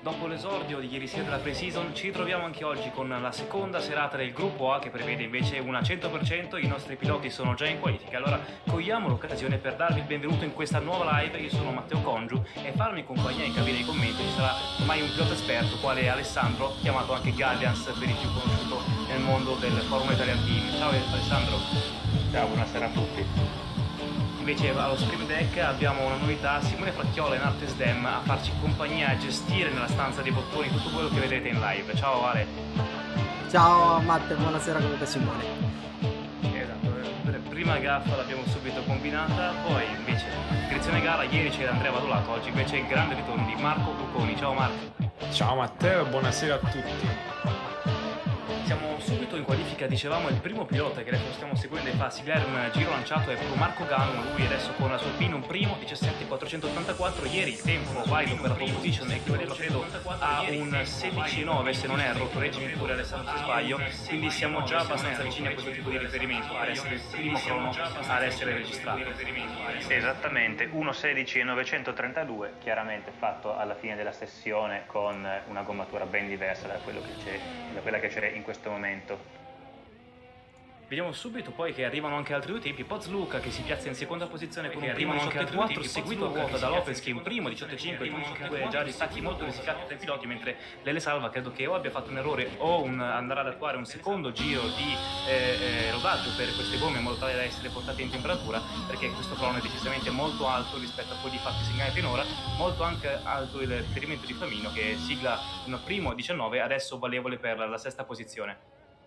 Dopo l'esordio di ieri sera della pre-season, ci ritroviamo anche oggi con la seconda serata del gruppo A che prevede invece una 100%, i nostri piloti sono già in qualifica, allora cogliamo l'occasione per darvi il benvenuto in questa nuova live. Io sono Matteo Congiu e farmi compagnia in cabina di commenti ci sarà ormai un pilota esperto quale Alessandro, chiamato anche Gallians per il più conosciuto nel mondo del Formula Italian Team. Ciao Alessandro. Ciao, buonasera a tutti. Invece allo Stream Deck abbiamo una novità, Simone Fracchiola in arte SDEM a farci compagnia a gestire nella stanza dei bottoni tutto quello che vedrete in live. Ciao Ale. Ciao Matte, buonasera comunque Simone. Esatto, prima gaffa l'abbiamo subito combinata, poi invece direzione gara ieri c'era Andrea Vadolato, oggi invece il grande ritorno di Marco Lucconi. Ciao Marco. Ciao Matteo e buonasera a tutti. Siamo subito in qualifica, dicevamo, il primo pilota che adesso stiamo seguendo e fa siglare un giro lanciato è proprio Marco Gano, lui adesso con la sua Alpine un primo 17.484, ieri il tempo valido per la pole position equivaleva credo a un 16.9 se non erro, correggimi pure Alessandro se sbaglio, quindi siamo già abbastanza vicini a questo tipo di riferimento per essere il primo crono ad essere registrato. Esattamente, 1.16.932, chiaramente fatto alla fine della sessione con una gommatura ben diversa da quella che c'è in questo momento. Vediamo subito poi che arrivano anche altri due tempi, Pozluca che si piazza in seconda posizione con un primo 18.4, seguito a vuota da Lopez che è un primo 18.5, due già distacchi molto risicati tra i piloti, mentre Lele Salva credo che o abbia fatto un errore o andrà ad attuare un secondo giro di rodaggio per queste gomme in modo tale da essere portate in temperatura, perché questo crono è decisamente molto alto rispetto a quelli fatti segnalati finora, molto anche alto il riferimento di Flamino che sigla un primo 19 adesso valevole per la sesta posizione.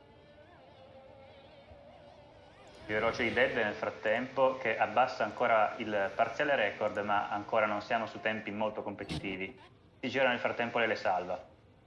Il veloce di Dead nel frattempo che abbassa ancora il parziale record, ma ancora non siamo su tempi molto competitivi. Si gira nel frattempo Lele Salva.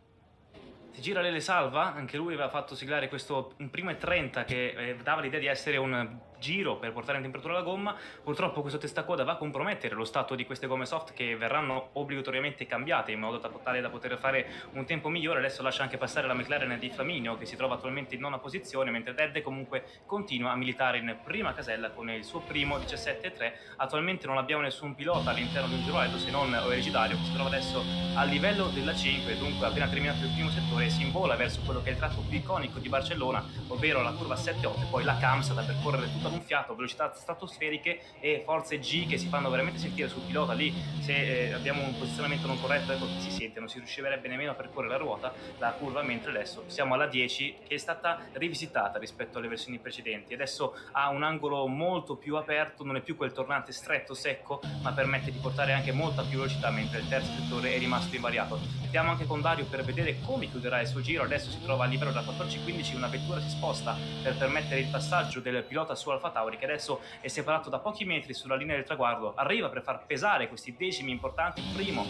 Si gira Lele Salva, anche lui aveva fatto siglare questo un primo e 30 che dava l'idea di essere un giro per portare in temperatura la gomma. Purtroppo questo testacoda va a compromettere lo stato di queste gomme soft che verranno obbligatoriamente cambiate in modo tale da poter fare un tempo migliore. Adesso lascia anche passare la McLaren di Flaminio che si trova attualmente in nona posizione, mentre Dead comunque continua a militare in prima casella con il suo primo 17.3. Attualmente non abbiamo nessun pilota all'interno di un giroletto se non Origitario che si trova adesso a livello della 5, dunque appena terminato il primo settore si invola verso quello che è il tratto più iconico di Barcellona, ovvero la curva 7-8 e poi la Camsa da percorrere tutta ad un fiato, velocità stratosferiche e forze G che si fanno veramente sentire sul pilota. Lì se abbiamo un posizionamento non corretto ecco che si sente, non si riuscirebbe nemmeno a percorrere la ruota, la curva, mentre adesso siamo alla 10 che è stata rivisitata rispetto alle versioni precedenti. Adesso ha un angolo molto più aperto, non è più quel tornante stretto secco, ma permette di portare anche molta più velocità, mentre il terzo settore è rimasto invariato. Andiamo anche con Dario per vedere come chiuderà il suo giro. Adesso si trova a livello da 14.15, una vettura si sposta per permettere il passaggio del pilota su Alfa Tauri che adesso è separato da pochi metri sulla linea del traguardo, arriva per far pesare questi decimi importanti, primo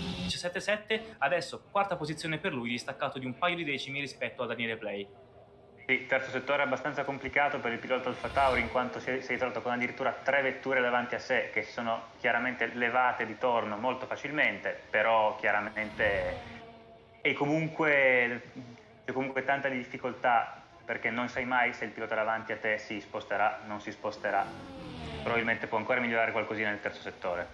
17.7, adesso quarta posizione per lui, distaccato di un paio di decimi rispetto a Daniele Play. Sì, terzo settore abbastanza complicato per il pilota Alfa Tauri in quanto si è ritrovato con addirittura 3 vetture davanti a sé che sono chiaramente levate di torno molto facilmente, però chiaramente c'è comunque tanta difficoltà perché non sai mai se il pilota davanti a te si sposterà, non si sposterà. Probabilmente può ancora migliorare qualcosina nel terzo settore.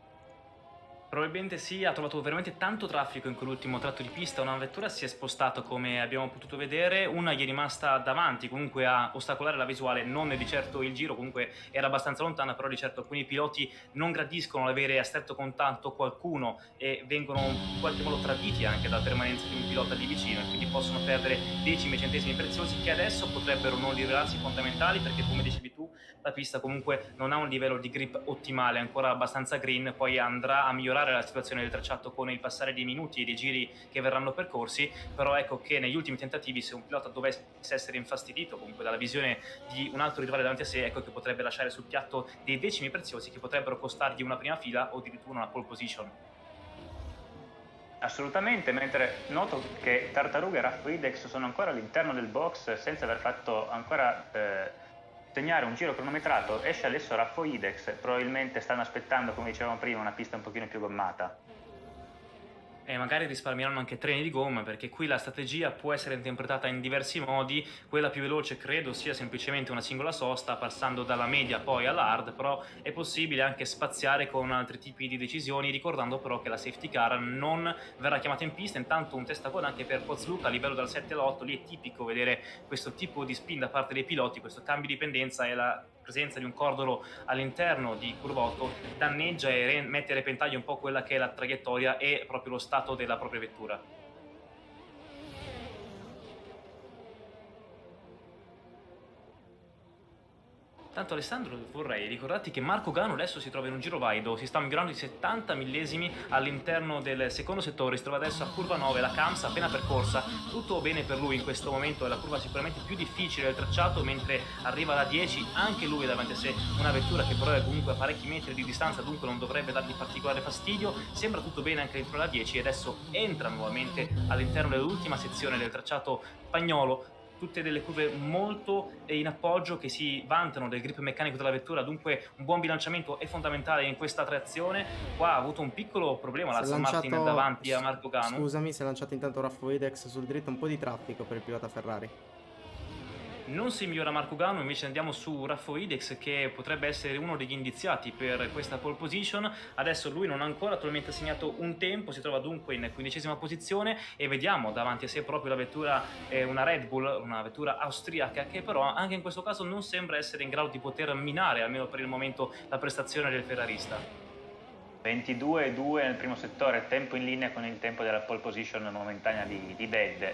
Probabilmente sì, ha trovato veramente tanto traffico in quell'ultimo tratto di pista, una vettura si è spostata come abbiamo potuto vedere, una gli è rimasta davanti comunque a ostacolare la visuale, non di certo il giro, comunque era abbastanza lontana, però di certo alcuni piloti non gradiscono avere a stretto contatto qualcuno e vengono in qualche modo traditi anche dalla permanenza di un pilota lì vicino e quindi possono perdere decimi e centesimi preziosi che adesso potrebbero non rivelarsi fondamentali perché come dicevi tu la pista comunque non ha un livello di grip ottimale, ancora abbastanza green, poi andrà a migliorare la situazione del tracciato con il passare dei minuti e dei giri che verranno percorsi, però ecco che negli ultimi tentativi se un pilota dovesse essere infastidito comunque dalla visione di un altro rivale davanti a sé, ecco che potrebbe lasciare sul piatto dei decimi preziosi che potrebbero costargli una prima fila o addirittura una pole position. Assolutamente, mentre noto che Tartaruga e Raffidex sono ancora all'interno del box senza aver fatto ancora segnare un giro cronometrato. Esce adesso Raffoidex, probabilmente stanno aspettando, come dicevamo prima, una pista un pochino più gommata. E magari risparmieranno anche treni di gomma, perché qui la strategia può essere interpretata in diversi modi. Quella più veloce credo sia semplicemente una singola sosta, passando dalla media poi all'hard, però è possibile anche spaziare con altri tipi di decisioni, ricordando però che la safety car non verrà chiamata in pista. Intanto un testacoda anche per Pozluk a livello dal 7 all'8, lì è tipico vedere questo tipo di spin da parte dei piloti, questo cambio di pendenza e la presenza di un cordolo all'interno di curva 8 danneggia e mette a repentaglio un po' quella che è la traiettoria e proprio lo stato della propria vettura. Tanto Alessandro, vorrei ricordarti che Marco Gano adesso si trova in un giro valido, si sta migliorando di 70 millesimi all'interno del secondo settore, si trova adesso a curva 9, la Camsa appena percorsa, tutto bene per lui in questo momento, è la curva sicuramente più difficile del tracciato, mentre arriva la 10, anche lui ha davanti a sé una vettura che però è comunque a parecchi metri di distanza, dunque non dovrebbe dargli particolare fastidio, sembra tutto bene anche dentro la 10 e adesso entra nuovamente all'interno dell'ultima sezione del tracciato spagnolo, tutte delle curve molto in appoggio che si vantano del grip meccanico della vettura, dunque un buon bilanciamento è fondamentale in questa trazione. Qua ha avuto un piccolo problema l'Aston Martin davanti a Marco Gano. Scusami, si è lanciato intanto Raffoidex sul dritto, un po' di traffico per il pilota Ferrari. Non si migliora Marco Gano, invece andiamo su Raffoidex che potrebbe essere uno degli indiziati per questa pole position. Adesso lui non ha ancora attualmente segnato un tempo, si trova dunque in 15ª posizione e vediamo davanti a sé proprio la vettura, una Red Bull, una vettura austriaca che però anche in questo caso non sembra essere in grado di poter minare, almeno per il momento, la prestazione del ferrarista. 22,2 nel primo settore, tempo in linea con il tempo della pole position momentanea di Dead.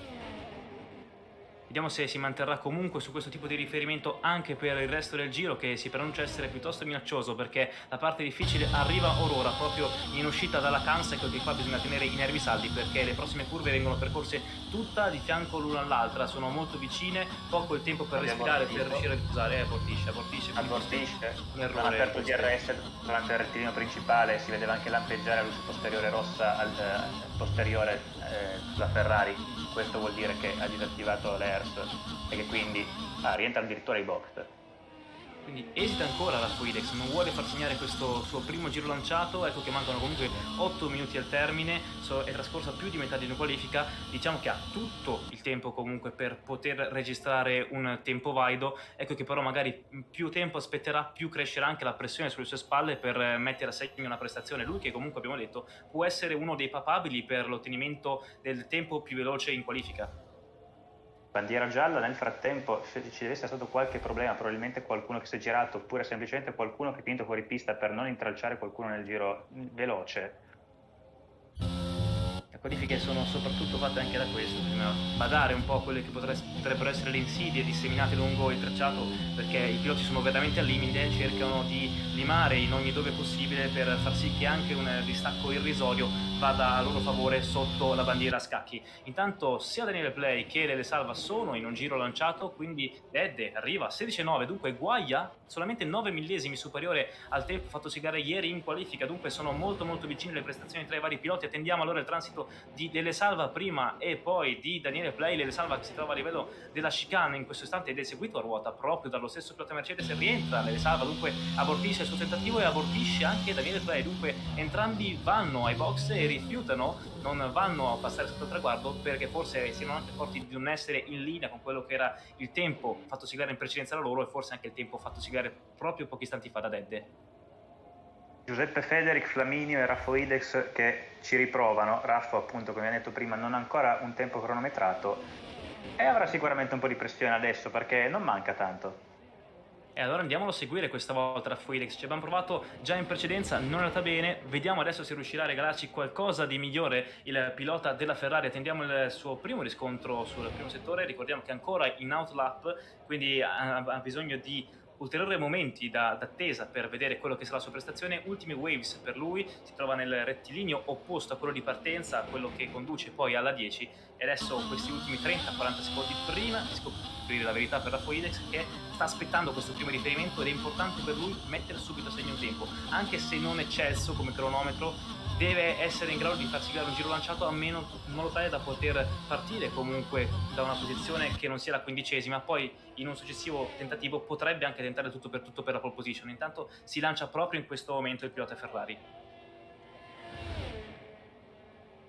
Vediamo se si manterrà comunque su questo tipo di riferimento anche per il resto del giro, che si pronuncia essere piuttosto minaccioso, perché la parte difficile arriva or ora proprio in uscita dalla Kansas. Ecco che qua bisogna tenere i nervi saldi, perché le prossime curve vengono percorse tutta di fianco l'una all'altra, sono molto vicine, poco il tempo per respirare, per riuscire a usare abortisce un errore. Non ha aperto il DRS durante il rettilineo principale, si vedeva anche lampeggiare la luce posteriore rossa posteriore sulla Ferrari. Questo vuol dire che ha disattivato l'ERS e che quindi rientra addirittura ai box. Quindi esita ancora Raffoidex, non vuole far segnare questo suo primo giro lanciato. Ecco che mancano comunque 8 minuti al termine, è trascorsa più di metà di una qualifica, diciamo che ha tutto il tempo comunque per poter registrare un tempo valido. Ecco che però magari più tempo aspetterà, più crescerà anche la pressione sulle sue spalle per mettere a segno una prestazione. Lui che comunque abbiamo detto può essere uno dei papabili per l'ottenimento del tempo più veloce in qualifica. Bandiera gialla. Nel frattempo, se ci deve essere stato qualche problema, probabilmente qualcuno che si è girato oppure semplicemente qualcuno che è finito fuori pista per non intralciare qualcuno nel giro veloce. Le qualifiche sono soprattutto fatte anche da questo, bisogna badare un po' a quelle che potrebbero essere le insidie disseminate lungo il tracciato, perché i piloti sono veramente al limite, cercano di limare in ogni dove possibile per far sì che anche un distacco irrisorio vada a loro favore sotto la bandiera a scacchi. Intanto sia Daniele Play che Lele Salva sono in un giro lanciato, quindi Dedde arriva a 16,9, dunque guaglia solamente 9 millesimi superiore al tempo fatto segnare ieri in qualifica, dunque sono molto vicine le prestazioni tra i vari piloti. Attendiamo allora il transito di Lele Salva prima e poi di Daniele Play. Lele Salva che si trova a livello della chicane in questo istante ed è seguito a ruota proprio dallo stesso pilota Mercedes. Rientra Lele Salva, dunque abortisce il suo tentativo e abortisce anche Daniele Play, dunque entrambi vanno ai box e rifiutano, non vanno a passare sotto il traguardo perché forse siano anche forti di non essere in linea con quello che era il tempo fatto siglare in precedenza da loro e forse anche il tempo fatto siglare proprio pochi istanti fa da Dedde. Giuseppe Federic, Flaminio e Raffoidex che ci riprovano. Raffo, appunto, come abbiamo detto prima, non ha ancora un tempo cronometrato e avrà sicuramente un po' di pressione adesso perché non manca tanto. E allora andiamolo a seguire questa volta Raffoidex. Ci abbiamo provato già in precedenza, non è andata bene, vediamo adesso se riuscirà a regalarci qualcosa di migliore il pilota della Ferrari. Attendiamo il suo primo riscontro sul primo settore, ricordiamo che è ancora in outlap, quindi ha bisogno di ulteriori momenti d'attesa per vedere quello che sarà la sua prestazione. Ultime waves per lui, si trova nel rettilineo opposto a quello di partenza, quello che conduce poi alla 10, e adesso questi ultimi 30-40 secondi prima di scoprire la verità per Raffoidex, che sta aspettando questo primo riferimento ed è importante per lui mettere subito a segno un tempo, anche se non eccelso come cronometro. Deve essere in grado di far siglare un giro lanciato almeno in modo tale da poter partire comunque da una posizione che non sia la 15ª, poi in un successivo tentativo potrebbe anche tentare tutto per la pole position. Intanto si lancia proprio in questo momento il pilota Ferrari.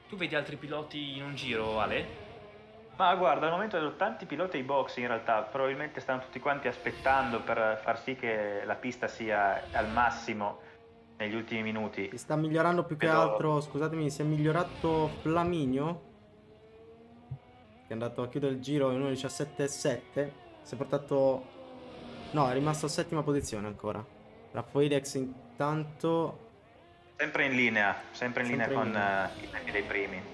Tu vedi altri piloti in un giro, Ale? Ma guarda, al momento vedo tanti piloti ai box in realtà, probabilmente stanno tutti quanti aspettando per far sì che la pista sia al massimo negli ultimi minuti. Si sta migliorando più che altro, scusatemi, si è migliorato Flaminio, che è andato a chiudere il giro in 1.17.7, si è portato... no, è rimasto a settima posizione ancora. Raffoidex intanto... sempre in linea con i tempi dei primi.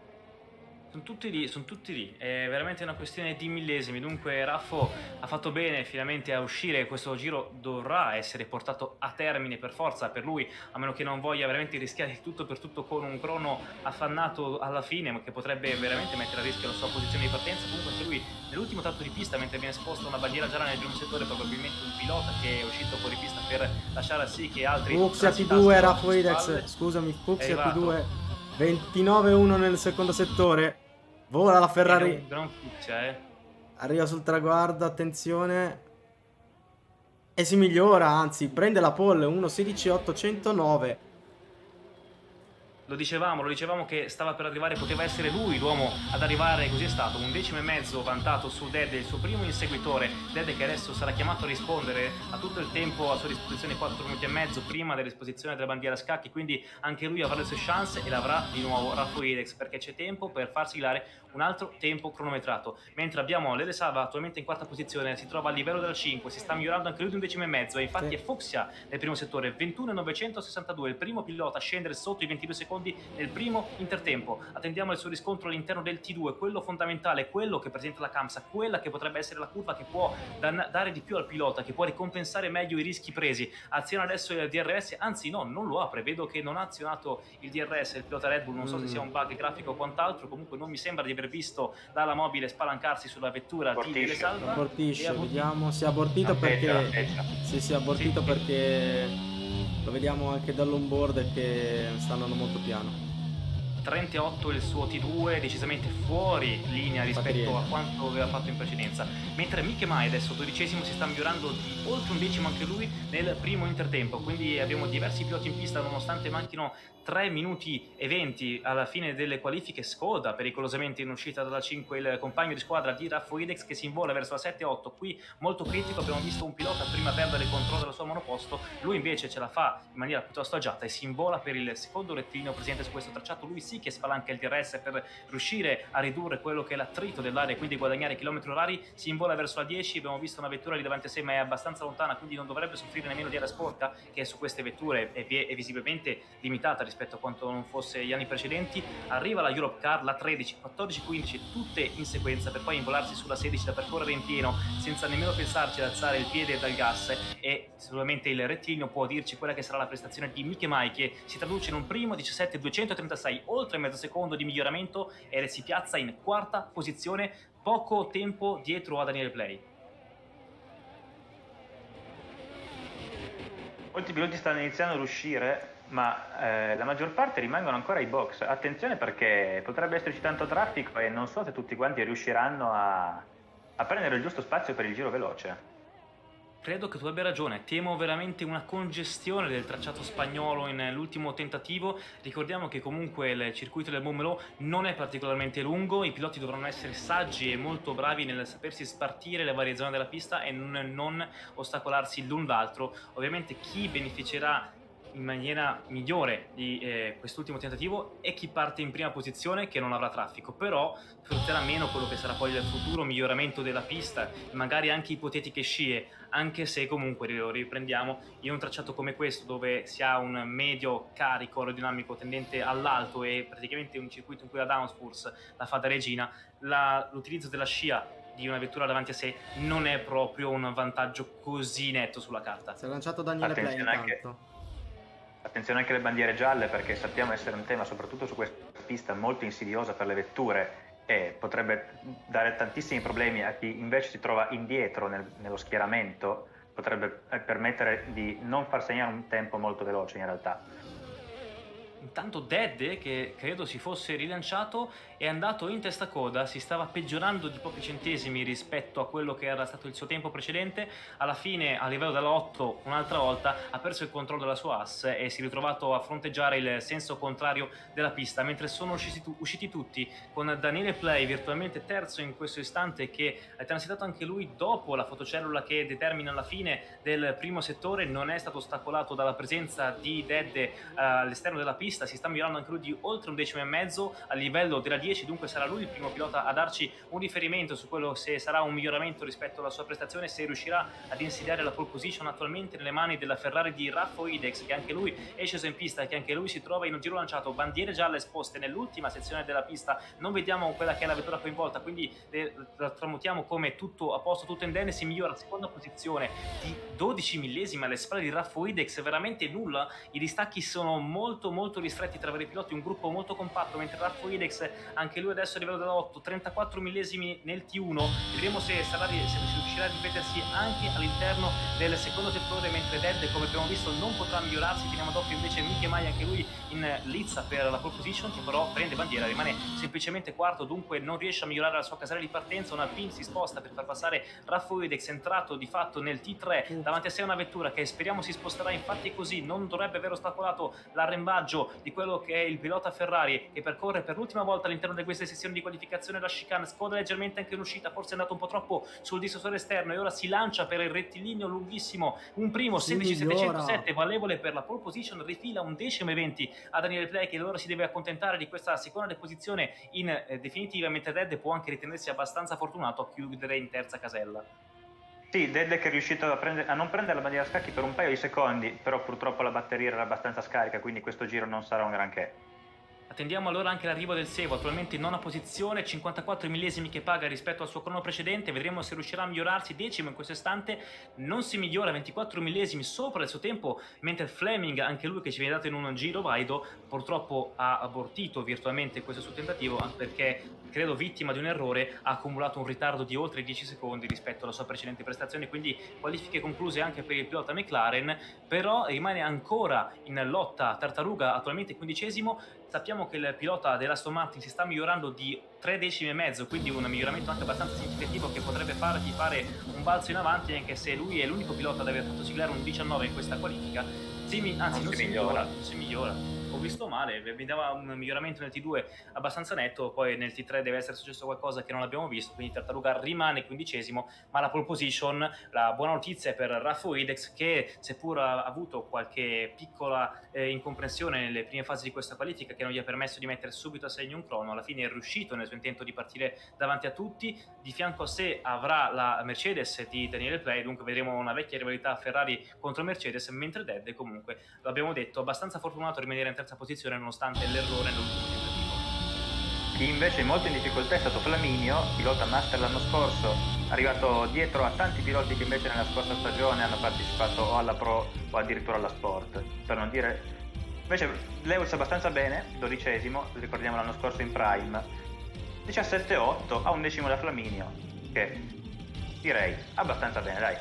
Sono tutti lì, è veramente una questione di millesimi, dunque Raffo ha fatto bene finalmente a uscire, questo giro dovrà essere portato a termine per forza per lui, a meno che non voglia veramente rischiare il tutto per tutto con un crono affannato alla fine, ma che potrebbe veramente mettere a rischio la sua posizione di partenza. Comunque anche lui nell'ultimo tratto di pista, mentre viene esposta una bandiera gialla nel primo settore, probabilmente un pilota che è uscito fuori pista per lasciare sì che altri... Fucsia P2, Raffoidex, scusami, Fucsia P2, 29-1 nel secondo settore. Vola la Ferrari. Gran Fucsia, Arriva sul traguardo, attenzione. E si migliora, anzi, prende la pole, 1.16.809. Lo dicevamo che stava per arrivare, poteva essere lui l'uomo ad arrivare, così è stato. 1,5 decimi vantato su Dead, il suo primo inseguitore. Dead che adesso sarà chiamato a rispondere a tutto il tempo a sua disposizione, 4 minuti e mezzo prima dell'esposizione della bandiera a scacchi, quindi anche lui avrà le sue chance e l'avrà di nuovo Raffoidex, perché c'è tempo per far siglare un altro tempo cronometrato. Mentre abbiamo Lele Salva attualmente in quarta posizione, si trova a livello della 5, si sta migliorando anche lui di 1,5 decimi e infatti è Fucsia nel primo settore, 21.962, il primo pilota a scendere sotto i 22 secondi nel primo intertempo. Attendiamo il suo riscontro all'interno del T2, quello fondamentale, quello che presenta la Kamsa, quella che potrebbe essere la curva che può dare di più al pilota, che può ricompensare meglio i rischi presi. Aziona adesso il DRS, anzi no, non lo apre, vedo che non ha azionato il DRS il pilota Red Bull, non so se sia un bug grafico o quant'altro, comunque non mi sembra di aver visto l'ala mobile spalancarsi sulla vettura di Lele Salva. Abortisce, vediamo, si è abortito perché si è abortito perché lo vediamo anche dall'onboard che sta andando molto piano. 38 il suo T2, decisamente fuori linea rispetto a quanto aveva fatto in precedenza, mentre Miche Mai adesso 12esimo si sta migliorando di oltre un decimo anche lui nel primo intertempo, quindi abbiamo diversi piloti in pista nonostante manchino 3 minuti e 20 alla fine delle qualifiche. Scoda pericolosamente in uscita dalla 5 il compagno di squadra di Raffoidex che si invola verso la 7-8, qui molto critico, abbiamo visto un pilota prima perdere il controllo del suo monoposto, lui invece ce la fa in maniera piuttosto agiata e si invola per il secondo rettilineo presente su questo tracciato. Lui sì che spalanca il DRS per riuscire a ridurre quello che è l'attrito dell'area e quindi guadagnare chilometri orari, si invola verso la 10, abbiamo visto una vettura lì davanti a sé ma è abbastanza lontana, quindi non dovrebbe soffrire nemmeno di aria sporca che su queste vetture è visibilmente limitata rispetto a quanto non fosse gli anni precedenti. Arriva la Europe Car, la 13, 14, 15, tutte in sequenza per poi involarsi sulla 16 da percorrere in pieno senza nemmeno pensarci ad alzare il piede dal gas, e sicuramente il rettilineo può dirci quella che sarà la prestazione di Miche Mai, che si traduce in un primo 17.236, oltre mezzo secondo di miglioramento, e si piazza in quarta posizione, poco tempo dietro a Daniele Play. Molti piloti stanno iniziando ad uscire, ma la maggior parte rimangono ancora ai box. Attenzione perché potrebbe esserci tanto traffico e non so se tutti quanti riusciranno a prendere il giusto spazio per il giro veloce. Credo che tu abbia ragione, temo veramente una congestione del tracciato spagnolo nell'ultimo tentativo. Ricordiamo che comunque il circuito del Montmelò non è particolarmente lungo, i piloti dovranno essere saggi e molto bravi nel sapersi spartire le varie zone della pista e non ostacolarsi l'un l'altro. Ovviamente chi beneficerà in maniera migliore di quest'ultimo tentativo è chi parte in prima posizione, che non avrà traffico, però sfrutterà meno quello che sarà poi il futuro miglioramento della pista, magari anche ipotetiche scie, anche se comunque lo riprendiamo in un tracciato come questo dove si ha un medio carico aerodinamico tendente all'alto e praticamente un circuito in cui la downforce la fa da regina, l'utilizzo della scia di una vettura davanti a sé non è proprio un vantaggio così netto sulla carta. Si è lanciato Daniele Play intanto. Attenzione anche alle bandiere gialle, perché sappiamo essere un tema, soprattutto su questa pista, molto insidiosa per le vetture e potrebbe dare tantissimi problemi a chi invece si trova indietro nello schieramento, potrebbe permettere di non far segnare un tempo molto veloce in realtà. Intanto Dead, che credo si fosse rilanciato, è andato in testa coda, si stava peggiorando di pochi centesimi rispetto a quello che era stato il suo tempo precedente. Alla fine, a livello della 8, un'altra volta ha perso il controllo della sua asse e si è ritrovato a fronteggiare il senso contrario della pista, mentre sono usciti tutti, con Daniele Play virtualmente terzo in questo istante, che è transitato anche lui dopo la fotocellula che determina la fine del primo settore. Non è stato ostacolato dalla presenza di Dead all'esterno della pista, si sta migliorando anche lui di oltre 1,5 decimi a livello della 10, dunque sarà lui il primo pilota a darci un riferimento su quello se sarà un miglioramento rispetto alla sua prestazione, se riuscirà ad insidiare la pole position attualmente nelle mani della Ferrari di Raffo Idex, che anche lui è sceso in pista e che anche lui si trova in un giro lanciato, bandiere gialle esposte nell'ultima sezione della pista, non vediamo quella che è la vettura coinvolta, quindi la tramutiamo come tutto a posto, tutto indenne. Si migliora a seconda posizione di 12 millesimi alle spalle di Raffo Idex, veramente nulla, i distacchi sono molto ristretti tra vari piloti, un gruppo molto compatto, mentre Raffo Ilex anche lui adesso a livello della 8, 34 millesimi nel T1, vedremo se riuscirà a ripetersi anche all'interno del secondo settore, mentre Dead, come abbiamo visto, non potrà migliorarsi. Teniamo d'occhio invece Miche Mai, anche lui in lizza per la pole position, che però prende bandiera, rimane semplicemente quarto, dunque non riesce a migliorare la sua casella di partenza. Un Alpine si sposta per far passare Raffo Ilex, entrato di fatto nel T3, davanti a sé una vettura che speriamo si sposterà, infatti così non dovrebbe aver ostacolato l'arrembaggio di quello che è il pilota Ferrari, che percorre per l'ultima volta all'interno di queste sessioni di qualificazione la chicane. Scoda leggermente anche in uscita, forse è andato un po' troppo sul distensore esterno e ora si lancia per il rettilineo lunghissimo, un primo 16.707 valevole per la pole position, rifila 1,20 a Daniele Play, che ora si deve accontentare di questa seconda posizione in definitiva, mentre Dead può anche ritenersi abbastanza fortunato a chiudere in terza casella. Sì, Dead che è riuscito a non prendere la bandiera a scacchi per un paio di secondi, però purtroppo la batteria era abbastanza scarica, quindi questo giro non sarà un granché. Attendiamo allora anche l'arrivo del Sevo, attualmente in nona posizione, 54 millesimi che paga rispetto al suo crono precedente. Vedremo se riuscirà a migliorarsi, decimo in questo istante, non si migliora, 24 millesimi sopra il suo tempo, mentre Fleming, anche lui che ci viene dato in un giro valido, purtroppo ha abortito virtualmente questo suo tentativo, perché credo vittima di un errore ha accumulato un ritardo di oltre 10 secondi rispetto alla sua precedente prestazione, quindi qualifiche concluse anche per il pilota McLaren, però rimane ancora in lotta tartaruga, attualmente 15esimo. Sappiamo che il pilota dell'Aston Martin si sta migliorando di 3,5 decimi, quindi un miglioramento anche abbastanza significativo che potrebbe fargli fare un balzo in avanti, anche se lui è l'unico pilota ad aver fatto siglare un 19 in questa qualifica. Non si migliora. Ho visto male, mi dava un miglioramento nel T2 abbastanza netto, poi nel T3 deve essere successo qualcosa che non abbiamo visto, quindi Tartaruga rimane 15esimo, ma la pole position, la buona notizia è per Raffo Ilex, che seppur ha avuto qualche piccola incomprensione nelle prime fasi di questa qualifica che non gli ha permesso di mettere subito a segno un crono, alla fine è riuscito nel suo intento di partire davanti a tutti. Di fianco a sé avrà la Mercedes di Daniele Play, dunque vedremo una vecchia rivalità Ferrari contro Mercedes, mentre Dead comunque, l'abbiamo detto, abbastanza fortunato a rimanere in terza posizione nonostante l'errore nell'ultimo tentativo. Chi invece è molto in difficoltà è stato Flaminio, pilota master l'anno scorso, arrivato dietro a tanti piloti che invece nella scorsa stagione hanno partecipato o alla Pro o addirittura alla Sport, per non dire. Invece Lewis abbastanza bene, 12esimo, ricordiamo l'anno scorso in Prime, 17,8 a 1 decimo da Flaminio, che direi abbastanza bene, dai.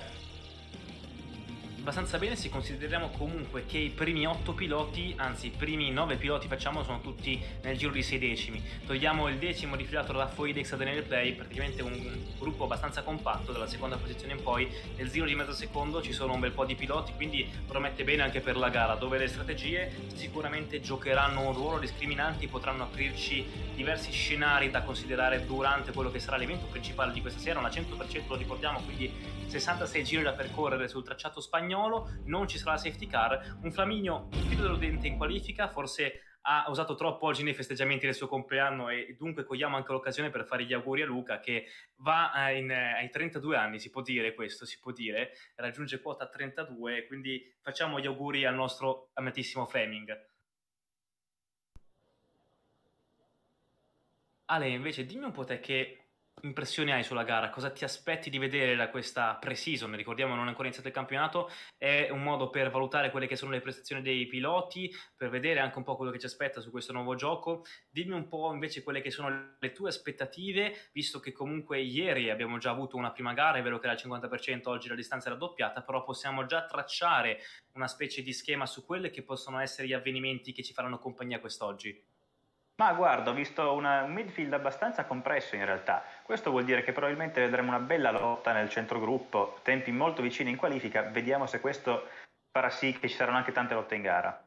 Abbastanza bene se consideriamo comunque che i primi 8 piloti, anzi i primi 9 piloti facciamo, sono tutti nel giro di 6 decimi. Togliamo il decimo rifilato da Foidex a Daniel Play, praticamente un gruppo abbastanza compatto dalla seconda posizione in poi. Nel giro di mezzo secondo ci sono un bel po' di piloti, quindi promette bene anche per la gara, dove le strategie sicuramente giocheranno un ruolo discriminante, potranno aprirci diversi scenari da considerare durante quello che sarà l'evento principale di questa sera, una 100% lo ricordiamo, quindi 66 giri da percorrere sul tracciato spagnolo. Non ci sarà la safety car, un Flaminio un filo deludente in qualifica, forse ha usato troppo oggi nei festeggiamenti del suo compleanno e dunque cogliamo anche l'occasione per fare gli auguri a Luca, che va ai 32 anni, si può dire questo, si può dire, raggiunge quota 32, quindi facciamo gli auguri al nostro amatissimo Fleming. Ale, invece dimmi un po' te che impressioni hai sulla gara? Cosa ti aspetti di vedere da questa pre-season? Ricordiamo, non è ancora iniziato il campionato, è un modo per valutare quelle che sono le prestazioni dei piloti, per vedere anche un po' quello che ci aspetta su questo nuovo gioco. Dimmi un po' invece quelle che sono le tue aspettative, visto che comunque ieri abbiamo già avuto una prima gara, è vero che era al 50%, oggi la distanza è raddoppiata, però possiamo già tracciare una specie di schema su quelli che possono essere gli avvenimenti che ci faranno compagnia quest'oggi. Ma guarda, ho visto un midfield abbastanza compresso in realtà. Questo vuol dire che probabilmente vedremo una bella lotta nel centrogruppo, tempi molto vicini in qualifica. Vediamo se questo farà sì che ci saranno anche tante lotte in gara.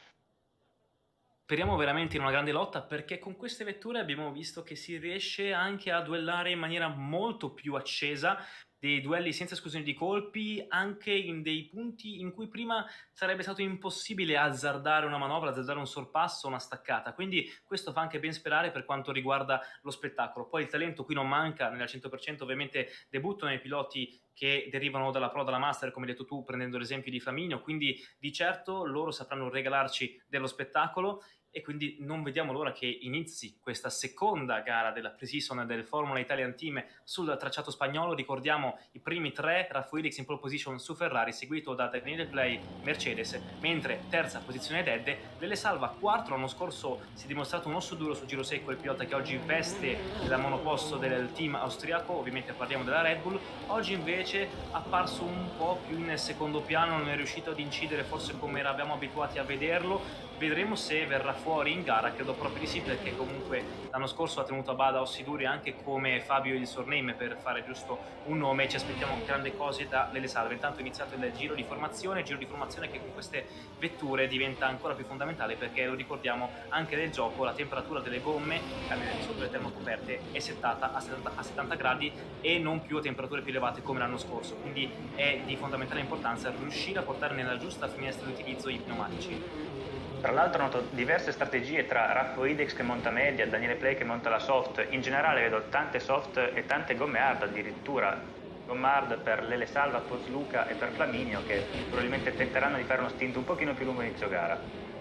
Speriamo veramente in una grande lotta, perché con queste vetture abbiamo visto che si riesce anche a duellare in maniera molto più accesa, dei duelli senza esclusione di colpi, anche in dei punti in cui prima sarebbe stato impossibile azzardare una manovra, azzardare un sorpasso, una staccata. Quindi questo fa anche ben sperare per quanto riguarda lo spettacolo. Poi il talento qui non manca, nel 100% ovviamente debuttano i piloti che derivano dalla Pro, dalla Master, come hai detto tu, prendendo l'esempio di Flaminio, quindi di certo loro sapranno regalarci dello spettacolo, e quindi non vediamo l'ora che inizi questa seconda gara della pre-season del Formula Italian Team sul tracciato spagnolo. Ricordiamo i primi tre, Raffaelix in pole position su Ferrari, seguito da Daniele Play Mercedes, mentre terza posizione Dedde. Delle Salva quarto, l'anno scorso si è dimostrato un osso duro su giro secco, il pilota che oggi veste la monoposto del team austriaco, ovviamente parliamo della Red Bull. Oggi invece apparso un po' più in secondo piano, non è riuscito ad incidere forse come eravamo abituati a vederlo. Vedremo se verrà fuori in gara, credo proprio di sì, perché comunque l'anno scorso ha tenuto a bada ossi duri anche come Fabio il surname, per fare giusto un nome. Ci aspettiamo grandi cose da Lele Salve. Intanto è iniziato il giro di formazione che con queste vetture diventa ancora più fondamentale, perché lo ricordiamo anche nel gioco la temperatura delle gomme sotto le termocoperte è settata a 70 gradi e non più a temperature più elevate come l'anno scorso, quindi è di fondamentale importanza riuscire a portare nella giusta finestra di utilizzo i pneumatici. Tra l'altro noto diverse strategie tra Raffo Idex che monta media, Daniele Play che monta la soft. In generale vedo tante soft e tante gomme hard, addirittura gomme hard per Lele Salva, Pozluca e per Flaminio, che probabilmente tenteranno di fare uno stint un pochino più lungo inizio gara.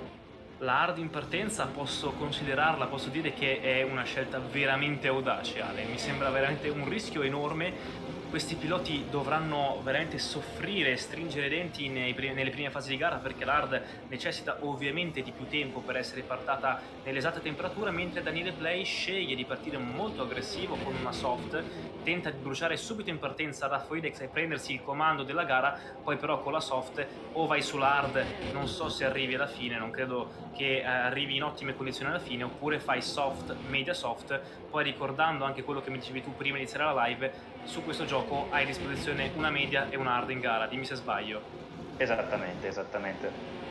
La hard in partenza posso considerarla, posso dire che è una scelta veramente audace, Ale. Mi sembra veramente un rischio enorme. Questi piloti dovranno veramente soffrire e stringere i denti nelle prime fasi di gara, perché l'hard necessita ovviamente di più tempo per essere partata nell'esatta temperatura, mentre Daniele Play sceglie di partire molto aggressivo con una soft, tenta di bruciare subito in partenza Raffo Idex e prendersi il comando della gara. Poi però con la soft o vai sulla hard, non so se arrivi alla fine, non credo che arrivi in ottime condizioni alla fine, oppure fai soft, media soft. Poi ricordando anche quello che mi dicevi tu prima di iniziare la live, su questo gioco hai a disposizione una media e una hard in gara, dimmi se sbaglio. Esattamente.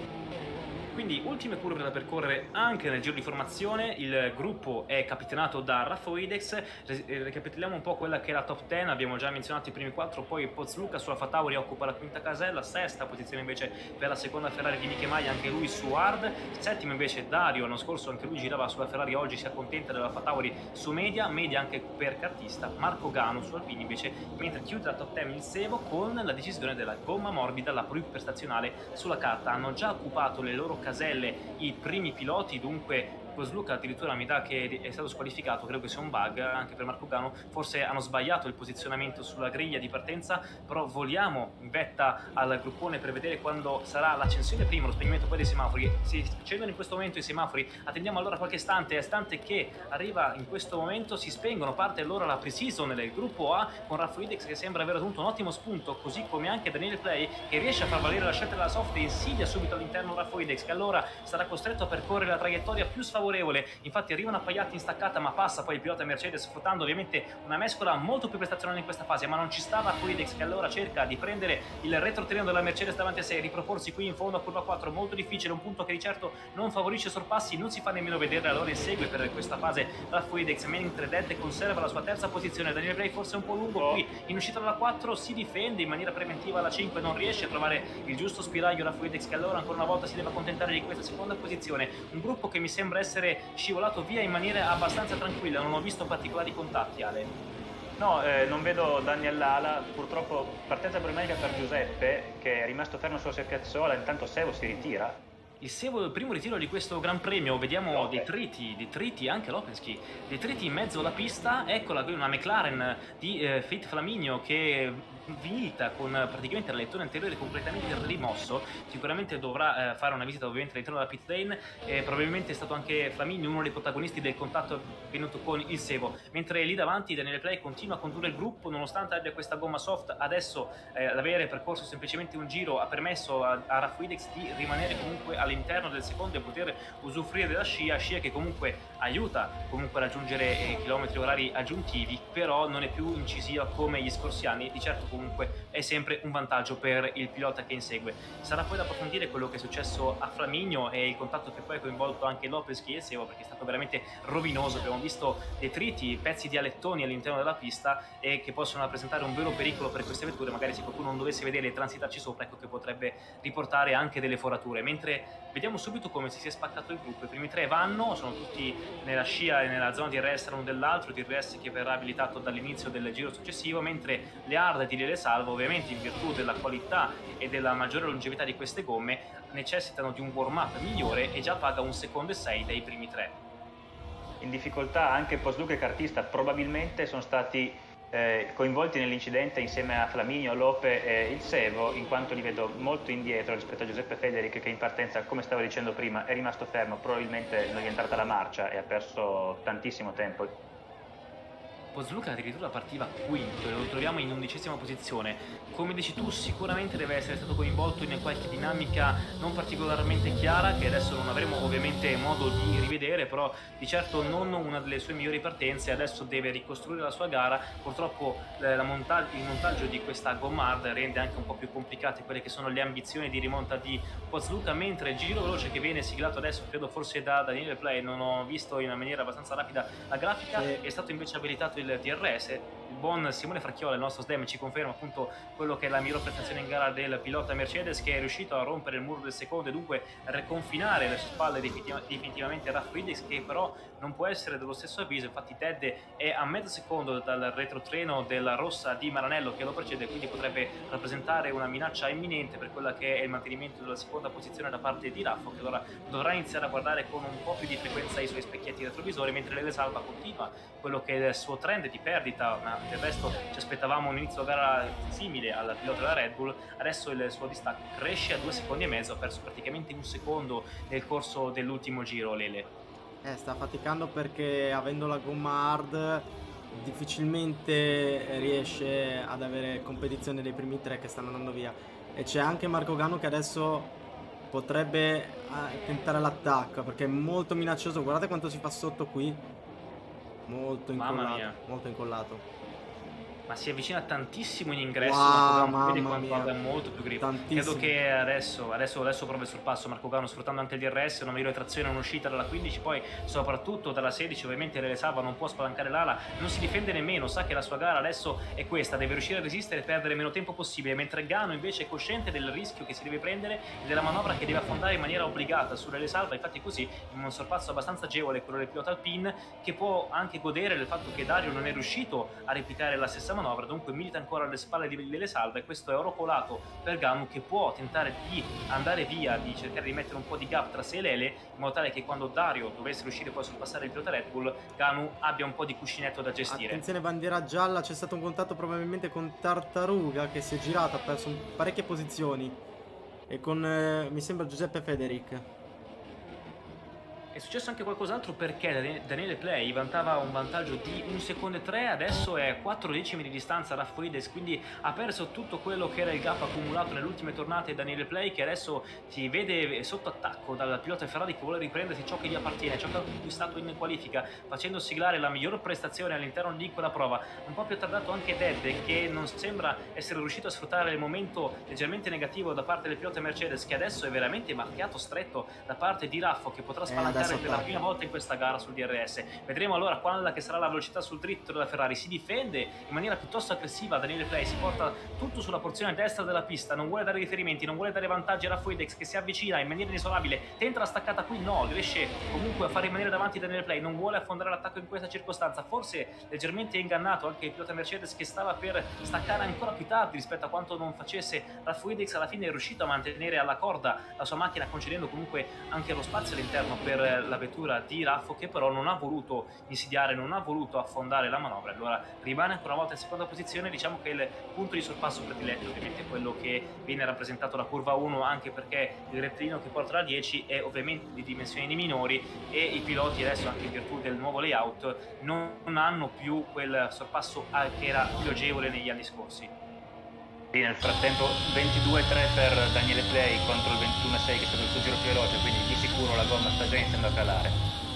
Quindi ultime curve da percorrere anche nel giro di formazione. Il gruppo è capitanato da Raffo Idex. Ricapitoliamo un po' quella che è la top 10. Abbiamo già menzionato i primi 4, poi Pozluca sulla Fatauri occupa la quinta casella, sesta posizione invece per la seconda Ferrari di Miche Maia, anche lui su hard. Settimo invece Dario, l'anno scorso anche lui girava sulla Ferrari, oggi si accontenta della Fatauri su media anche per cartista. Marco Gano su Alpini invece, mentre chiude la top 10 il Sevo con la decisione della gomma morbida, la più prestazionale sulla carta. Hanno già occupato le loro caselle i primi piloti, dunque Kozluka addirittura mi dà che è stato squalificato, credo che sia un bug anche per Marco Gano, forse hanno sbagliato il posizionamento sulla griglia di partenza, però voliamo in vetta al gruppone per vedere quando sarà l'accensione prima, lo spegnimento poi dei semafori. Si accendono in questo momento i semafori, attendiamo allora qualche istante, che arriva in questo momento si spengono, parte allora la pre-season del gruppo A con Raffo Idex che sembra aver raggiunto un ottimo spunto, così come anche Daniele Play che riesce a far valere la scelta della soft e insidia subito all'interno Raffo Idex, che allora sarà costretto a percorrere la traiettoria più sfavorevole. Infatti arriva una Pajatti in staccata ma passa poi il pilota Mercedes, sfruttando ovviamente una mescola molto più prestazionale in questa fase, ma non ci sta Raffo Idex che allora cerca di prendere il retroterreno della Mercedes davanti a sé, riproporsi qui in fondo a curva 4, molto difficile, un punto che di certo non favorisce sorpassi, non si fa nemmeno vedere, allora insegue per questa fase Raffo Idex, mentre Dette conserva la sua terza posizione. Daniel Play forse un po' lungo qui in uscita dalla 4, si difende in maniera preventiva alla 5, non riesce a trovare il giusto spiraglio Raffo Idex che allora ancora una volta si deve accontentare di questa seconda posizione, un gruppo che mi sembra essere scivolato via in maniera abbastanza tranquilla, non ho visto particolari contatti, Ale. No, non vedo danni all'ala, purtroppo partenza problematica per Giuseppe che è rimasto fermo sulla sua piazzola, intanto Sevo si ritira Il Sevo, il primo ritiro di questo Gran Premio, vediamo detriti anche Lopensky, detriti in mezzo alla pista, eccola qui una McLaren di Fit Flaminio che milita con praticamente l'alettone anteriore completamente rimosso, sicuramente dovrà fare una visita ovviamente all'interno della pit lane, probabilmente è stato anche Flaminio uno dei protagonisti del contatto avvenuto con il Sevo, mentre lì davanti Daniele Play continua a condurre il gruppo nonostante abbia questa gomma soft. Adesso ad avere percorso semplicemente un giro ha permesso a Rafidex di rimanere comunque all'interno del secondo e poter usufruire della scia che comunque aiuta comunque a raggiungere chilometri orari aggiuntivi, però non è più incisiva come gli scorsi anni. Di certo comunque è sempre un vantaggio per il pilota che insegue. Sarà poi da approfondire quello che è successo a Flaminio e il contatto che poi ha coinvolto anche Lopesky e Sevo, perché è stato veramente rovinoso. Abbiamo visto detriti, pezzi di alettoni all'interno della pista e che possono rappresentare un vero pericolo per queste vetture. Magari se qualcuno non dovesse vedere e transitarci sopra, ecco che potrebbe riportare anche delle forature. Mentre vediamo subito come si è spaccato il gruppo. I primi tre vanno, sono tutti nella scia e nella zona di DRS l'uno dell'altro, DRS che verrà abilitato dall'inizio del giro successivo, mentre le hard di Lele Salvo, ovviamente in virtù della qualità e della maggiore longevità di queste gomme, necessitano di un warm-up migliore e già paga 1 secondo e 6 dai primi tre. In difficoltà anche Postluca e Cartista probabilmente sono stati coinvolti nell'incidente insieme a Flaminio, Lope e il Sevo, in quanto li vedo molto indietro rispetto a Giuseppe Federic, che in partenza, come stavo dicendo prima, è rimasto fermo, probabilmente non gli è entrata la marcia e ha perso tantissimo tempo. Pozluca addirittura partiva quinto e lo troviamo in 11ª posizione. Come dici tu, sicuramente deve essere stato coinvolto in qualche dinamica non particolarmente chiara, che adesso non avremo ovviamente modo di rivedere, però di certo non una delle sue migliori partenze. Adesso deve ricostruire la sua gara. Purtroppo il montaggio di questa gomma hard rende anche un po' più complicate quelle che sono le ambizioni di rimonta di Pozluca, mentre il giro veloce che viene siglato adesso, credo forse da Daniele Play, non ho visto in maniera abbastanza rapida la grafica, è stato invece abilitato il DRS. Il buon Simone Fracchiola, il nostro SDEM, ci conferma appunto quello che è la miglior prestazione in gara del pilota Mercedes, che è riuscito a rompere il muro del secondo e dunque riconfinare le sue spalle definitivamente Rafidex, che però non può essere dello stesso avviso. Infatti Ted è a mezzo secondo dal retrotreno della rossa di Maranello che lo precede, quindi potrebbe rappresentare una minaccia imminente per quella che è il mantenimento della seconda posizione da parte di Raffo, che allora dovrà iniziare a guardare con un po' più di frequenza i suoi specchietti retrovisori, mentre Lele Salva continua quello che è il suo trend di perdita, ma del resto ci aspettavamo un inizio gara simile al pilota della Red Bull. Adesso il suo distacco cresce a 2 secondi e mezzo, ha perso praticamente 1 secondo nel corso dell'ultimo giro. Lele sta faticando perché avendo la gomma hard difficilmente riesce ad avere competizione dei primi tre che stanno andando via, e c'è anche Marco Gano che adesso potrebbe tentare l'attacco perché è molto minaccioso. Guardate quanto si fa sotto qui, molto incollato, molto incollato. Ma si avvicina tantissimo in ingresso. Wow, vede quanto abbia molto più grip. Credo che adesso prova il sorpasso Marco Gano, sfruttando anche il DRS, una migliore trazione, un'uscita dalla 15, poi soprattutto dalla 16. Ovviamente Lele Salva non può spalancare l'ala, non si difende nemmeno, sa che la sua gara adesso è questa, deve riuscire a resistere e perdere meno tempo possibile, mentre Gano invece è cosciente del rischio che si deve prendere e della manovra che deve affondare in maniera obbligata su Lele Salva. Infatti così un sorpasso abbastanza agevole quello del pilota Alpine, che può anche godere del fatto che Dario non è riuscito a replicare la stessa manovra, dunque milita ancora alle spalle di Lele Salva, e questo è oro colato per Ganu, che può tentare di andare via, di cercare di mettere un po' di gap tra sé e Lele, in modo tale che quando Dario dovesse riuscire poi a sorpassare il pilota Red Bull, Ganu abbia un po' di cuscinetto da gestire. Attenzione, bandiera gialla, c'è stato un contatto probabilmente con Tartaruga che si è girato, ha perso parecchie posizioni, e con mi sembra Giuseppe Federic. È successo anche qualcos'altro, perché Daniele Play vantava un vantaggio di 1 secondo e 3, adesso è a 4 decimi di distanza Raffo-Ides, quindi ha perso tutto quello che era il gap accumulato nelle ultime tornate. Daniele Play, che adesso si vede sotto attacco dal pilota Ferrari, che vuole riprendersi ciò che gli appartiene, ciò che ha conquistato in qualifica, facendo siglare la miglior prestazione all'interno di quella prova. Un po' più attardato anche Ted, che non sembra essere riuscito a sfruttare il momento leggermente negativo da parte del pilota Mercedes, che adesso è veramente marchiato stretto da parte di Raffo, che potrà spalancare staccare per la prima volta in questa gara sul DRS. Vedremo allora quella che sarà la velocità sul dritto della Ferrari. Si difende in maniera piuttosto aggressiva Daniele Play, si porta tutto sulla porzione destra della pista, non vuole dare riferimenti, non vuole dare vantaggi a Rafoidex che si avvicina in maniera inesorabile, tenta la staccata qui, no, riesce comunque a fare rimanere davanti Daniele Play, non vuole affondare l'attacco in questa circostanza, forse leggermente ingannato anche il pilota Mercedes che stava per staccare ancora più tardi rispetto a quanto non facesse Rafoidex. Alla fine è riuscito a mantenere alla corda la sua macchina, concedendo comunque anche lo spazio all'interno per la vettura di Raffo, che però non ha voluto insidiare, non ha voluto affondare la manovra. Allora rimane ancora una volta in seconda posizione. Diciamo che il punto di sorpasso prediletto ovviamente è quello che viene rappresentato da curva 1, anche perché il rettilineo che porta la 10 è ovviamente di dimensioni minori e i piloti adesso, anche in virtù del nuovo layout, non hanno più quel sorpasso che era più agevole negli anni scorsi. Sì, nel frattempo 22-3 per Daniele Play contro il 21-6 che è stato il suo giro più veloce, quindi di sicuro la gomma sta già iniziando a calare.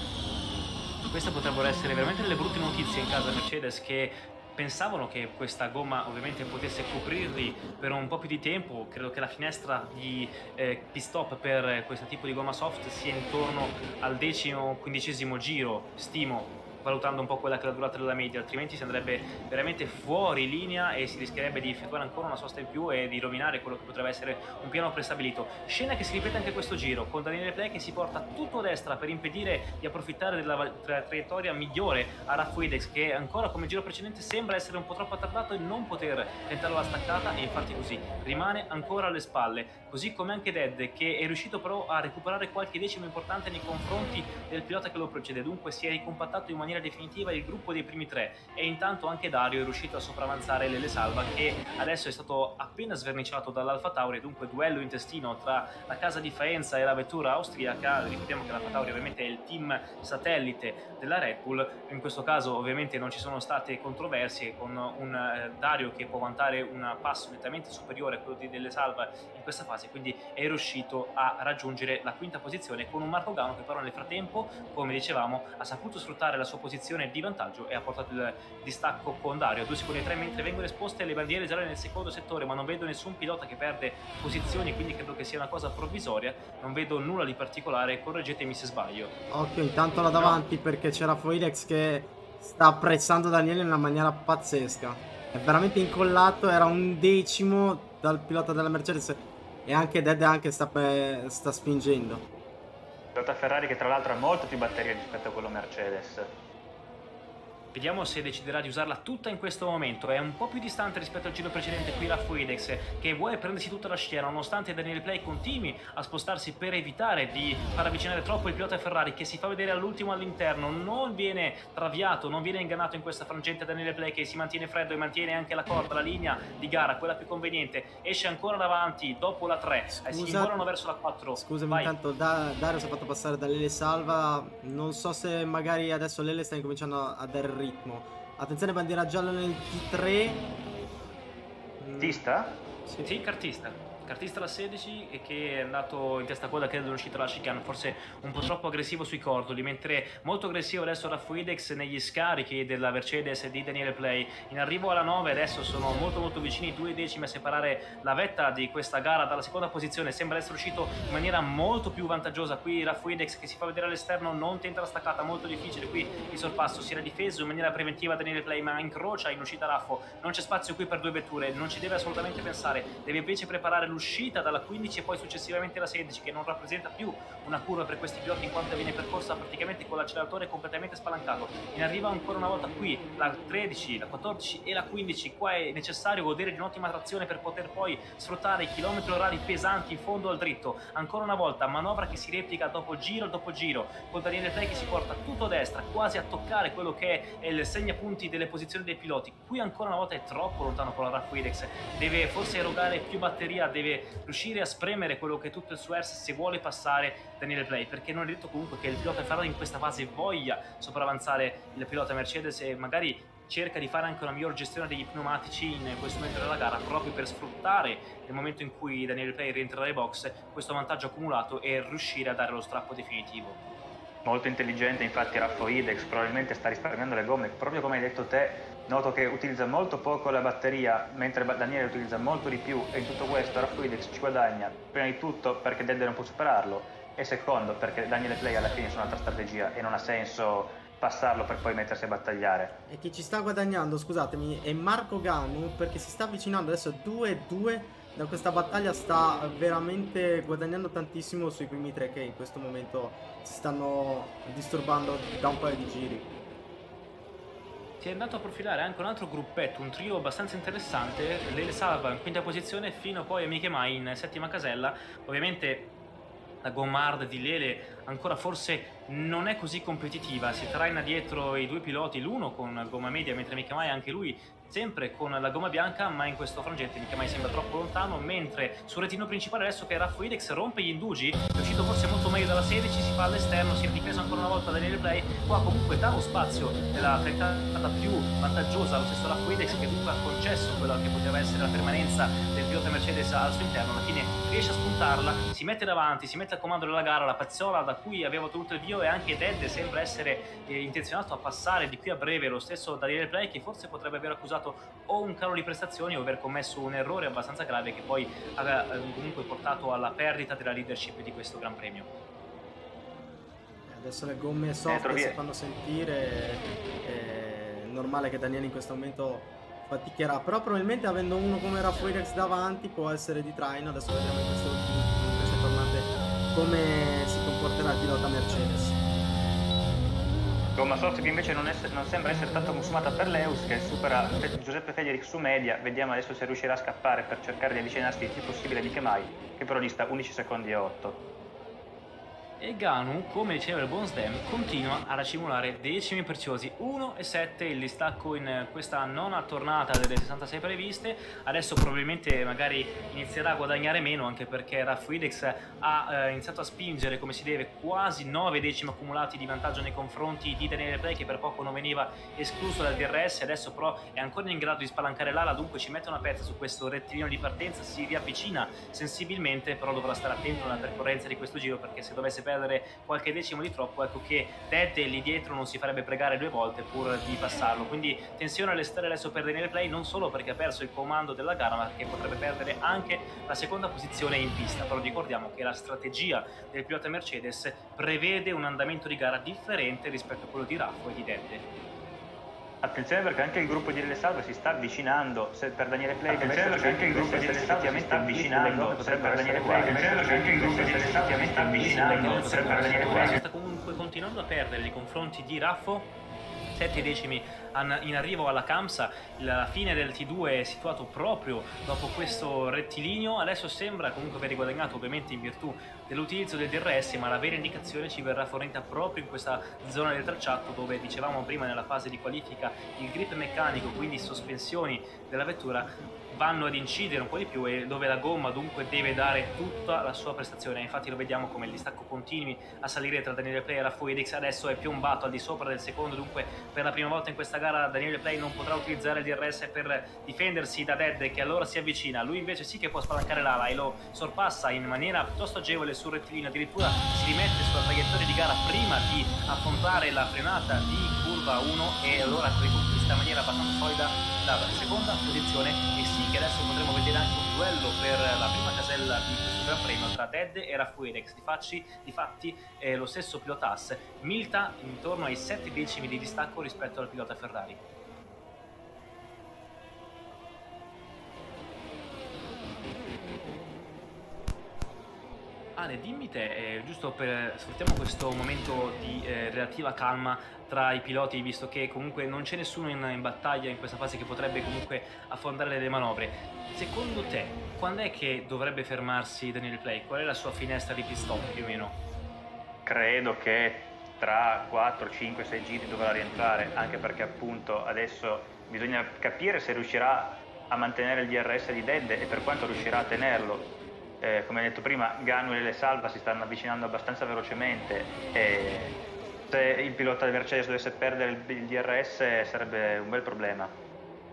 Queste potrebbero essere veramente delle brutte notizie in casa Mercedes, che pensavano che questa gomma ovviamente potesse coprirli per un po' più di tempo. Credo che la finestra di pit stop per questo tipo di gomma soft sia intorno al 10-15 giro, stimo, valutando un po' quella che è la durata della media, altrimenti si andrebbe veramente fuori linea e si rischierebbe di effettuare ancora una sosta in più e di rovinare quello che potrebbe essere un piano prestabilito. Scena che si ripete anche questo giro, con Daniele Play che si porta tutto a destra per impedire di approfittare della traiettoria migliore a Rafoidex, che ancora come giro precedente sembra essere un po' troppo attardato e non poter tentare la staccata, e infatti così rimane ancora alle spalle, così come anche Dead, che è riuscito però a recuperare qualche decimo importante nei confronti del pilota che lo precede. Dunque si è ricompattato in maniera definitiva il gruppo dei primi tre, e intanto anche Dario è riuscito a sopravanzare Lele Salva, che adesso è stato appena sverniciato dall'Alfa Tauri. Dunque duello intestino tra la casa di Faenza e la vettura austriaca. Ricordiamo che l'Alfa Tauri ovviamente è il team satellite della Red Bull, in questo caso ovviamente non ci sono state controversie, con un Dario che può vantare un passo nettamente superiore a quello di Lele Salva in questa fase, quindi è riuscito a raggiungere la quinta posizione con un Marco Gano che però nel frattempo, come dicevamo, ha saputo sfruttare la sua posizione di vantaggio e ha portato il distacco con Dario 2 secondi e 3, mentre vengono esposte le bandiere gialle nel secondo settore, ma non vedo nessun pilota che perde posizioni, quindi credo che sia una cosa provvisoria, non vedo nulla di particolare, correggetemi se sbaglio. Occhio intanto là davanti, perché c'era Foilex che sta apprezzando Daniele in una maniera pazzesca, è veramente incollato, era un decimo dal pilota della Mercedes, e anche Dead anche sta spingendo. Pilota Ferrari che tra l'altro ha molto più batteria rispetto a quello Mercedes. Vediamo se deciderà di usarla tutta in questo momento. È un po' più distante rispetto al giro precedente qui Rafoidex, che vuole prendersi tutta la schiena, nonostante Daniele Play continui a spostarsi per evitare di far avvicinare troppo il pilota Ferrari, che si fa vedere all'ultimo all'interno. Non viene traviato, non viene ingannato in questa frangente Daniele Play, che si mantiene freddo e mantiene anche la corda, la linea di gara, quella più conveniente. Esce ancora davanti dopo la 3, si involano verso la 4. Scusami, vai. intanto Dario si è fatto passare da Lele Salva, non so se magari adesso Lele sta incominciando a dare ritmo. Attenzione, bandiera gialla nel T3. Cartista? Sì, cartista la 16, e che è andato in testa a coda, credo, dell'uscita dalla chicane, forse un po' troppo aggressivo sui cordoli, mentre molto aggressivo adesso Rafoidex negli scarichi della Mercedes di Daniele Play. In arrivo alla 9 adesso sono molto vicini, 2 decimi a separare la vetta di questa gara dalla seconda posizione. Sembra essere uscito in maniera molto più vantaggiosa qui Rafoidex, che si fa vedere all'esterno, non tenta la staccata, molto difficile qui il sorpasso, si era difeso in maniera preventiva Daniele Play, ma incrocia in uscita Raffo. Non c'è spazio qui per due vetture, non ci deve assolutamente pensare, deve invece preparare l'uscita dalla 15 e poi successivamente la 16, che non rappresenta più una curva per questi piloti in quanto viene percorsa praticamente con l'acceleratore completamente spalancato. In arriva ancora una volta qui la 13, la 14 e la 15. Qua è necessario godere di un'ottima trazione per poter poi sfruttare i chilometri orari pesanti in fondo al dritto. Ancora una volta manovra che si replica dopo giro, con Daniele Play che si porta tutto a destra, quasi a toccare quello che è il segnapunti delle posizioni dei piloti. Qui ancora una volta è troppo lontano con la Rafoidex, deve forse erogare più batteria, deve riuscire a spremere quello che è tutto il suo ERS se vuole passare Daniele Play, perché non è detto comunque che il pilota Ferrari in questa fase voglia sopravanzare il pilota Mercedes, e magari cerca di fare anche una miglior gestione degli pneumatici in questo momento della gara, proprio per sfruttare nel momento in cui Daniele Play rientra dai box questo vantaggio accumulato e riuscire a dare lo strappo definitivo. Molto intelligente infatti Rafoidex, probabilmente sta risparmiando le gomme, proprio come hai detto te. Noto che utilizza molto poco la batteria, mentre Daniele utilizza molto di più, e in tutto questo Rafoidex ci guadagna, prima di tutto perché Dead non può superarlo, e secondo perché Daniele Play alla fine è un'altra strategia e non ha senso passarlo per poi mettersi a battagliare. E chi ci sta guadagnando, scusatemi, è Marco Ganu, perché si sta avvicinando adesso 2-2 da questa battaglia, sta veramente guadagnando tantissimo sui primi tre che in questo momento si stanno disturbando da un paio di giri. Si è andato a profilare anche un altro gruppetto, un trio abbastanza interessante, Lele Salva in quinta posizione fino poi a Miche Mai in settima casella. Ovviamente la gomma hard di Lele ancora forse non è così competitiva, si traina dietro i due piloti, l'uno con gomma media mentre Miche Mai anche lui sempre con la gomma bianca, ma in questo frangente Miche Mai sembra troppo lontano, mentre sul retino principale adesso che Raffo Idex rompe gli indugi, è uscito forse molto meglio dalla 16, si fa all'esterno, si è difeso ancora una volta da Daniele Play, qua comunque dà lo spazio nella frenata più vantaggiosa allo stesso Raffo Idex, che dunque ha concesso quella che poteva essere la permanenza del pilota Mercedes al suo interno, alla fine riesce a spuntarla, si mette davanti, si mette al comando della gara, la Pazzola da cui aveva ottenuto il via, e anche Dead sembra essere intenzionato a passare di qui a breve, lo stesso Daniele Play, che forse potrebbe aver accusato o un calo di prestazioni o aver commesso un errore abbastanza grave che poi ha comunque portato alla perdita della leadership di questo Gran Premio. Adesso le gomme soft si fanno sentire, è normale che Daniele in questo momento faticherà, però probabilmente avendo uno come Raffo-Idex davanti può essere di traino. Adesso vediamo in queste tornate come si comporterà il pilota Mercedes. Gomma soft che invece non sembra essere tanto consumata per Leus, che supera Giuseppe Federic su media. Vediamo adesso se riuscirà a scappare per cercare di avvicinarsi il più possibile a Miche Mai, che però gli sta 11 secondi e 8. E Ganu, come diceva il buon Sdem, continua a racimolare decimi preziosi, 1 e 7 il distacco in questa nona tornata delle 66 previste. Adesso probabilmente magari inizierà a guadagnare meno, anche perché Raffo-Idex ha iniziato a spingere come si deve, quasi 9 decimi accumulati di vantaggio nei confronti di Daniele Play, che per poco non veniva escluso dal DRS. Adesso però è ancora in grado di spalancare l'ala, dunque ci mette una pezza su questo rettilineo di partenza, si riavvicina sensibilmente, però dovrà stare attento nella percorrenza di questo giro, perché se dovesse perdere qualche decimo di troppo, ecco che Dead lì dietro non si farebbe pregare due volte pur di passarlo. Quindi tensione alle stelle adesso per Daniele Play, non solo perché ha perso il comando della gara, ma perché potrebbe perdere anche la seconda posizione in pista. Però ricordiamo che la strategia del pilota Mercedes prevede un andamento di gara differente rispetto a quello di Raffo e di Dead. Attenzione perché anche il gruppo di Lele Salva si sta avvicinando, se per Daniele Play attenzione perché anche il gruppo di Lele Salva si sta avvicinando, se per Daniele Play attenzione perché anche il gruppo di Lele Salva si sta avvicinando, se per Daniele Play sta comunque continuando a perdere nei confronti di Raffo, 7 decimi in arrivo alla Camsa. La fine del T2 è situato proprio dopo questo rettilineo, adesso sembra comunque aver riguadagnato ovviamente in virtù dell'utilizzo del DRS, ma la vera indicazione ci verrà fornita proprio in questa zona del tracciato, dove dicevamo prima nella fase di qualifica il grip meccanico, quindi sospensioni della vettura, vanno ad incidere un po' di più e dove la gomma dunque deve dare tutta la sua prestazione. Infatti lo vediamo come il distacco continui a salire tra Daniele Play e Raffo-Idex, adesso è piombato al di sopra del secondo, dunque per la prima volta in questa gara Daniele Play non potrà utilizzare il DRS per difendersi da Dead, che allora si avvicina. Lui invece sì che può spalancare l'ala e lo sorpassa in maniera piuttosto agevole sul rettilineo, addirittura si rimette sulla traiettoria di gara prima di affrontare la frenata di curva 1 e allora riconquista in maniera abbastanza solida la seconda posizione. E sì che adesso potremo vedere anche un duello per la prima casella di questo Gran Premio tra Dead e Raffo-Idex. Difatti lo stesso pilota Haas milta intorno ai 7 decimi di distacco rispetto al pilota Ferrari. Ale, dimmi te, giusto per sfruttiamo questo momento di relativa calma tra i piloti, visto che comunque non c'è nessuno in battaglia in questa fase che potrebbe comunque affondare le manovre. Secondo te, quando è che dovrebbe fermarsi Daniele Play? Qual è la sua finestra di pit stop più o meno? Credo che tra 4, 5, 6 giri dovrà rientrare, anche perché appunto adesso bisogna capire se riuscirà a mantenere il DRS di Dead e per quanto riuscirà a tenerlo. Come detto prima, Ganu e Le Salva si stanno avvicinando abbastanza velocemente e se il pilota di Mercedes dovesse perdere il DRS sarebbe un bel problema.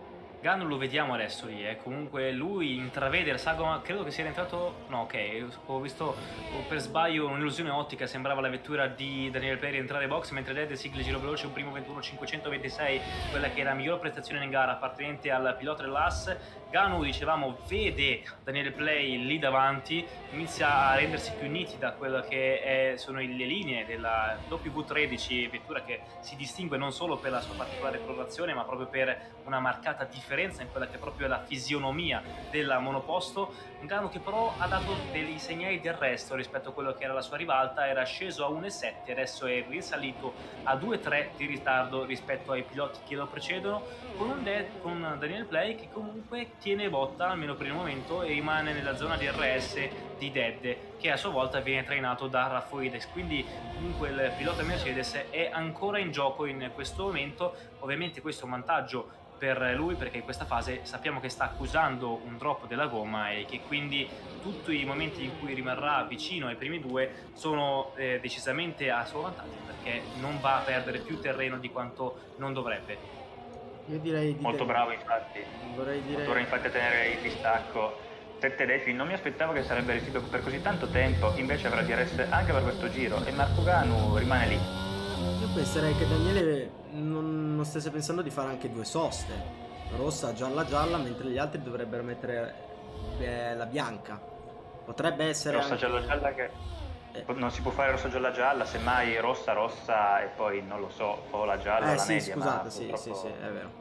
Gano lo vediamo adesso lì, comunque lui intravede la sagoma, credo che sia rientrato, no ok, ho visto per sbaglio un'illusione ottica, sembrava la vettura di Daniele Play rientrare in box, mentre Dead sigla giro veloce un primo 21.526, quella che è la miglior prestazione in gara appartenente al pilota dell'AS. Gano, dicevamo, vede Daniele Play lì davanti, inizia a rendersi più nitida quella che sono le linee della W13, vettura che si distingue non solo per la sua particolare colorazione ma proprio per una marcata differenza in quella che è proprio la fisionomia del monoposto. Gano che però ha dato dei segnali di arresto rispetto a quello che era la sua ribalta, era sceso a 1,7, adesso è risalito a 2,3 di ritardo rispetto ai piloti che lo precedono, con Daniel Play che comunque tiene botta almeno per il momento e rimane nella zona di RS di Dead, che a sua volta viene trainato da Raffoides, quindi comunque il pilota Mercedes è ancora in gioco in questo momento. Ovviamente questo è un vantaggio per lui perché in questa fase sappiamo che sta accusando un drop della gomma e che quindi tutti i momenti in cui rimarrà vicino ai primi due sono decisamente a suo vantaggio, perché non va a perdere più terreno di quanto non dovrebbe. Io direi di molto bravo infatti, vorrei dire molto bravo infatti a tenere il distacco. 7 defi, non mi aspettavo che sarebbe resistito per così tanto tempo, invece avrà DRS anche per questo giro e Marco Ganu rimane lì. Io penserei che Daniele non stesse pensando di fare anche due soste, rossa, gialla, gialla, mentre gli altri dovrebbero mettere la bianca. Potrebbe essere rossa, anche... gialla, gialla che non si può fare rossa, gialla, gialla, semmai rossa, rossa e poi non lo so, o la gialla o la sì, media. scusate, ma sì, purtroppo... sì, è vero.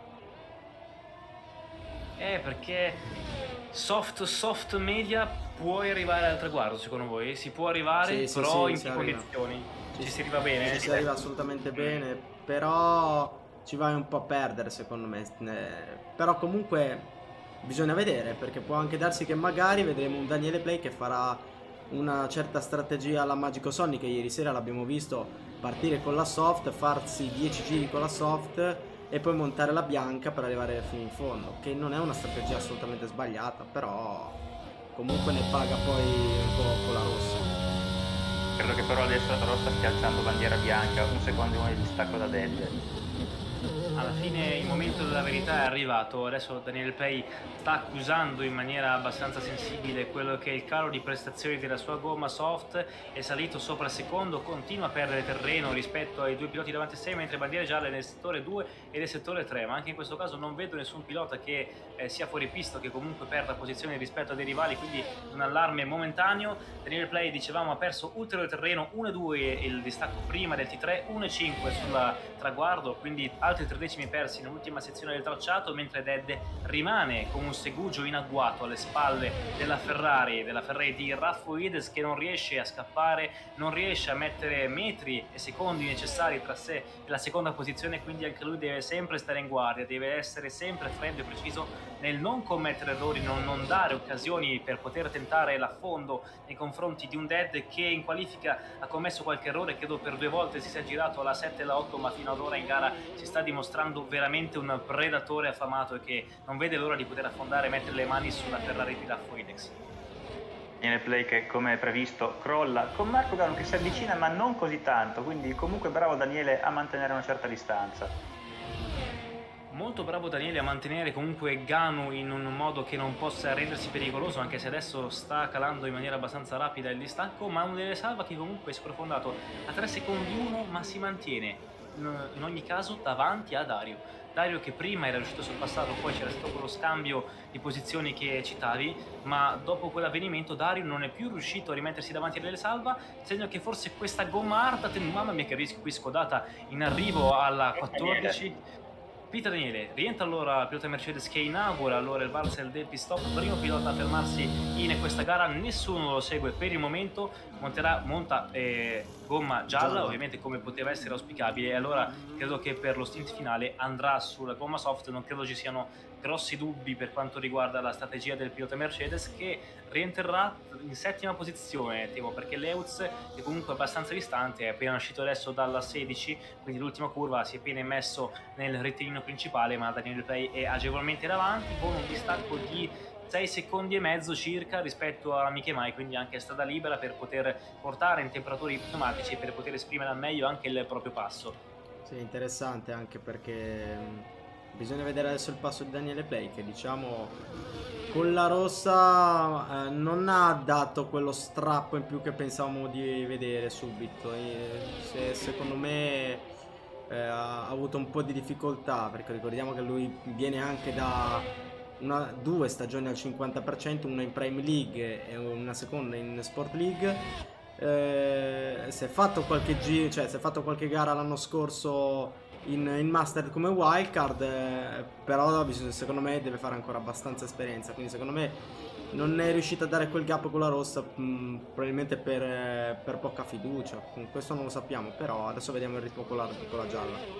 Perché soft media puoi arrivare al traguardo, secondo voi? Si può arrivare, Sì, però sì, in che condizioni? Ci si arriva Ci bene? si arriva assolutamente bene, però ci vai un po' a perdere secondo me. Però comunque bisogna vedere, perché può anche darsi che magari vedremo un Daniele Play che farà una certa strategia alla Magico Sonic, che ieri sera l'abbiamo visto partire con la soft, farsi 10 giri con la soft e poi montare la bianca per arrivare fino in fondo, che non è una strategia assolutamente sbagliata, però comunque ne paga poi un po' con la rossa. Credo che però adesso la rossa stia alzando bandiera bianca, un secondo di distacco da Dead. Alla fine il momento della verità è arrivato, adesso Daniel Play sta accusando in maniera abbastanza sensibile quello che è il calo di prestazioni della sua gomma soft, è salito sopra il secondo, continua a perdere terreno rispetto ai due piloti davanti a sé, mentre bandiere gialle nel settore 2 e nel settore 3, ma anche in questo caso non vedo nessun pilota che sia fuori pista, che comunque perda posizione rispetto a dei rivali, quindi un allarme momentaneo. Daniel Play, dicevamo, ha perso ulteriore terreno, 1,2 il distacco prima del T3, 1,5 sul traguardo, quindi altri 3 decimi persi nell'ultima sezione del tracciato, mentre Dead rimane con un segugio in agguato alle spalle della Ferrari di Raffoides, che non riesce a scappare, non riesce a mettere metri e secondi necessari tra sé e la seconda posizione, quindi anche lui deve sempre stare in guardia, deve essere sempre freddo e preciso nel non commettere errori, non dare occasioni per poter tentare l'affondo nei confronti di un Dead che in qualifica ha commesso qualche errore, credo per 2 volte si sia girato alla 7 e alla 8, ma fino ad ora in gara si sta dimostrando veramente un predatore affamato e che non vede l'ora di poter affondare e mettere le mani sulla Ferrari di Raffoides. Daniel Play che come previsto crolla, con Marco Ganu che si avvicina ma non così tanto, quindi comunque bravo Daniele a mantenere una certa distanza. Molto bravo Daniele a mantenere comunque Ganu in un modo che non possa rendersi pericoloso, anche se adesso sta calando in maniera abbastanza rapida il distacco, ma un delle salva che comunque è sprofondato a 3 secondi 1, ma si mantiene in ogni caso davanti a Dario che prima era riuscito a sorpassarlo, poi c'era stato quello scambio di posizioni che citavi, ma dopo quell'avvenimento Dario non è più riuscito a rimettersi davanti a Dele Salva, segno che forse questa gomma hard, mamma mia che rischio qui scodata in arrivo alla 14. Pita Daniele, rientra allora il pilota Mercedes che inaugura allora il valzer del pit stop, primo pilota a fermarsi in questa gara, nessuno lo segue per il momento, monta gomma gialla, ovviamente come poteva essere auspicabile, e allora credo che per lo stint finale andrà sulla gomma soft, non credo ci siano grossi dubbi per quanto riguarda la strategia del pilota Mercedes, che rientrerà in 7ª posizione, temo, perché Leutz, che comunque è abbastanza distante, è appena uscito adesso dalla 16, quindi l'ultima curva si è appena immesso nel rettilineo principale, ma Daniel Play è agevolmente davanti con un distacco di 6 secondi e mezzo circa rispetto a Miche Mai, quindi anche strada libera per poter portare in temperature i pneumatici e per poter esprimere al meglio anche il proprio passo. Sì, interessante anche perché Bisogna vedere adesso il passo di Daniele Play, che diciamo con la rossa non ha dato quello strappo in più che pensavamo di vedere subito. Secondo me ha avuto un po' di difficoltà, perché ricordiamo che lui viene anche da due stagioni al 50%, una in Prime League e una seconda in Sport League. Si è fatto qualche giro, cioè si è fatto qualche gara l'anno scorso in Master come wildcard, però secondo me deve fare ancora abbastanza esperienza, quindi secondo me non è riuscito a dare quel gap con la rossa, probabilmente per poca fiducia. Questo non lo sappiamo, però adesso vediamo il ritmo con la gialla.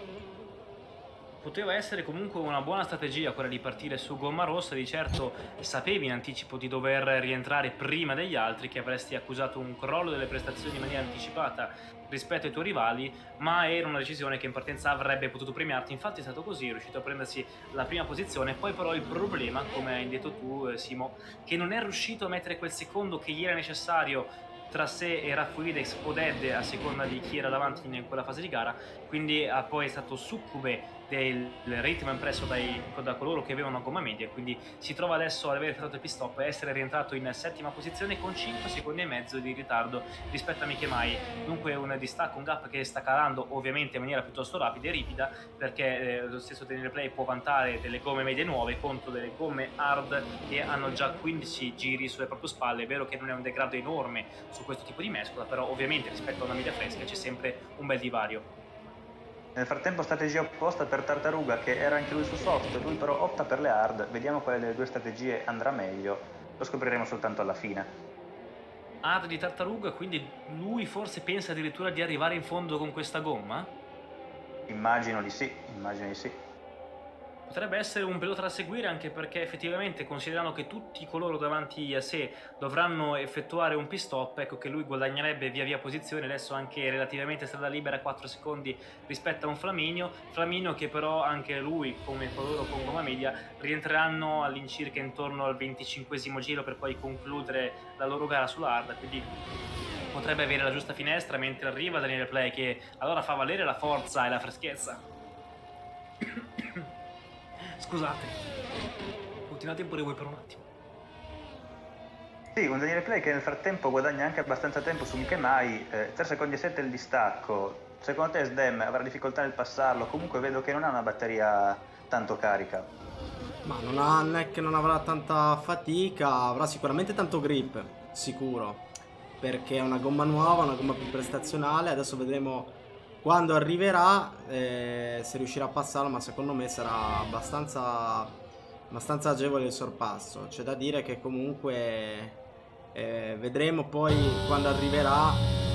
Poteva essere comunque una buona strategia quella di partire su gomma rossa, di certo sapevi in anticipo di dover rientrare prima degli altri, che avresti accusato un crollo delle prestazioni in maniera anticipata rispetto ai tuoi rivali, ma era una decisione che in partenza avrebbe potuto premiarti. Infatti è stato così, è riuscito a prendersi la prima posizione. Poi però il problema, come hai detto tu Simo, che non è riuscito a mettere quel secondo che gli era necessario tra sé e Raffoidex o Dead, a seconda di chi era davanti in quella fase di gara, quindi poi è stato succube del ritmo impresso da coloro che avevano gomma media, quindi si trova adesso ad aver effettuato il pit stop e essere rientrato in settima posizione con 5 secondi e mezzo di ritardo rispetto a Miche Mai. Dunque un distacco, un gap che sta calando ovviamente in maniera piuttosto rapida e ripida, perché lo stesso Daniele Play può vantare delle gomme medie nuove contro delle gomme hard che hanno già 15 giri sulle proprie spalle. È vero che non è un degrado enorme su questo tipo di mescola, però ovviamente rispetto a una media fresca c'è sempre un bel divario. Nel frattempo strategia opposta per Tartaruga, che era anche lui su soft, lui però opta per le hard. Vediamo quale delle due strategie andrà meglio, lo scopriremo soltanto alla fine. Hard di Tartaruga, quindi lui forse pensa addirittura di arrivare in fondo con questa gomma? Immagino di sì, immagino di sì. Potrebbe essere un pilota da seguire, anche perché effettivamente, considerando che tutti coloro davanti a sé dovranno effettuare un pit stop, ecco che lui guadagnerebbe via via posizione, adesso anche relativamente strada libera, 4 secondi rispetto a un Flaminio che però anche lui, come coloro con gomma media, rientreranno all'incirca intorno al 25esimo giro per poi concludere la loro gara sulla hard, quindi potrebbe avere la giusta finestra, mentre arriva Daniele Play che allora fa valere la forza e la freschezza. Scusate, continuate pure voi per un attimo. Sì, un Daniele Play che nel frattempo guadagna anche abbastanza tempo su Miche Mai, 3 secondi e 7 il distacco. Secondo te SDEM avrà difficoltà nel passarlo? Comunque vedo che non ha una batteria tanto carica. Ma non è che non avrà tanta fatica, avrà sicuramente tanto grip, sicuro, perché è una gomma nuova, una gomma più prestazionale. Adesso vedremo quando arriverà se riuscirà a passarlo, ma secondo me sarà abbastanza agevole il sorpasso. C'è da dire che comunque vedremo poi quando arriverà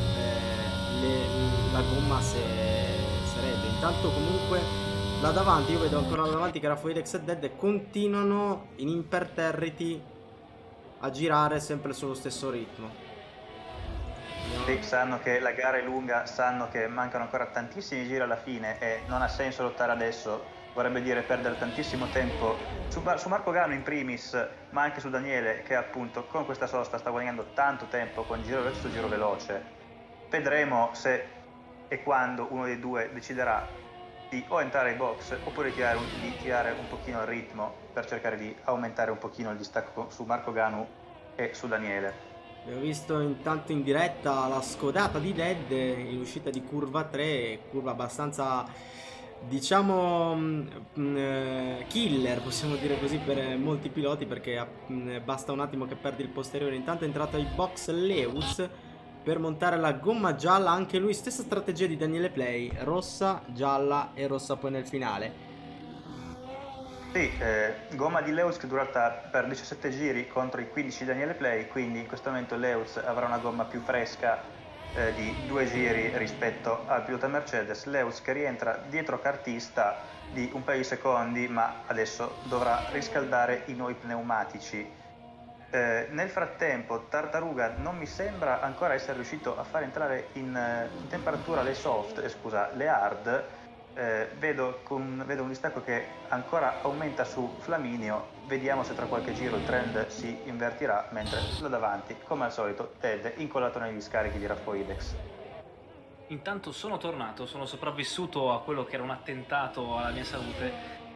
la gomma se regge. Intanto comunque là davanti, io vedo ancora là davanti che Raffoidex e Dead continuano in imperterriti a girare sempre sullo stesso ritmo. Sì, sanno che la gara è lunga, sanno che mancano ancora tantissimi giri alla fine e non ha senso lottare adesso, vorrebbe dire perdere tantissimo tempo su Marco Gano in primis, ma anche su Daniele, che appunto con questa sosta sta guadagnando tanto tempo con giro verso giro veloce. Vedremo se e quando uno dei due deciderà di o entrare ai box oppure di tirare un pochino il ritmo per cercare di aumentare un pochino il distacco su Marco Ganu e su Daniele. Abbiamo visto intanto in diretta la scodata di Dead in uscita di curva 3, curva abbastanza, diciamo, killer, possiamo dire così, per molti piloti, perché basta un attimo che perdi il posteriore. Intanto è entrato ai box Lewis per montare la gomma gialla, anche lui stessa strategia di Daniele Play, rossa, gialla e rossa poi nel finale. Sì, gomma di Lewis che è durata per 17 giri contro i 15 di Daniele Play, quindi in questo momento Lewis avrà una gomma più fresca di 2 giri rispetto al pilota Mercedes. Lewis che rientra dietro cartista di un paio di secondi, ma adesso dovrà riscaldare i nuovi pneumatici. Nel frattempo Tartaruga non mi sembra ancora essere riuscito a far entrare in temperatura le hard. Vedo un distacco che ancora aumenta su Flaminio. Vediamo se tra qualche giro il trend si invertirà, mentre là davanti, come al solito, Ted incollato negli scarichi di Raffoidex. Intanto sono tornato, sono sopravvissuto a quello che era un attentato alla mia salute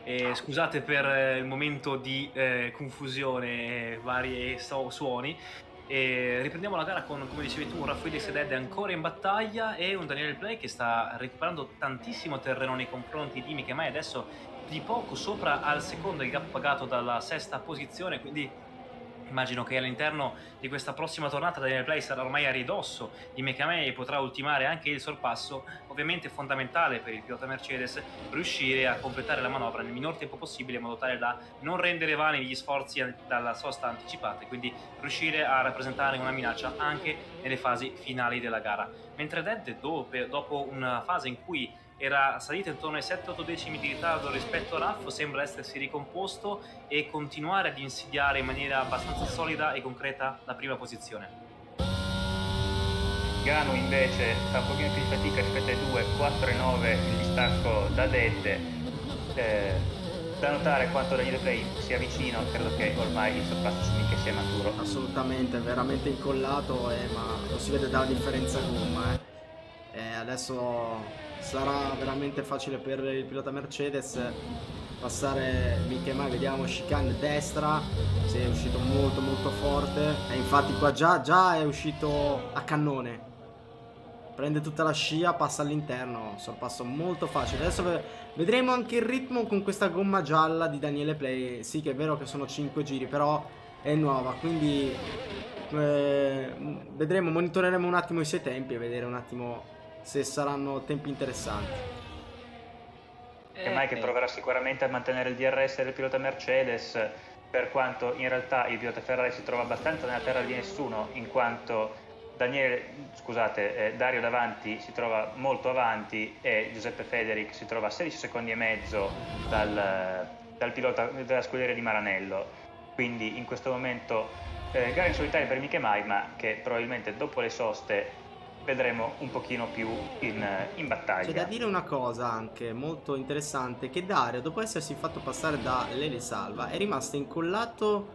Scusate per il momento di confusione, vari suoni. Riprendiamo la gara con, come dicevi tu, un Raffaele Dead ancora in battaglia e un Daniele Play che sta recuperando tantissimo terreno nei confronti di Mikemai, adesso di poco sopra al secondo il gap pagato dalla sesta posizione, quindi immagino che all'interno di questa prossima tornata Daniel Play sarà ormai a ridosso di Mikemai e potrà ultimare anche il sorpasso. Ovviamente è fondamentale per il pilota Mercedes riuscire a completare la manovra nel minor tempo possibile in modo tale da non rendere vani gli sforzi dalla sosta anticipata e quindi riuscire a rappresentare una minaccia anche nelle fasi finali della gara. Mentre Dead, dopo una fase in cui era salito intorno ai 7-8 decimi di ritardo rispetto a Raff, sembra essersi ricomposto e continuare ad insidiare in maniera abbastanza solida e concreta la prima posizione. Ganu invece fa un pochino più di fatica rispetto ai 2, 4-9 il distacco da Dead. Da notare quanto Daniele Play sia vicino, credo che ormai il sorpasso su Miche sia maturo. Assolutamente, veramente incollato, ma lo si vede dalla differenza gomma. Adesso sarà veramente facile per il pilota Mercedes passare Mikemai. Vediamo chicane destra, si è uscito molto molto forte e infatti qua già è uscito a cannone, prende tutta la scia, passa all'interno, sorpasso molto facile. Adesso vedremo anche il ritmo con questa gomma gialla di Daniele Play. Sì che è vero che sono 5 giri, però è nuova, quindi vedremo, monitoreremo un attimo i suoi tempi e vedere un attimo se saranno tempi interessanti. Mai che proverà sicuramente a mantenere il DRS del pilota Mercedes, per quanto in realtà il pilota Ferrari si trova abbastanza nella terra di nessuno, in quanto Dario davanti si trova molto avanti e Giuseppe Federic si trova a 16 secondi e mezzo dal pilota della scuderia di Maranello. Quindi in questo momento gara in solitaria per Mikemai, ma che probabilmente dopo le soste vedremo un pochino più in battaglia. C'è da dire una cosa anche molto interessante, che Dario, dopo essersi fatto passare da Lele Salva, è rimasto incollato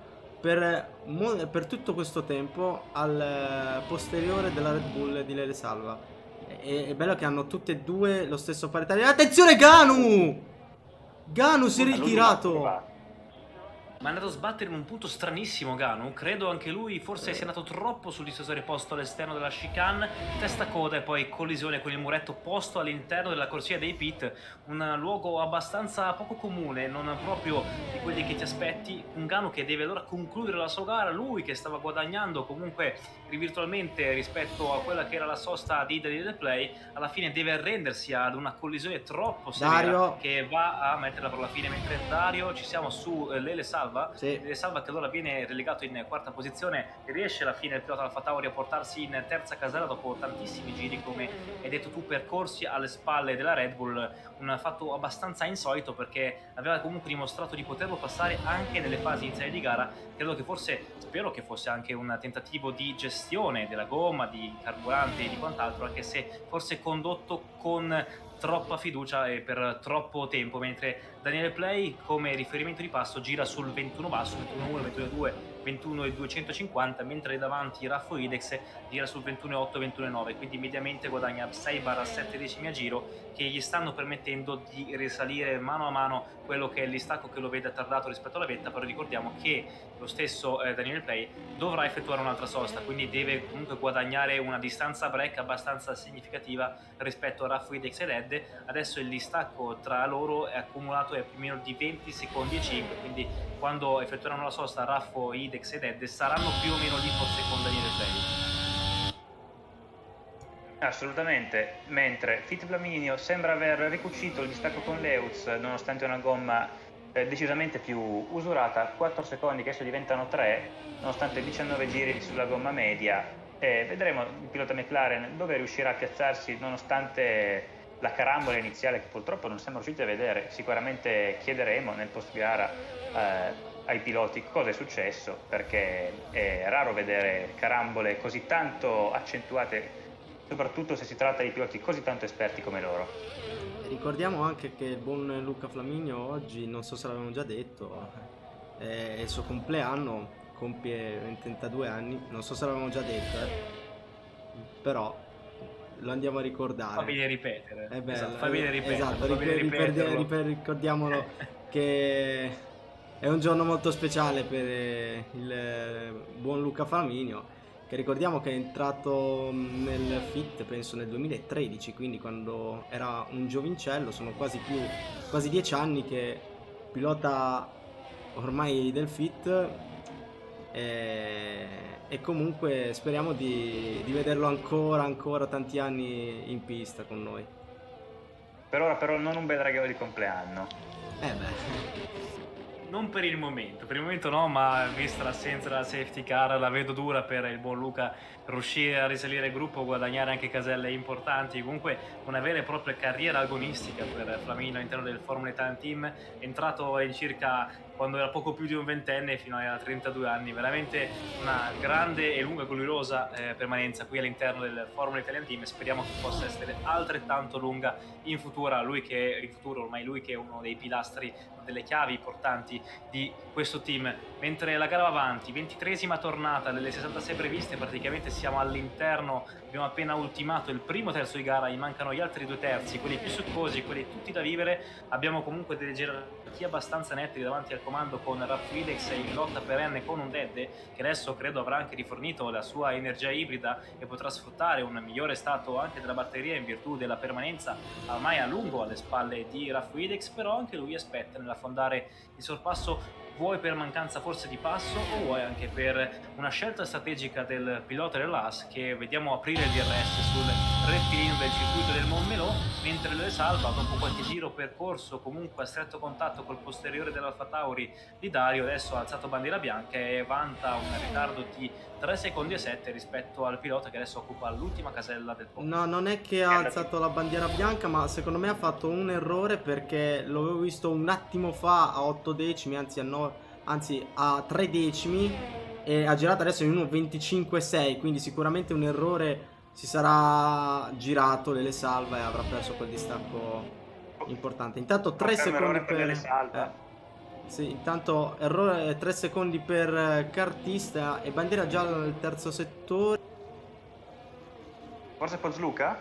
per tutto questo tempo al posteriore della Red Bull di Lele Salva. È bello che hanno tutte e due lo stesso paritario. Attenzione Ganu! Ganu si è ritirato! Ma è andato a sbattere in un punto stranissimo Ganu, credo anche lui forse sia andato troppo sul difensore posto all'esterno della chicane, testa coda e poi collisione con il muretto posto all'interno della corsia dei pit, un luogo abbastanza poco comune, non proprio di quelli che ti aspetti. Un Ganu che deve allora concludere la sua gara, lui che stava guadagnando comunque virtualmente rispetto a quella che era la sosta di Daniele Play, alla fine deve arrendersi ad una collisione troppo severa che va a metterla per la fine. Mentre Dario, ci siamo su Lele Salva. Lele Salva che allora viene relegato in quarta posizione e riesce alla fine il pilota Alfa Tauri a portarsi in terza casella dopo tantissimi giri, come hai detto tu, percorsi alle spalle della Red Bull. Un fatto abbastanza insolito perché aveva comunque dimostrato di poterlo passare anche nelle fasi iniziali di gara. Credo che spero che fosse anche un tentativo di gestione della gomma, di carburante e di quant'altro, anche se forse condotto con troppa fiducia e per troppo tempo, mentre Daniele Play come riferimento di passo gira sul 21 basso, 21.1, 22.2, 21.250, mentre davanti Raffo Idex gira sul 21.8, 21.9, quindi mediamente guadagna 6-7 decimi a giro, che gli stanno permettendo di risalire mano a mano quello che è il distacco che lo vede tardato rispetto alla vetta. Però ricordiamo che lo stesso Daniele Play dovrà effettuare un'altra sosta, quindi deve comunque guadagnare una distanza break abbastanza significativa rispetto a Raffo Idex e Red. Adesso il distacco tra loro è accumulato più o meno di 20 secondi e 5, quindi quando effettueranno la sosta Raffo, Idex e Red saranno più o meno lì forse con Daniele Play. Assolutamente, mentre Fit Flaminio sembra aver ricucito il distacco con Leutz nonostante una gomma decisamente più usurata, 4 secondi che adesso diventano 3 nonostante 19 giri sulla gomma media. Vedremo il pilota McLaren dove riuscirà a piazzarsi nonostante la carambola iniziale che purtroppo non siamo riusciti a vedere. Sicuramente chiederemo nel post gara ai piloti cosa è successo, perché è raro vedere carambole così tanto accentuate, soprattutto se si tratta di piloti così tanto esperti come loro. Ricordiamo anche che il buon Luca Flaminio oggi, non so se l'avevamo già detto, è il suo compleanno, compie 32 anni, non so se l'avevamo già detto, però lo andiamo a ricordare. Fa bene ripetere. È bello. Esatto, fa bene ripetere. Esatto, ricordiamolo che è un giorno molto speciale per il buon Luca Flaminio, che ricordiamo che è entrato nel FIT penso nel 2013, quindi quando era un giovincello. Sono quasi 10 anni che pilota ormai del FIT, e comunque speriamo di vederlo ancora tanti anni in pista con noi. Per ora però non un bel regalo di compleanno. Non per il momento no, ma vista l'assenza della safety car la vedo dura per il buon Luca riuscire a risalire il gruppo, guadagnare anche caselle importanti. Comunque una vera e propria carriera agonistica per Flaminio all'interno del Formula Italia Team, entrato in circa quando era poco più di un ventenne fino a 32 anni, veramente una grande e lunga gloriosa permanenza qui all'interno del Formula Italia Team, e speriamo che possa essere altrettanto lunga in futuro, ormai lui che è uno dei pilastri, delle chiavi importanti di questo team. Mentre la gara va avanti, 23esima tornata delle 66 previste, praticamente siamo all'interno, abbiamo appena ultimato il primo terzo di gara, gli mancano gli altri 2 terzi, quelli più succosi, quelli tutti da vivere. Abbiamo comunque delle gerarchie abbastanza nette davanti al comando, con Rafidex in lotta perenne con un Dedde che adesso credo avrà anche rifornito la sua energia ibrida e potrà sfruttare un migliore stato anche della batteria in virtù della permanenza ormai a lungo alle spalle di Rafidex. Però anche lui aspetta nell'affondare il sorpasso, vuoi per mancanza forse di passo o vuoi anche per una scelta strategica del pilota dell'AS, che vediamo aprire il DRS sul rettilineo del circuito del Montmelò, mentre Le Salva dopo qualche giro percorso comunque a stretto contatto col posteriore dell'Alfa Tauri di Dario adesso ha alzato bandiera bianca e vanta un ritardo di 3 secondi e 7 rispetto al pilota che adesso occupa l'ultima casella del podio. No, non è che ha alzato la bandiera bianca, ma secondo me ha fatto un errore, perché l'avevo visto un attimo fa a 8 decimi, anzi a 3 decimi, e ha girato adesso in 1.25.6, quindi sicuramente un errore, si sarà girato Le Salva e avrà perso quel distacco importante. Intanto 3 secondi per Le Salva. sì, intanto errore 3 secondi per Cartista e bandiera gialla nel terzo settore. Forse Pozluca?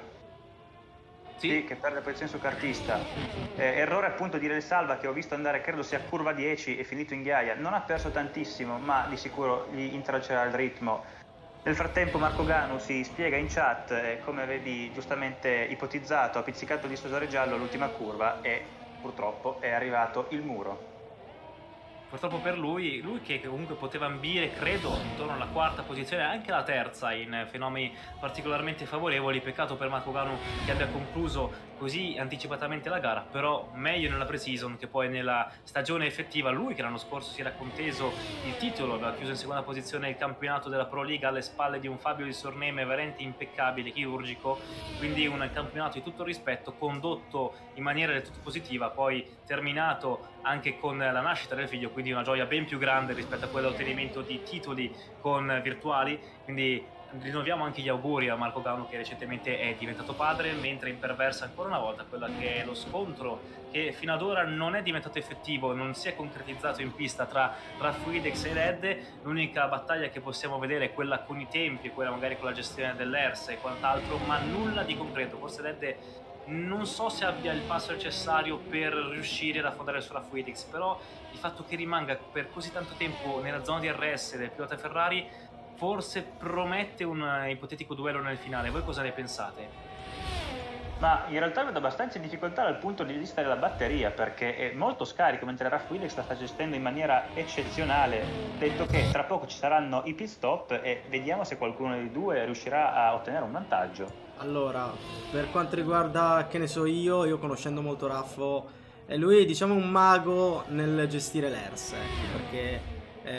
Sì, che perde posizione su Cartista. Errore appunto di Le Salva, che ho visto andare credo sia a curva 10 e finito in ghiaia. Non ha perso tantissimo, ma di sicuro gli intralcerà il ritmo. Nel frattempo Marco Ganu si spiega in chat, come avevi giustamente ipotizzato, ha pizzicato il difusore giallo all'ultima curva e purtroppo è arrivato il muro. Purtroppo per lui che comunque poteva ambire, credo, intorno alla 4ª posizione, anche la 3ª in fenomeni particolarmente favorevoli. Peccato per Marco Ganu che abbia concluso così anticipatamente la gara, però meglio nella pre-season che poi nella stagione effettiva. Lui che l'anno scorso si era conteso il titolo, aveva chiuso in seconda posizione il campionato della Pro League alle spalle di un Fabio Di Sorneme veramente impeccabile, chirurgico, quindi un campionato di tutto rispetto, condotto in maniera del tutto positiva, poi terminato anche con la nascita del figlio, quindi una gioia ben più grande rispetto a quell'ottenimento di titoli con virtuali. Quindi rinnoviamo anche gli auguri a Marco Ganu, che recentemente è diventato padre, mentre imperversa ancora una volta quella che è lo scontro che fino ad ora non è diventato effettivo, non si è concretizzato in pista tra Rafidex e Dedde. L'unica battaglia che possiamo vedere è quella con i tempi, quella magari con la gestione dell'ERS e quant'altro, ma nulla di concreto. Forse Dedde non so se abbia il passo necessario per riuscire ad affondare su Rafidex, però il fatto che rimanga per così tanto tempo nella zona di RS del pilota Ferrari forse promette un ipotetico duello nel finale. Voi cosa ne pensate? Ma in realtà vedo abbastanza difficoltà dal punto di vista della batteria, perché è molto scarico, mentre Rafidex la sta gestendo in maniera eccezionale. Detto che tra poco ci saranno i pit stop e vediamo se qualcuno dei due riuscirà a ottenere un vantaggio. Allora, per quanto riguarda, che ne so io conoscendo molto Raffo, lui è diciamo un mago nel gestire l'ERS, perché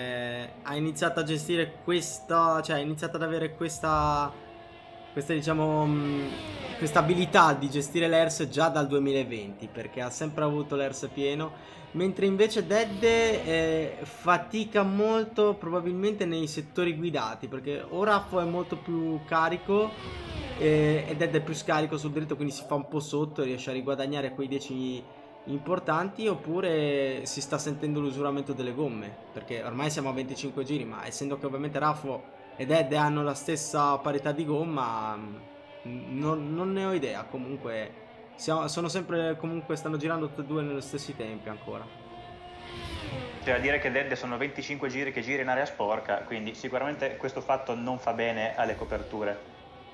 ha iniziato a gestire questa, cioè ha iniziato ad avere questa diciamo questa abilità di gestire l'ERS già dal 2020, perché ha sempre avuto l'ERS pieno, mentre invece Dedde fatica molto probabilmente nei settori guidati, perché o Raffo è molto più carico e Dedde è più scarico sul dritto, quindi si fa un po' sotto e riesce a riguadagnare quei 10 importanti, oppure si sta sentendo l'usuramento delle gomme, perché ormai siamo a 25 giri, ma essendo che ovviamente Raffo e Dedde hanno la stessa parità di gomma, non ne ho idea. Comunque sono sempre, comunque stanno girando tutti e due negli stessi tempi ancora. C'è da dire che Dead sono 25 giri che gira in area sporca, quindi sicuramente questo fatto non fa bene alle coperture.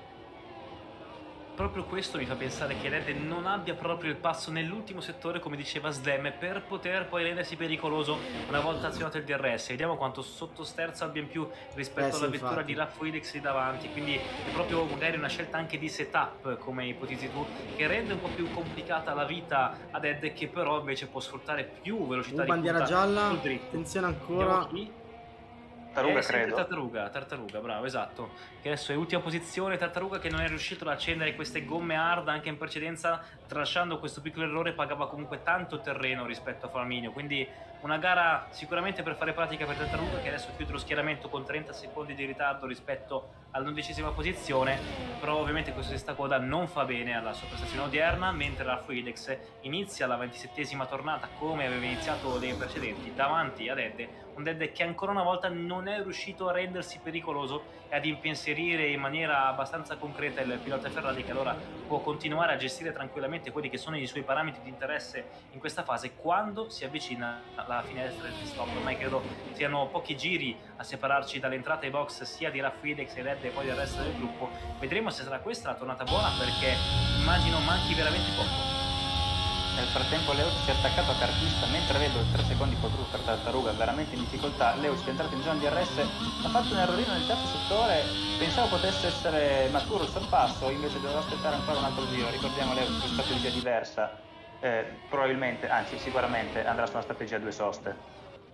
Proprio questo mi fa pensare che Red non abbia proprio il passo nell'ultimo settore, come diceva Sdem, per poter poi rendersi pericoloso una volta azionato il DRS. Vediamo quanto sottosterzo abbia in più rispetto alla vettura di Raffoidex lì davanti, quindi è proprio magari una scelta anche di setup, come ipotizzi tu, che rende un po' più complicata la vita a Dead, che però invece può sfruttare più velocità di bandiera punta gialla, sul dritto. attenzione ancora. Tartaruga, credo. Tartaruga, bravo, esatto. Che adesso è ultima posizione. Tartaruga che non è riuscito ad accendere queste gomme hard anche in precedenza, tralasciando questo piccolo errore, pagava comunque tanto terreno rispetto a Flaminio. Quindi una gara sicuramente per fare pratica per Tartaruga, che adesso chiude lo schieramento con 30 secondi di ritardo rispetto all'11ª posizione. Però ovviamente questo testacoda non fa bene alla sua prestazione odierna, mentre Raffoidex inizia la 27ª tornata come aveva iniziato le precedenti, davanti a Ed, un Dead che ancora una volta non è riuscito a rendersi pericoloso e ad impensierire in maniera abbastanza concreta il pilota Ferrari, che allora può continuare a gestire tranquillamente quelli che sono i suoi parametri di interesse in questa fase quando si avvicina alla finestra del stop. Ormai credo siano pochi giri a separarci dall'entrata ai box sia di Raffoidex e Red e poi del resto del gruppo. Vedremo se sarà questa la tornata buona, perché immagino manchi veramente poco. Nel frattempo Leo si è attaccato a carpista, mentre vedo 3 secondi per Tartaruga veramente in difficoltà. Leo si è entrato in zona di DRS, ha fatto un errorino nel terzo settore, pensavo potesse essere maturo il sorpasso, invece doveva aspettare ancora un altro giro. Ricordiamo Leo su una strategia diversa, probabilmente, anzi sicuramente andrà su una strategia a 2 soste.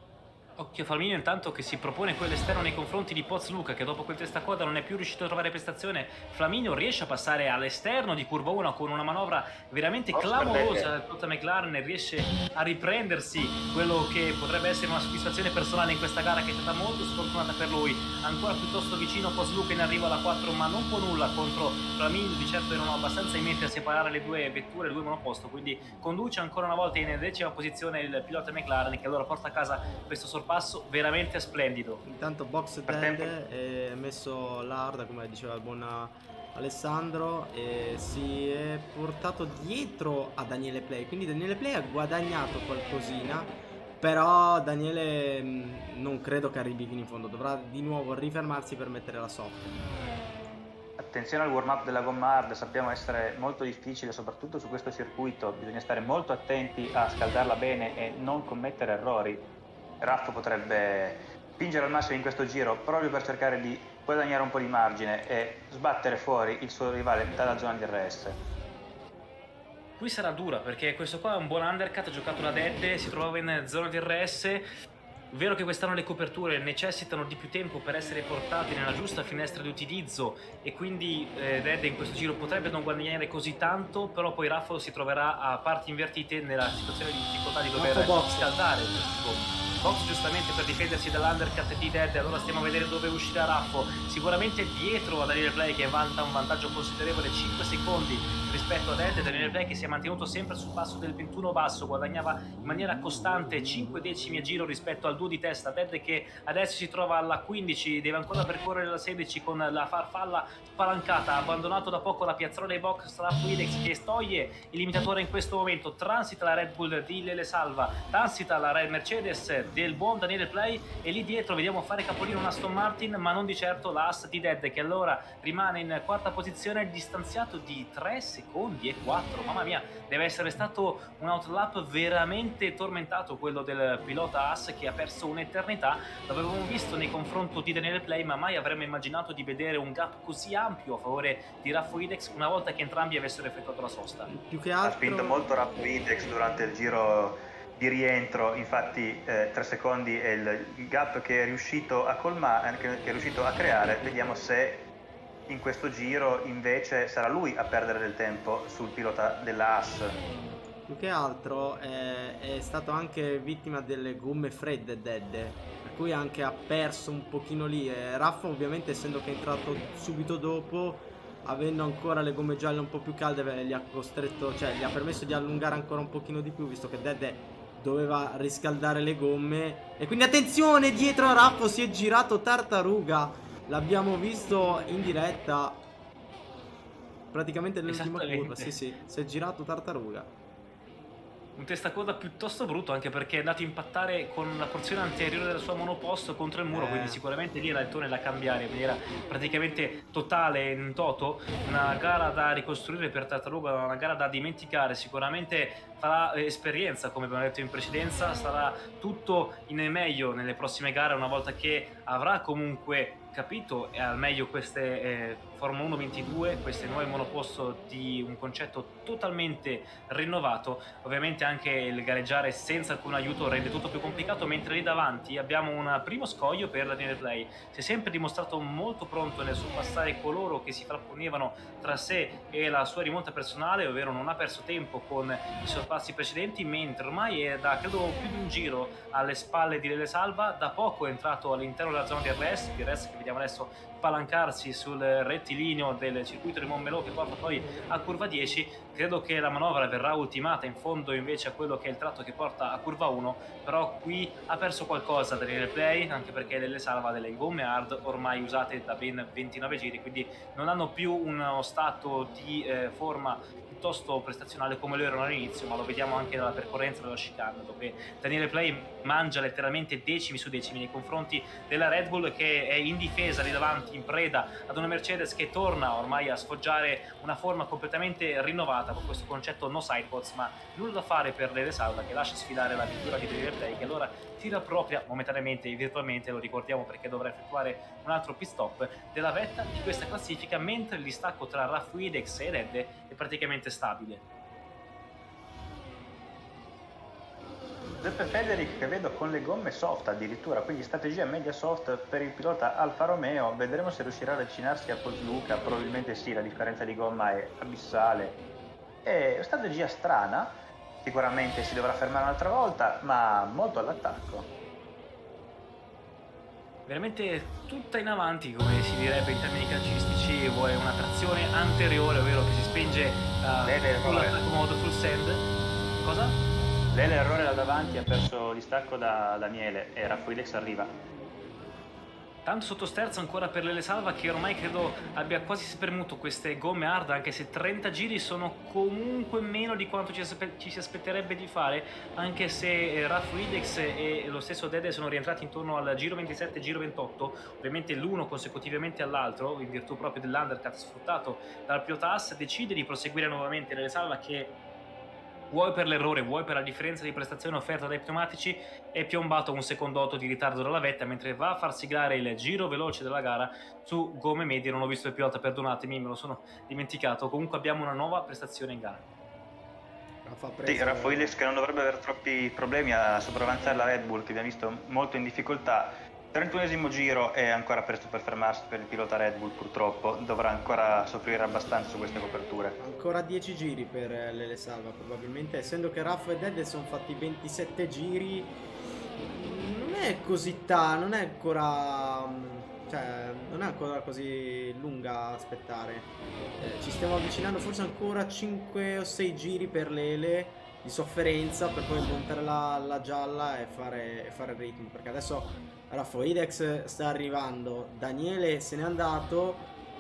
Occhio Flaminio intanto che si propone quell'esterno nei confronti di Pozluca, che dopo quel testacoda non è più riuscito a trovare prestazione. Flaminio riesce a passare all'esterno di curva 1 con una manovra veramente clamorosa del pilota McLaren, riesce a riprendersi quello che potrebbe essere una soddisfazione personale in questa gara, che è stata molto sfortunata per lui. Ancora piuttosto vicino Pozluca in arrivo alla 4, ma non può nulla contro Flaminio. Di certo erano abbastanza in mente a separare le due vetture, le due monoposto, quindi conduce ancora una volta in 10ª posizione il pilota McLaren, che allora porta a casa questo sorpasso veramente splendido. Intanto box Dead è messo l'hard, come diceva il buon Alessandro, e si è portato dietro a Daniele Play, quindi Daniele Play ha guadagnato qualcosina, però Daniele non credo che arrivi fino in fondo, dovrà di nuovo rifermarsi per mettere la soft. Attenzione al warm-up della gomma hard, sappiamo essere molto difficile, soprattutto su questo circuito, bisogna stare molto attenti a scaldarla bene e non commettere errori. Raffo potrebbe spingere al massimo in questo giro proprio per cercare di guadagnare un po' di margine e sbattere fuori il suo rivale dalla zona di DRS. Qui sarà dura, perché questo qua è un buon undercut, ha giocato la Dead, si trovava in zona di DRS. Vero che quest'anno le coperture necessitano di più tempo per essere portate nella giusta finestra di utilizzo, e quindi Dead in questo giro potrebbe non guadagnare così tanto, però poi Raffo si troverà a parti invertite nella situazione di difficoltà di dover scaldare questo box giustamente per difendersi dall'undercut di Dead. Allora stiamo a vedere dove uscirà Raffo, sicuramente dietro a Daniele Play, che vanta un vantaggio considerevole, 5 secondi rispetto a Dead. Daniele Play che si è mantenuto sempre sul passo del 21 basso, guadagnava in maniera costante 5 decimi a giro rispetto al 2 di testa. Dead che adesso si trova alla 15, deve ancora percorrere la 16 con la farfalla spalancata, ha abbandonato da poco la piazzola dei box. Raffoidex che toglie il limitatore in questo momento, transita la Red Bull di Lele Salva, transita la Red Mercedes del buon Daniele Play, e lì dietro vediamo fare capolino un Aston Martin, ma non di certo l'As di Dead, che allora rimane in 4ª posizione, distanziato di 3 secondi e 4. Mamma mia, deve essere stato un outlap veramente tormentato quello del pilota As, che ha perso un'eternità. L'avevamo visto nei confronti di Daniele Play, ma mai avremmo immaginato di vedere un gap così ampio a favore di Raffoidex una volta che entrambi avessero effettuato la sosta. Più che altro ha spinto molto Raffoidex durante il giro di rientro, infatti 3 secondi è il gap che è riuscito a colmare, che è riuscito a creare. Vediamo se in questo giro invece sarà lui a perdere del tempo sul pilota della Haas. Più che altro è stato anche vittima delle gomme fredde Dead, per cui anche ha perso un pochino lì. Raffo ovviamente, essendo che è entrato subito dopo, avendo ancora le gomme gialle un po' più calde, gli ha costretto, cioè gli ha permesso di allungare ancora un pochino di più, visto che Dead doveva riscaldare le gomme. E quindi attenzione, dietro a Raffo si è girato Tartaruga, l'abbiamo visto in diretta praticamente nell'ultima curva. Sì, si è girato Tartaruga. un testacoda piuttosto brutto, anche perché è andato a impattare con la porzione anteriore del suo monoposto contro il muro, quindi sicuramente lì era il tunnel da cambiare in maniera praticamente totale, in toto. Una gara da ricostruire per Tartaruga, una gara da dimenticare, sicuramente farà esperienza, come abbiamo detto in precedenza, sarà tutto in meglio nelle prossime gare, una volta che avrà comunque capito al meglio queste Formula 1 22, questi nuovi monoposto di un concetto totalmente rinnovato. Ovviamente anche il gareggiare senza alcun aiuto rende tutto più complicato, mentre lì davanti abbiamo un primo scoglio per Daniele Play. Si è sempre dimostrato molto pronto nel sorpassare coloro che si frapponevano tra sé e la sua rimonta personale, ovvero non ha perso tempo con i sorpassi precedenti, mentre ormai è da credo più di un giro alle spalle di Lele Salva. Da poco è entrato all'interno della zona di RS che vediamo adesso spalancarsi sul rettilineo del circuito di Montmelò che porta poi a curva 10. Credo che la manovra verrà ultimata in fondo invece a quello che è il tratto che porta a curva 1, però qui ha perso qualcosa Daniele Play, anche perché Lele Salva ha delle gomme hard ormai usate da ben 29 giri, quindi non hanno più uno stato di forma piuttosto prestazionale come lo erano all'inizio, ma lo vediamo anche dalla percorrenza della chicane, dove Daniele Play mangia letteralmente decimi su decimi nei confronti della Red Bull, che è in difesa lì davanti, in preda ad una Mercedes che torna ormai a sfoggiare una forma completamente rinnovata con questo concetto no sidepods, ma nulla da fare per Lele Salva, che lascia sfilare la vittoria di Daniele Play, che allora tira propria momentaneamente e virtualmente, lo ricordiamo perché dovrà effettuare un altro pit stop, della vetta di questa classifica, mentre il distacco tra Raf Widex e Redde è praticamente stabile. Giuseppe Federic che vedo con le gomme soft addirittura, quindi strategia media soft per il pilota Alfa Romeo. Vedremo se riuscirà a avvicinarsi a Pozluca, probabilmente sì, la differenza di gomma è abissale. È strategia strana, sicuramente si dovrà fermare un'altra volta, ma molto all'attacco. Veramente tutta in avanti, come si direbbe in termini calcistici, vuole una trazione anteriore, ovvero che si spinge con l'attacco modo full send. Cosa? Lei l'errore là davanti, ha perso distacco da Daniele e Raffaelex arriva. Tanto sottosterzo ancora per Lele Salva, che ormai credo abbia quasi spremuto queste gomme hard, anche se 30 giri sono comunque meno di quanto ci si aspetterebbe di fare, anche se Raf Widex e lo stesso Dede sono rientrati intorno al giro 27 e giro 28, ovviamente l'uno consecutivamente all'altro, in virtù proprio dell'undercut sfruttato dal pilota Haas. Decide di proseguire nuovamente Lele Salva, che vuoi per l'errore, vuoi per la differenza di prestazione offerta dai pneumatici, è piombato un secondotto di ritardo dalla vetta, mentre va a far siglare il giro veloce della gara su gomme medie. Non ho visto il pilota, perdonatemi, me lo sono dimenticato. Comunque abbiamo una nuova prestazione in gara. Sì, Raffaelex che non dovrebbe avere troppi problemi a sopravanzare la Red Bull, che abbiamo visto molto in difficoltà. 31esimo giro, è ancora presto per fermarsi per il pilota Red Bull, purtroppo dovrà ancora soffrire abbastanza su queste coperture. Ancora 10 giri per Lele Salva probabilmente, essendo che Raff e Dead sono fatti 27 giri, non è così non è ancora, cioè non è ancora così lunga aspettare. Ci stiamo avvicinando, forse ancora 5 o 6 giri per Lele di sofferenza, per poi montare la gialla e fare il ritmo, perché adesso Raffaelex sta arrivando, Daniele se n'è andato,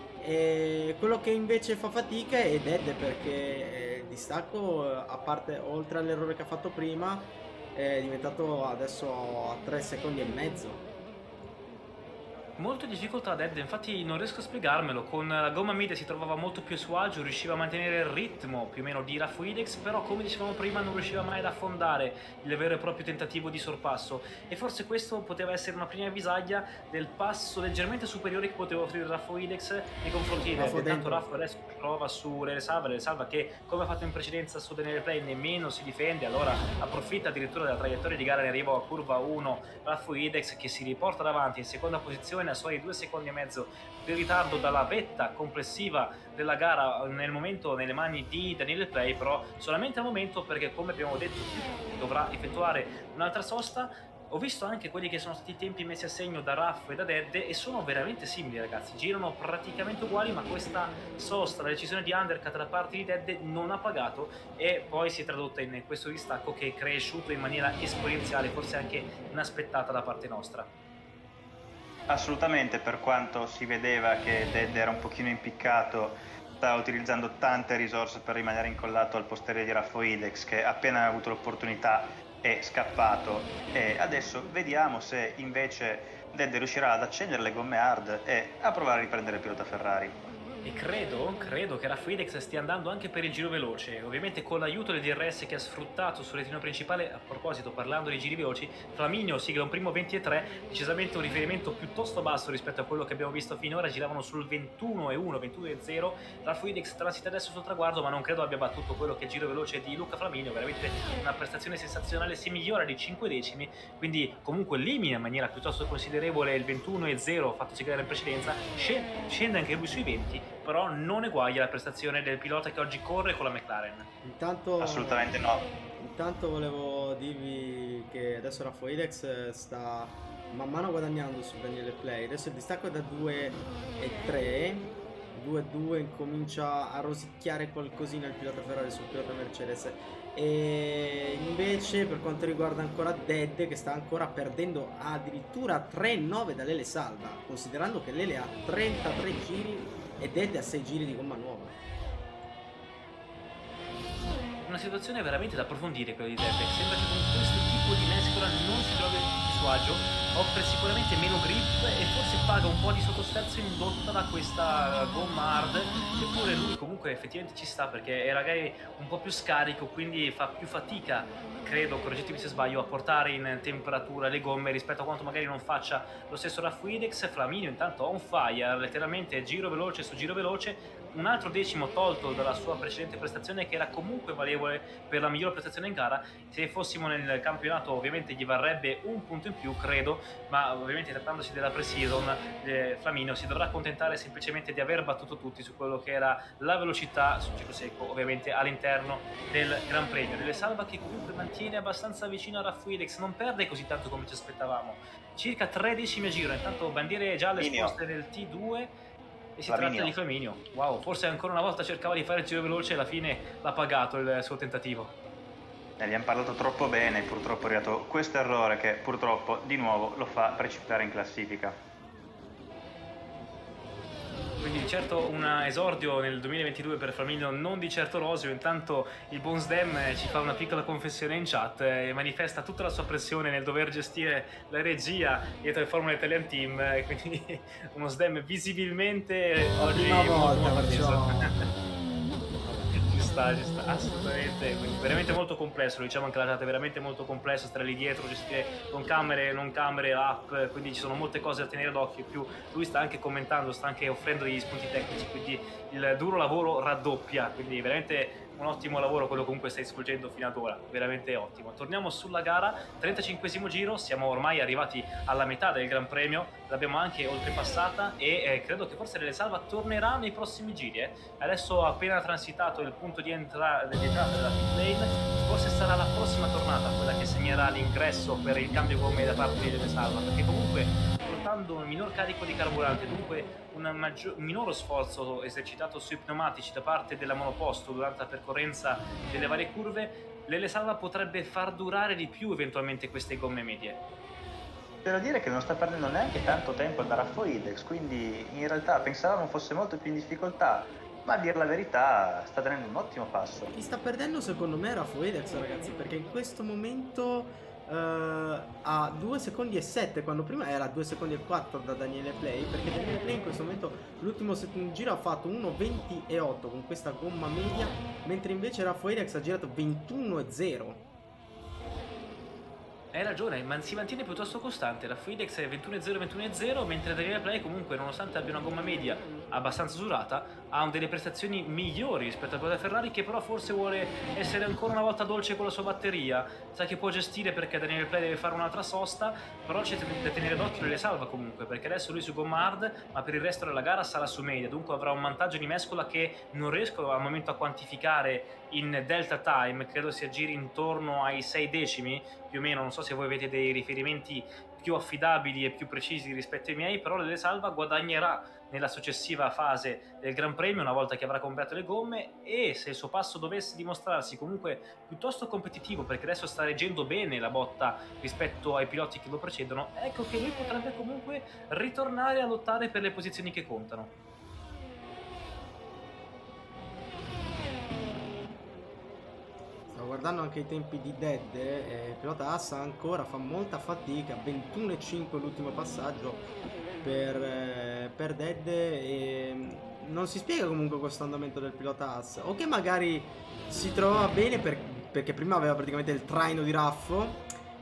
e quello che invece fa fatica è Dead, perché il distacco, a parte oltre all'errore che ha fatto prima, è diventato adesso a 3 secondi e mezzo. Molto difficoltà Dead, infatti non riesco a spiegarmelo. Con la gomma media si trovava molto più a suo agio, riusciva a mantenere il ritmo più o meno di Raffaelex, però come dicevamo prima non riusciva mai ad affondare il vero e proprio tentativo di sorpasso, e forse questo poteva essere una prima avvisaglia del passo leggermente superiore che poteva offrire Raffaelex nei confronti di Dead. Tanto Raffa adesso prova su Lele Salva che, come ha fatto in precedenza su Daniele Play, nemmeno si difende, allora approfitta addirittura della traiettoria di gara in arrivo a curva 1 Raffaelex, che si riporta davanti in seconda posizione a soli 2 secondi e mezzo di ritardo dalla vetta complessiva della gara, nel momento nelle mani di Daniele Play, però solamente al momento, perché come abbiamo detto dovrà effettuare un'altra sosta. Ho visto anche quelli che sono stati i tempi messi a segno da Raff e da Dead, e sono veramente simili, ragazzi, girano praticamente uguali, ma questa sosta, la decisione di undercut da parte di Dead non ha pagato, e poi si è tradotta in questo distacco che è cresciuto in maniera esponenziale, forse anche inaspettata da parte nostra. Assolutamente, per quanto si vedeva che Dead era un pochino impiccato sta utilizzando tante risorse per rimanere incollato al posteriore di Raffoidex, che appena ha avuto l'opportunità è scappato, e adesso vediamo se invece Dead riuscirà ad accendere le gomme hard e a provare a riprendere il pilota Ferrari. E credo che Raffoidex stia andando anche per il giro veloce, ovviamente con l'aiuto del DRS che ha sfruttato sul retino principale. A proposito, parlando di giri veloci, Flaminio sigla un primo 20,3, decisamente un riferimento piuttosto basso rispetto a quello che abbiamo visto finora, giravano sul 21,1, 21,0, Raffoidex transita adesso sul traguardo, ma non credo abbia battuto quello che è il giro veloce di Luca Flaminio, veramente una prestazione sensazionale, si migliora di 5 decimi, quindi comunque elimina in maniera piuttosto considerevole il 21,0 fatto siglare in precedenza, scende anche lui sui 20, però non eguaglia la prestazione del pilota che oggi corre con la McLaren. Intanto, assolutamente no. Intanto volevo dirvi che adesso Raffoidex sta man mano guadagnando su Daniele Play. Adesso il distacco è da 2,3, 2,2 incomincia a rosicchiare qualcosina il pilota Ferrari sul pilota Mercedes. E invece per quanto riguarda ancora Dead, che sta ancora perdendo addirittura 3,9 da Lele Salva, considerando che Lele ha 33 giri e Dead a 6 giri di gomma nuova. Una situazione veramente da approfondire quella di Dead. Sembra che con questo tipo di mescola non si trovi a suo agio, offre sicuramente meno grip e forse paga un po' di sottosterzo indotta da questa gomma hard, eppure lui comunque effettivamente ci sta, perché è magari un po' più scarico, quindi fa più fatica, credo, correggetemi se sbaglio, a portare in temperatura le gomme rispetto a quanto magari non faccia lo stesso Raffoidex. Flaminio intanto on fire, letteralmente giro veloce su giro veloce, un altro decimo tolto dalla sua precedente prestazione che era comunque valevole per la migliore prestazione in gara. Se fossimo nel campionato ovviamente gli varrebbe un punto in più, credo, ma ovviamente trattandosi della pre-season Flaminio si dovrà accontentare semplicemente di aver battuto tutti su quello che era la velocità sul giro secco, ovviamente all'interno del Gran Premio. Delle Salva che comunque mantiene abbastanza vicino a Raffoidex, non perde così tanto come ci aspettavamo, circa 3 decimi a giro, intanto bandiere gialle esposte nel T2 e si tratta di Flaminio. Wow, forse ancora una volta cercava di fare il giro veloce e alla fine l'ha pagato il suo tentativo. Gli hanno parlato troppo bene, purtroppo è arrivato questo errore che purtroppo di nuovo lo fa precipitare in classifica. Quindi di certo un esordio nel 2022 per Flaminio non di certo roseo. Intanto il buon Sdem ci fa una piccola confessione in chat e manifesta tutta la sua pressione nel dover gestire la regia dietro il Formula Italian Team, quindi uno Sdem visibilmente oggi volta facciamo. Ci sta, assolutamente, quindi veramente molto complesso, lo diciamo anche la chat, è veramente molto complesso stare lì dietro, gestire con camere, non camere, l'app, quindi ci sono molte cose da tenere d'occhio, più lui sta anche commentando, sta anche offrendo degli spunti tecnici, quindi il duro lavoro raddoppia, quindi veramente un ottimo lavoro quello comunque stai svolgendo fino ad ora, veramente ottimo. Torniamo sulla gara, 35esimo giro, siamo ormai arrivati alla metà del Gran Premio, l'abbiamo anche oltrepassata e credo che forse Lele Salva tornerà nei prossimi giri. Adesso appena transitato il punto di entrata della pit lane, forse sarà la prossima tornata quella che segnerà l'ingresso per il cambio gomme da parte di Lele Salva, perché comunque portando un minor carico di carburante, dunque un minore sforzo esercitato sui pneumatici da parte della monoposto durante la percorrenza delle varie curve, Lele Salva potrebbe far durare di più eventualmente queste gomme medie. Devo dire che non sta perdendo neanche tanto tempo da Raffoidex, quindi in realtà pensavamo fosse molto più in difficoltà, ma a dire la verità sta tenendo un ottimo passo. Chi sta perdendo secondo me è Raffoidex, ragazzi, perché in questo momento a 2 secondi e 7, quando prima era 2 secondi e 4 da Daniele Play, perché Daniele Play in questo momento l'ultimo giro ha fatto 1,20,8 con questa gomma media, mentre invece Raffoidex ha girato 21,0. Hai ragione, ma si mantiene piuttosto costante. Raffoidex è 21,0, 21,0, mentre Daniele Play comunque, nonostante abbia una gomma media abbastanza usurata, ha delle prestazioni migliori rispetto a quella Ferrari, che però forse vuole essere ancora una volta dolce con la sua batteria. Sa che può gestire perché Daniele Play deve fare un'altra sosta, però c'è da tenere d'occhio le salva comunque, perché adesso lui su gomma hard, ma per il resto della gara sarà su media, dunque avrà un vantaggio di mescola che non riesco al momento a quantificare in delta time, credo si aggiri intorno ai 6 decimi più o meno, non so se voi avete dei riferimenti più affidabili e più precisi rispetto ai miei, però Lele Salva guadagnerà nella successiva fase del Gran Premio una volta che avrà comprato le gomme, e se il suo passo dovesse dimostrarsi comunque piuttosto competitivo, perché adesso sta reggendo bene la botta rispetto ai piloti che lo precedono, ecco che lui potrebbe comunque ritornare a lottare per le posizioni che contano. guardando anche i tempi di Dead, pilota Assa ancora fa molta fatica, 21,5 l'ultimo passaggio per Dead, e non si spiega comunque questo andamento del pilota Assa, o che magari si trovava bene perché prima aveva praticamente il traino di Raffo,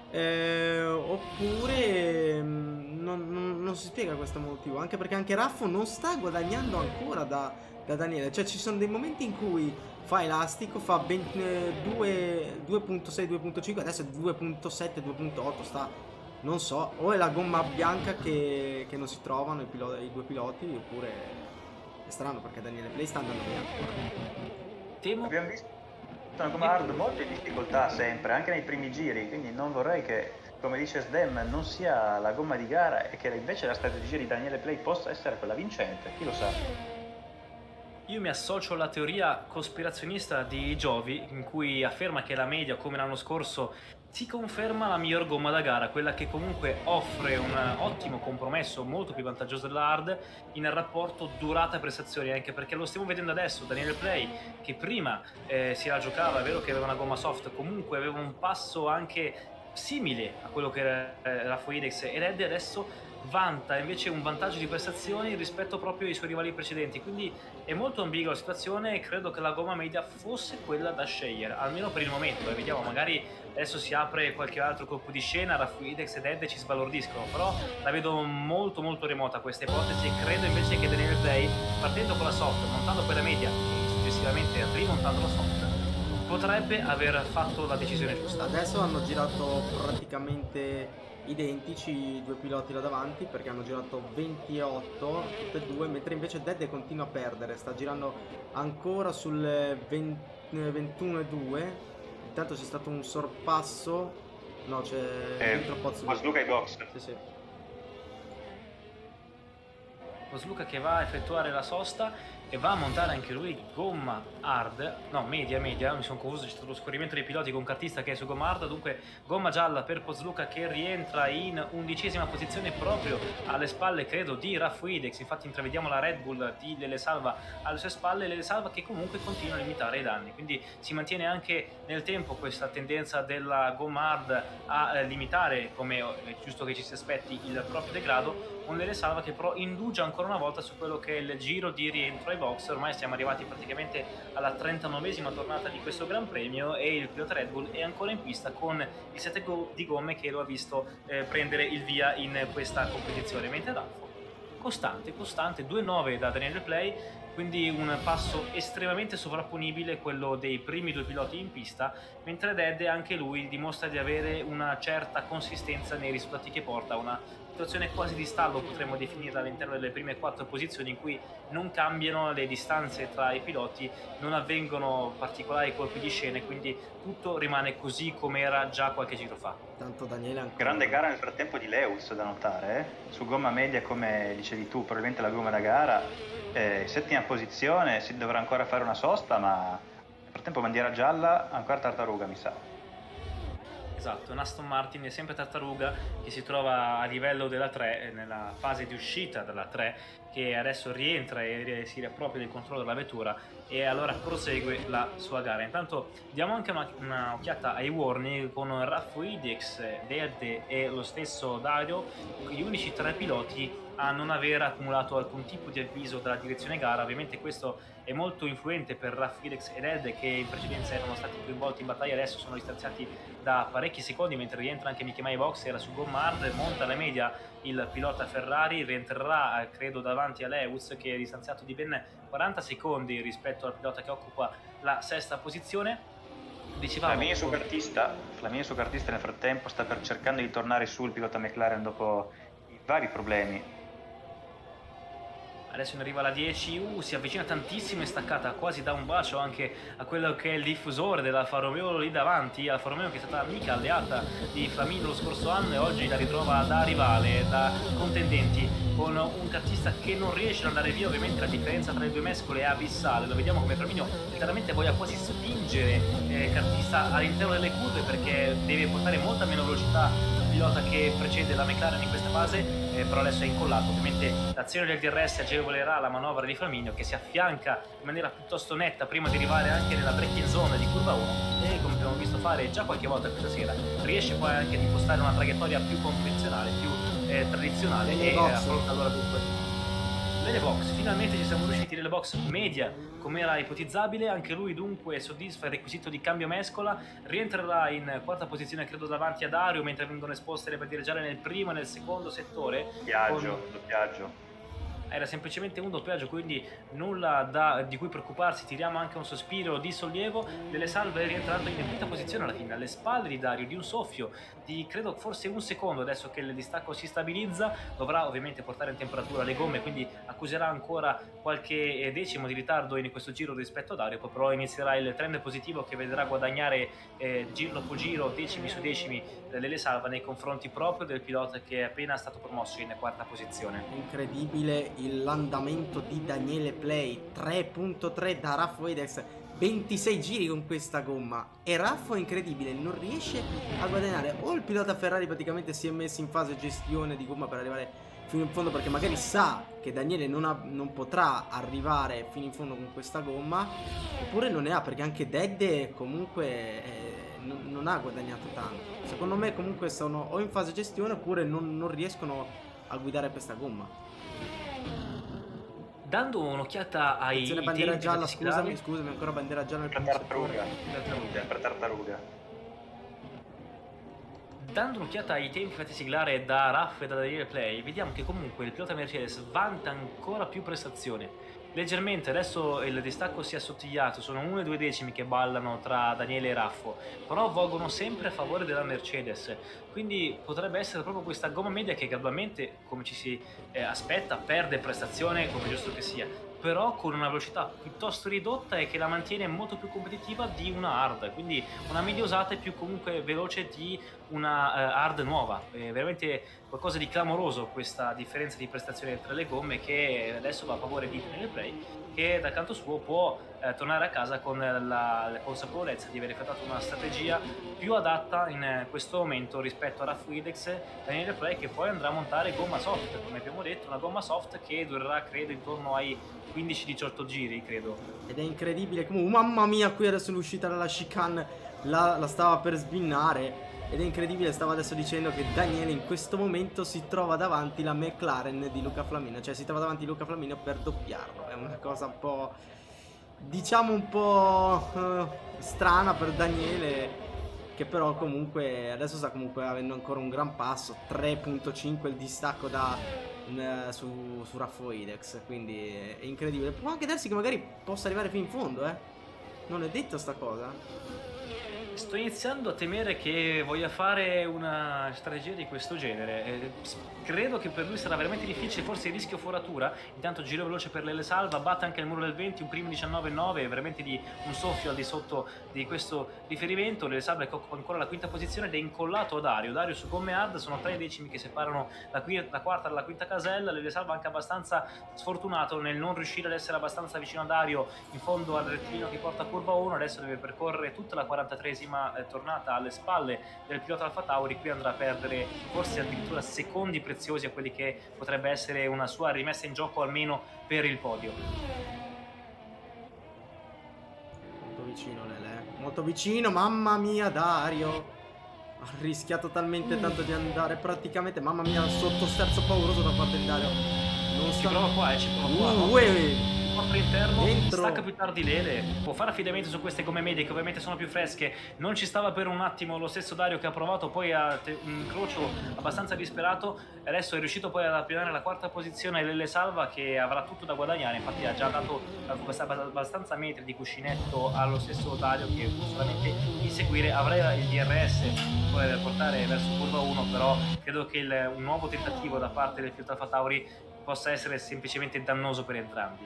oppure non si spiega questo motivo, anche perché anche Raffo non sta guadagnando ancora da Daniele, cioè ci sono dei momenti in cui fa elastico, fa 2.6, 2.5, adesso è 2.7, 2.8, sta, non so, o è la gomma bianca che non si trovano i due piloti, oppure è strano perché Daniele Play sta andando bene ancora. Temo. Abbiamo visto una gomma hard molto in difficoltà sempre, anche nei primi giri, quindi non vorrei che, come dice Sdem, non sia la gomma di gara e che invece la strategia di Daniele Play possa essere quella vincente, chi lo sa. Io mi associo alla teoria cospirazionista di Giovi, in cui afferma che la media, come l'anno scorso, si conferma la miglior gomma da gara, quella che comunque offre un ottimo compromesso, molto più vantaggioso della hard in rapporto durata e prestazioni, anche perché lo stiamo vedendo adesso. Daniele Play, che prima si la giocava, è vero che aveva una gomma soft, comunque aveva un passo anche simile a quello che era Raffo Idex, ed Eddie adesso vanta invece un vantaggio di prestazioni rispetto proprio ai suoi rivali precedenti, quindi è molto ambigua la situazione e credo che la gomma media fosse quella da scegliere, almeno per il momento. E vediamo, magari adesso si apre qualche altro colpo di scena, Rafuidex ed Ed ci sbalordiscono, però la vedo molto molto remota questa ipotesi, e credo invece che Daniel Play, partendo con la soft, montando poi la media e successivamente rimontando la soft, potrebbe aver fatto la decisione giusta. Adesso hanno girato praticamente identici i due piloti là davanti, perché hanno girato 28 tutte e due, mentre invece Dead continua a perdere, sta girando ancora sul 21,2. Intanto c'è stato un sorpasso, no, c'è dentro Pozluca ai box. sì. Pozluca che va a effettuare la sosta e va a montare anche lui gomma hard, no, media, mi sono confuso, c'è stato lo scorrimento dei piloti con Cartista che è su gomma hard, dunque gomma gialla per Pozluca che rientra in 11ª posizione proprio alle spalle, credo, di Rafuidex. Infatti intravediamo la Red Bull di Lele Salva alle sue spalle, Lele Salva che comunque continua a limitare i danni, quindi si mantiene anche nel tempo questa tendenza della gomma hard a limitare, come è giusto che ci si aspetti, il proprio degrado, con Lele Salva che però indugia ancora una volta su quello che è il giro di rientro ai box. Ormai siamo arrivati praticamente alla 39ª tornata di questo Gran Premio e il pilota Red Bull è ancora in pista con il 7 di gomme che lo ha visto prendere il via in questa competizione, mentre Raffo costante, 2.9 da Daniele Play, quindi un passo estremamente sovrapponibile quello dei primi due piloti in pista, mentre Dead anche lui dimostra di avere una certa consistenza nei risultati che porta, una situazione quasi di stallo potremmo definirla all'interno delle prime 4 posizioni, in cui non cambiano le distanze tra i piloti, non avvengono particolari colpi di scena, quindi tutto rimane così come era già qualche giro fa. Tanto Daniele ancora... Grande gara nel frattempo di Lewis da notare, su gomma media, come dicevi tu, probabilmente la gomma da gara, 7ª posizione, si dovrà ancora fare una sosta, ma nel frattempo bandiera gialla, ancora tartaruga mi sa. Esatto, un Aston Martin è sempre tartaruga che si trova a livello della 3, nella fase di uscita dalla 3, che adesso rientra e si riappropria del controllo della vettura e allora prosegue la sua gara. Intanto diamo anche una occhiata ai warning con Rafuidex, Dead e lo stesso Dario, gli unici 3 piloti a non aver accumulato alcun tipo di avviso dalla direzione gara. Ovviamente questo è molto influente per Rafuidex ed Ed, che in precedenza erano stati coinvolti in battaglia, adesso sono distanziati da parecchi secondi, mentre rientra anche Mickey Mai Box, era su gomma hard, monta la media il pilota Ferrari, rientrerà credo davanti a Lewis che è distanziato di ben 40 secondi rispetto al pilota che occupa la 6ª posizione. Dicevamo, Flamini su Cartista nel frattempo sta per cercando di tornare sul pilota McLaren dopo i vari problemi. Adesso ne arriva la 10, si avvicina tantissimo, è staccata, quasi da un bacio anche a quello che è il diffusore dell'Alfa Romeo lì davanti, Alfa Romeo che è stata amica alleata di Flamini lo scorso anno e oggi la ritrova da rivale, da contendenti, con un cartista che non riesce ad andare via. Ovviamente la differenza tra le due mescole è abissale, lo vediamo come Flamini letteralmente voglia quasi spingere cartista all'interno delle curve, perché deve portare molta meno velocità il pilota che precede la McLaren in questa fase, però adesso è incollato. Ovviamente l'azione del DRS agevolerà la manovra di Flaminio, che si affianca in maniera piuttosto netta prima di arrivare anche nella braking zone di curva 1 e come abbiamo visto fare già qualche volta questa sera, riesce poi anche ad impostare una traiettoria più convenzionale, più tradizionale e affronta allora dunque Lele Box. Finalmente ci siamo riusciti. Lele Box media come era ipotizzabile, anche lui dunque soddisfa il requisito di cambio mescola, rientrerà in quarta posizione credo davanti a Dario, mentre vengono esposte le bandiere gialle nel primo e nel secondo settore. Doppiaggio. Era semplicemente un doppiaggio, quindi nulla di cui preoccuparsi. Tiriamo anche un sospiro di sollievo. Delle Salve è rientrato in quinta posizione alla fine, alle spalle di Dario, di un soffio di credo forse un secondo. Adesso che il distacco si stabilizza dovrà ovviamente portare in temperatura le gomme, quindi accuserà ancora qualche decimo di ritardo in questo giro rispetto a Dario. Poi però inizierà il trend positivo che vedrà guadagnare giro dopo giro, decimi su decimi, Lele Salva nei confronti proprio del pilota che è appena stato promosso in quarta posizione. Incredibile l'andamento di Daniele Play, 3.3 da Raffo Edex, 26 giri con questa gomma, e Raffo incredibile, non riesce a guadagnare. O il pilota Ferrari praticamente si è messo in fase gestione di gomma per arrivare fino in fondo, perché magari sa che Daniele non potrà arrivare fino in fondo con questa gomma, oppure non ne ha, perché anche Dedde comunque non ha guadagnato tanto. Secondo me comunque sono o in fase gestione oppure non riescono a guidare questa gomma. Dando un'occhiata ai attenzione, bandiera tempi gialla, scusami, ancora bandiera gialla nel tartaruga. Dando un'occhiata ai tempi fatti siglare da Raff e da Daniele Play, vediamo che comunque il pilota Mercedes vanta ancora più prestazione. Leggermente, adesso il distacco si è assottigliato, sono 1 e 2 decimi che ballano tra Daniele e Raffo, però volgono sempre a favore della Mercedes, quindi potrebbe essere proprio questa gomma media che gradualmente, come ci si aspetta, perde prestazione, come giusto che sia, però con una velocità piuttosto ridotta e che la mantiene molto più competitiva di una hard, quindi una media usata è più comunque veloce di una hard nuova. È veramente qualcosa di clamoroso questa differenza di prestazione tra le gomme, che adesso va a favore di Daniele Play, che dal canto suo può tornare a casa con la consapevolezza di aver effettuato una strategia più adatta in questo momento rispetto a Raffo Edex. Daniele Play che poi andrà a montare gomma soft, come abbiamo detto, una gomma soft che durerà credo intorno ai 15-18 giri, credo. Ed è incredibile come, mamma mia, qui adesso l'uscita dalla chicane la stava per sbinnare. Ed è incredibile, stavo adesso dicendo che Daniele in questo momento si trova davanti la McLaren di Luca Flaminio, cioè si trova davanti Luca Flaminio per doppiarlo. È una cosa un po', diciamo un po' strana per Daniele, che però comunque adesso sta comunque avendo ancora un gran passo, 3.5 il distacco su Raffo Edex, quindi è incredibile. Può anche darsi che magari possa arrivare fino in fondo, non è detto sta cosa. Sto iniziando a temere che voglia fare una strategia di questo genere. Credo che per lui sarà veramente difficile, forse il rischio foratura. Intanto giro veloce per Lele Salva, batte anche il muro del 20, un primo 19,9, veramente di un soffio al di sotto di questo riferimento. Lele Salva occupa ancora la quinta posizione ed è incollato a Dario. Dario su gomme hard, sono 3 decimi che separano la quarta dalla quinta casella. Lele Salva anche abbastanza sfortunato nel non riuscire ad essere abbastanza vicino a Dario in fondo al rettilineo che porta a curva 1. Adesso deve percorrere tutta la 43esima tornata alle spalle del pilota Alfa Tauri. Qui andrà a perdere forse addirittura secondi preziosi a quelli che potrebbe essere una sua rimessa in gioco almeno per il podio. Molto vicino Lele, molto vicino, mamma mia. Dario ha rischiato talmente tanto di andare praticamente, mamma mia, sotto sterzo pauroso da parte di Dario. Non ci prova qua, ci prova qua. Interno, stacca più tardi Lele, può fare affidamento su queste gomme medie che ovviamente sono più fresche. Non ci stava per un attimo lo stesso Dario, che ha provato poi a un incrocio abbastanza disperato. Adesso è riuscito poi ad appionare la quarta posizione Lele Salva, che avrà tutto da guadagnare. Infatti ha già dato abbastanza metri di cuscinetto allo stesso Dario, che solamente inseguire avrà il DRS per portare verso curva 1, però credo che un nuovo tentativo da parte del pilota Alfa Tauri possa essere semplicemente dannoso per entrambi.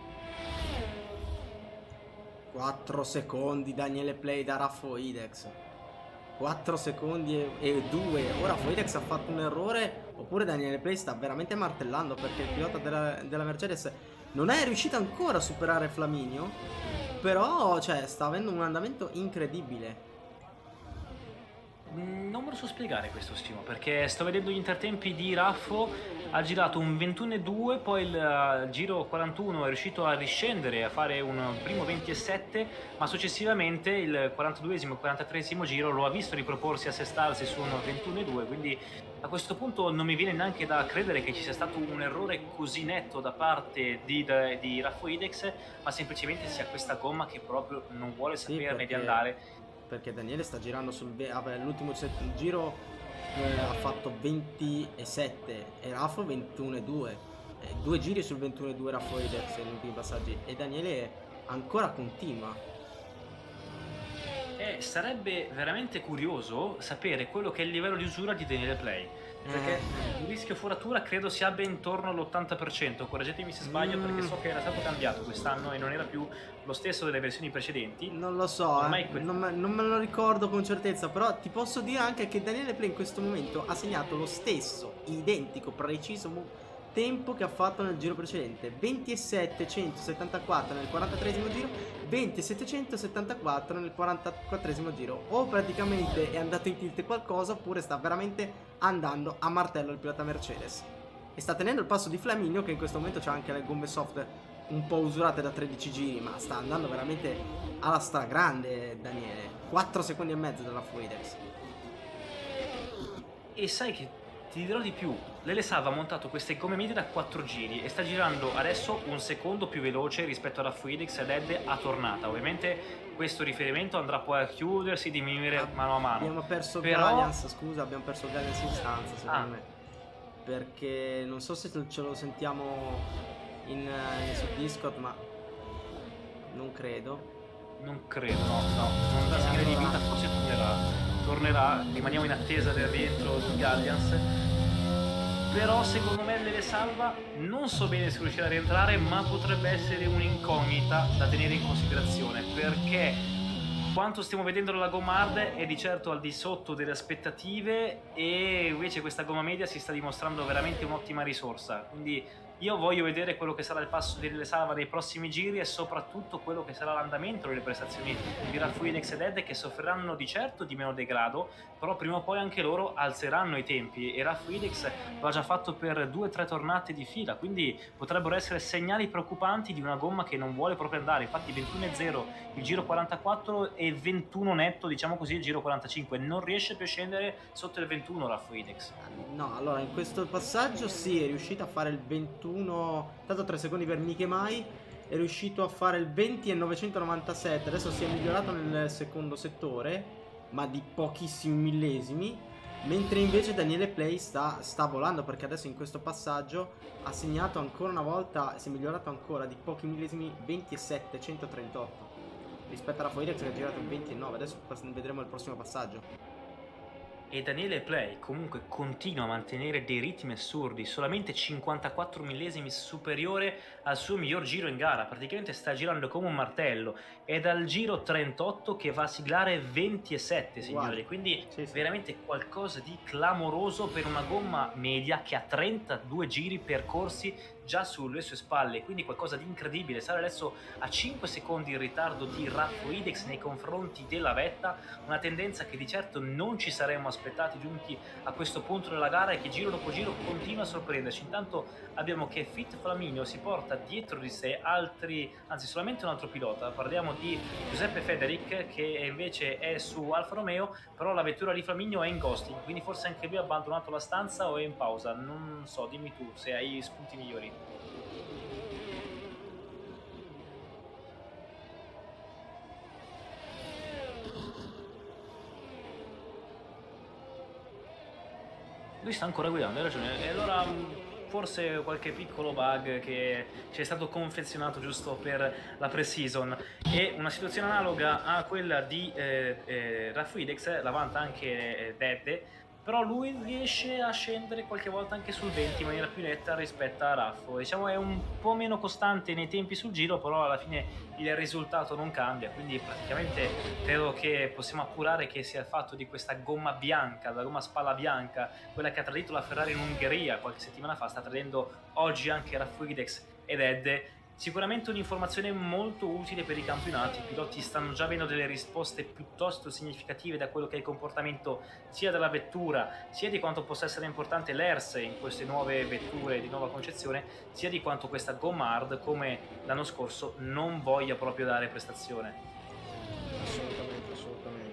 4 secondi Daniele Play da Raffo Edex, 4 secondi e 2. Ora Raffo Edex ha fatto un errore oppure Daniele Play sta veramente martellando, perché il pilota della Mercedes non è riuscito ancora a superare Flaminio, però cioè sta avendo un andamento incredibile. Non me lo so spiegare questo Simo, perché sto vedendo gli intertempi di Raffo, ha girato un 21,2, poi il giro 41 è riuscito a riscendere, a fare un primo 27, ma successivamente il 42esimo e 43esimo giro lo ha visto riproporsi, assestarsi su un 21,2, quindi a questo punto non mi viene neanche da credere che ci sia stato un errore così netto da parte di Raffo Inex, ma semplicemente sia questa gomma che proprio non vuole saperne di andare. Perché Daniele sta girando l'ultimo giro ha fatto 27 e Raffo 21,2. 2 giri sul 21,2 Raffo Inex negli ultimi passaggi e Daniele ancora continua. Sarebbe veramente curioso sapere quello che è il livello di usura di Daniele Play, perché il rischio foratura credo si abbia intorno all'80%, correggetemi se sbaglio, perché so che era stato cambiato quest'anno e non era più lo stesso delle versioni precedenti. Non lo so, non me lo ricordo con certezza, però ti posso dire anche che Daniele Play in questo momento ha segnato lo stesso, identico, preciso tempo che ha fatto nel giro precedente, 27.174 nel 43esimo giro, 20.774 nel 44esimo giro. O praticamente è andato in tilt qualcosa, oppure sta veramente andando a martello il pilota Mercedes. E sta tenendo il passo di Flaminio, che in questo momento c'ha anche le gomme soft un po' usurate da 13 giri, ma sta andando veramente alla stragrande Daniele. 4 secondi e mezzo dalla Fluidex. E sai che ti dirò di più, Lele Salva ha montato queste gomme medie da 4 giri e sta girando adesso un secondo più veloce rispetto alla Fluidex ed Ed a tornata. Ovviamente questo riferimento andrà poi a chiudersi, diminuire mano a mano. Abbiamo perso Gallians, scusa, abbiamo perso Gallians in stanza secondo me. Perché non so se ce lo sentiamo su Discord, ma non credo. Non credo, no, non da segnale di vita, forse tornerà, rimaniamo in attesa del rientro di Gallians. Però secondo me Lele Salva non so bene se riuscirà a rientrare, ma potrebbe essere un'incognita da tenere in considerazione, perché quanto stiamo vedendo dalla gomma hard è di certo al di sotto delle aspettative e invece questa gomma media si sta dimostrando veramente un'ottima risorsa. Quindi io voglio vedere quello che sarà il passo di Lele Salva nei prossimi giri e soprattutto quello che sarà l'andamento delle prestazioni di Raffo Inex ed Ed, che soffriranno di certo di meno degrado, però prima o poi anche loro alzeranno i tempi e Raffo Inex lo ha già fatto per 2 o 3 tornate di fila, quindi potrebbero essere segnali preoccupanti di una gomma che non vuole proprio andare. Infatti 21,0 il giro 44 e 21 netto, diciamo così, il giro 45, non riesce più a scendere sotto il 21 Raffo Inex. No, allora in questo passaggio sì, è riuscito a fare il 21, tanto 3 secondi per Miche Mai, è riuscito a fare il 20 e 997, adesso si è migliorato nel secondo settore, ma di pochissimi millesimi, mentre invece Daniele Play sta volando, perché adesso in questo passaggio ha segnato ancora una volta, si è migliorato ancora di pochi millesimi, 27 138 rispetto alla Foidex che ha girato il 29. Adesso vedremo il prossimo passaggio. E Daniele Play comunque continua a mantenere dei ritmi assurdi, solamente 54 millesimi superiore al suo miglior giro in gara, praticamente sta girando come un martello, è dal giro 38 che va a siglare 27, signori, quindi sì. Veramente qualcosa di clamoroso per una gomma media che ha 32 giri percorsi già sulle sue spalle, quindi qualcosa di incredibile. Sarà adesso a 5 secondi in ritardo di Raffo Inex nei confronti della vetta, una tendenza che di certo non ci saremmo aspettati giunti a questo punto della gara e che giro dopo giro continua a sorprenderci. Intanto abbiamo che Fit Flaminio si porta dietro di sé solamente un altro pilota, parliamo di Giuseppe Federic che invece è su Alfa Romeo, però la vettura di Flaminio è in ghosting, quindi forse anche lui ha abbandonato la stanza o è in pausa, non so, dimmi tu se hai spunti migliori. Lui sta ancora guidando, hai ragione, e allora forse qualche piccolo bug che ci è stato confezionato giusto per la pre-season. E una situazione analoga a quella di Raffo Inex la vanta anche Dede, però lui riesce a scendere qualche volta anche sul 20 in maniera più netta rispetto a Raffo. Diciamo è un po' meno costante nei tempi sul giro, però alla fine il risultato non cambia, quindi praticamente credo che possiamo appurare che sia il fatto di questa gomma bianca, la gomma spalla bianca, quella che ha tradito la Ferrari in Ungheria qualche settimana fa, sta tradendo oggi anche Raffo Inex ed Ed, Sicuramente un'informazione molto utile per i campionati. I piloti stanno già avendo delle risposte piuttosto significative da quello che è il comportamento sia della vettura, sia di quanto possa essere importante l'ERS in queste nuove vetture di nuova concezione, sia di quanto questa gomma hard, come l'anno scorso, non voglia proprio dare prestazione. Assolutamente, assolutamente.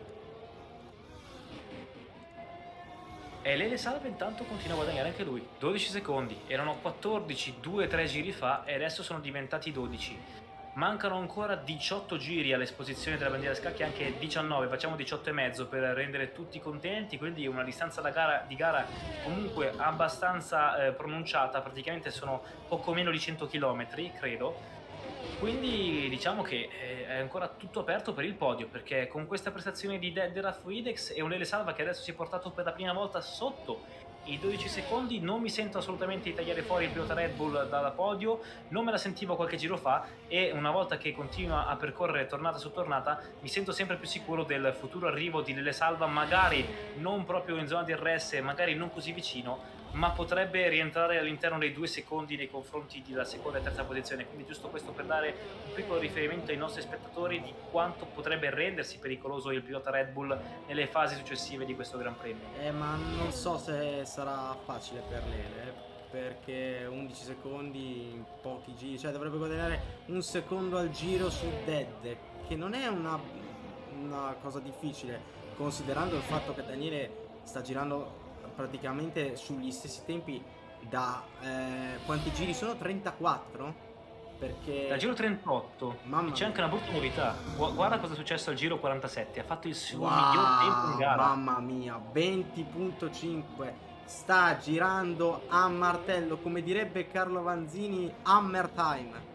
E Lele Salva intanto continua a guadagnare anche lui, 12 secondi, erano 14 2-3 giri fa e adesso sono diventati 12. Mancano ancora 18 giri all'esposizione della bandiera scacchi, anche 19, facciamo 18 e mezzo per rendere tutti contenti, quindi una distanza di gara comunque abbastanza pronunciata, praticamente sono poco meno di 100 km, credo. Quindi diciamo che è ancora tutto aperto per il podio, perché con questa prestazione di Dead Rafoidex e un Lele Salva che adesso si è portato per la prima volta sotto i 12 secondi, non mi sento assolutamente di tagliare fuori il pilota Red Bull dal podio, non me la sentivo qualche giro fa, e una volta che continua a percorrere tornata su tornata mi sento sempre più sicuro del futuro arrivo di Lele Salva, magari non proprio in zona di RS, magari non così vicino, ma potrebbe rientrare all'interno dei 2 secondi nei confronti della seconda e terza posizione. Quindi giusto questo per dare un piccolo riferimento ai nostri spettatori di quanto potrebbe rendersi pericoloso il pilota Red Bull nelle fasi successive di questo Gran Premio. Ma non so se sarà facile per Lele, perché 11 secondi in pochi giri, cioè dovrebbe guadagnare un secondo al giro su Dead, che non è una cosa difficile, considerando il fatto che Daniele sta girando praticamente sugli stessi tempi da quanti giri sono? 34? Perché Dal giro 38 c'è anche una brutta novità. Guarda cosa è successo al giro 47, ha fatto il suo miglior tempo in gara. Mamma mia, 20.5, sta girando a martello, come direbbe Carlo Vanzini, Hammer Time.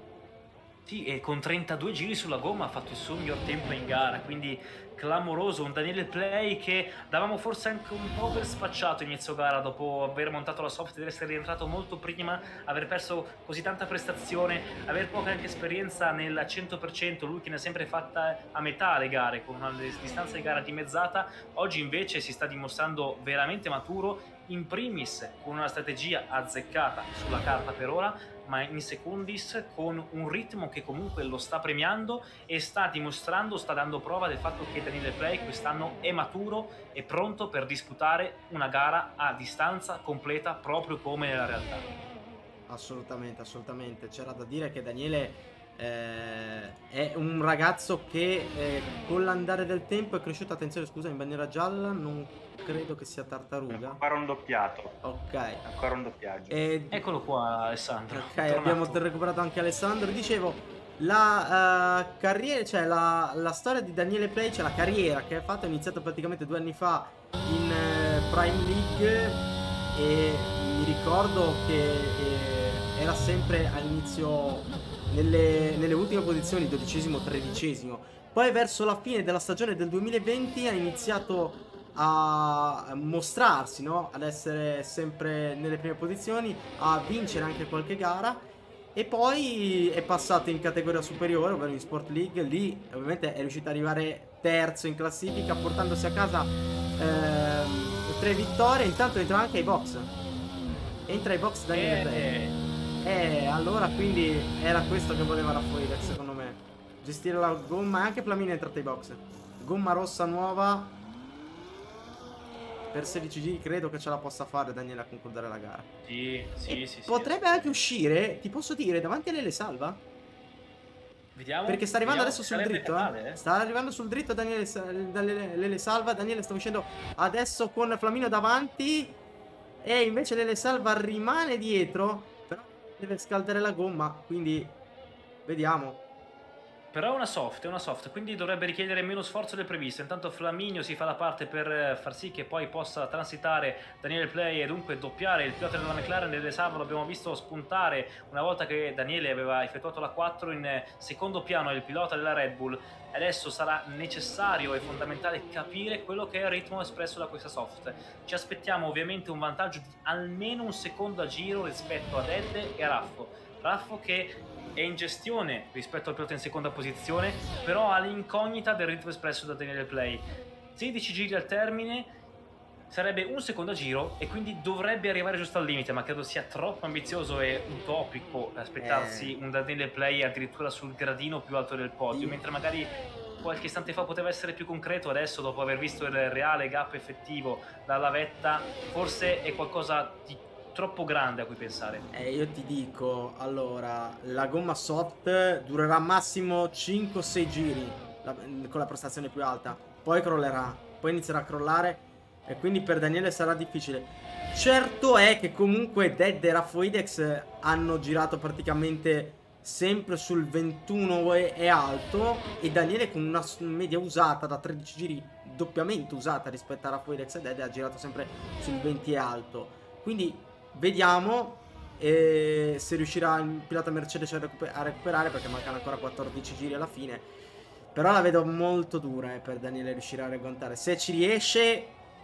Sì, e con 32 giri sulla gomma ha fatto il suo miglior tempo in gara, quindi clamoroso. Un Daniele Play che davamo forse anche un po' per spacciato inizio gara, dopo aver montato la soft, deve essere rientrato molto prima, aver perso così tanta prestazione, aver poca anche esperienza nel 100%, lui che ne ha sempre fatta a metà le gare, con una distanza di gara dimezzata. Oggi invece si sta dimostrando veramente maturo, in primis con una strategia azzeccata sulla carta per ora, ma in secondis con un ritmo che comunque lo sta premiando e sta dimostrando, sta dando prova del fatto che Daniele Play quest'anno è maturo e pronto per disputare una gara a distanza completa, proprio come nella realtà. Assolutamente, assolutamente. C'era da dire che Daniele è un ragazzo che con l'andare del tempo è cresciuto. Attenzione, scusa, in bandiera gialla, non credo che sia tartaruga. Ancora un doppiato. Ok. Ancora un doppiaggio. Eccolo qua Alessandro. Ok, abbiamo recuperato anche Alessandro. Dicevo, la carriera, cioè la storia di Daniele Play, cioè la carriera che ha fatto, è iniziata praticamente 2 anni fa in Prime League, e mi ricordo che era sempre all'inizio nelle ultime posizioni, 12esimo, 13esimo. Poi verso la fine della stagione del 2020 ha iniziato a mostrarsi, no? Ad essere sempre nelle prime posizioni, a vincere anche qualche gara, e poi è passato in categoria superiore, ovvero in Sport League. Lì ovviamente è riuscito ad arrivare terzo in classifica, portandosi a casa 3 vittorie. Intanto entra anche ai box, entra ai box Daniele Play. Allora quindi era questo che voleva Rafoidex, secondo me, gestire la gomma. Anche Flamini è entrato ai box, gomma rossa nuova per 16 giri, credo che ce la possa fare Daniele a concludere la gara. Sì. Potrebbe anche uscere, ti posso dire, davanti a Lele Salva. Vediamo. Perché sta arrivando adesso sul sarebbe dritto, tale, sta arrivando sul dritto Lele Salva. Daniele sta uscendo adesso con Flamino davanti, e invece Lele Salva rimane dietro, però deve scaldare la gomma, quindi vediamo. Però è una soft, quindi dovrebbe richiedere meno sforzo del previsto. Intanto Flaminio si fa da parte per far sì che poi possa transitare Daniele Play e dunque doppiare il pilota della McLaren. Lele Salva lo abbiamo visto spuntare una volta che Daniele aveva effettuato la 4 in secondo piano il pilota della Red Bull. Adesso sarà necessario e fondamentale capire quello che è il ritmo espresso da questa soft. Ci aspettiamo ovviamente un vantaggio di almeno un secondo a giro rispetto a Ed e a Raffo che è in gestione rispetto al pilota in seconda posizione, però ha l'incognita del ritmo espresso da Daniele Play. 16 giri al termine, sarebbe un secondo a giro e quindi dovrebbe arrivare giusto al limite, ma credo sia troppo ambizioso e utopico aspettarsi un Daniele Play addirittura sul gradino più alto del podio, mentre magari qualche istante fa poteva essere più concreto. Adesso, dopo aver visto il reale gap effettivo dalla vetta, forse è qualcosa di troppo grande a cui pensare. Io ti dico, allora, la gomma soft durerà massimo 5-6 giri con la prestazione più alta, poi crollerà, poi inizierà a crollare e quindi per Daniele sarà difficile. Certo è che comunque Dead e Raffoidex hanno girato praticamente sempre sul 21 e alto, e Daniele con una media usata da 13 giri, doppiamente usata rispetto a Raffoidex e Dead, ha girato sempre sul 20 e alto. Quindi vediamo se riuscirà il pilota Mercedes a recuperare, perché mancano ancora 14 giri alla fine. Però la vedo molto dura per Daniele riuscire a regontare. Se ci riesce,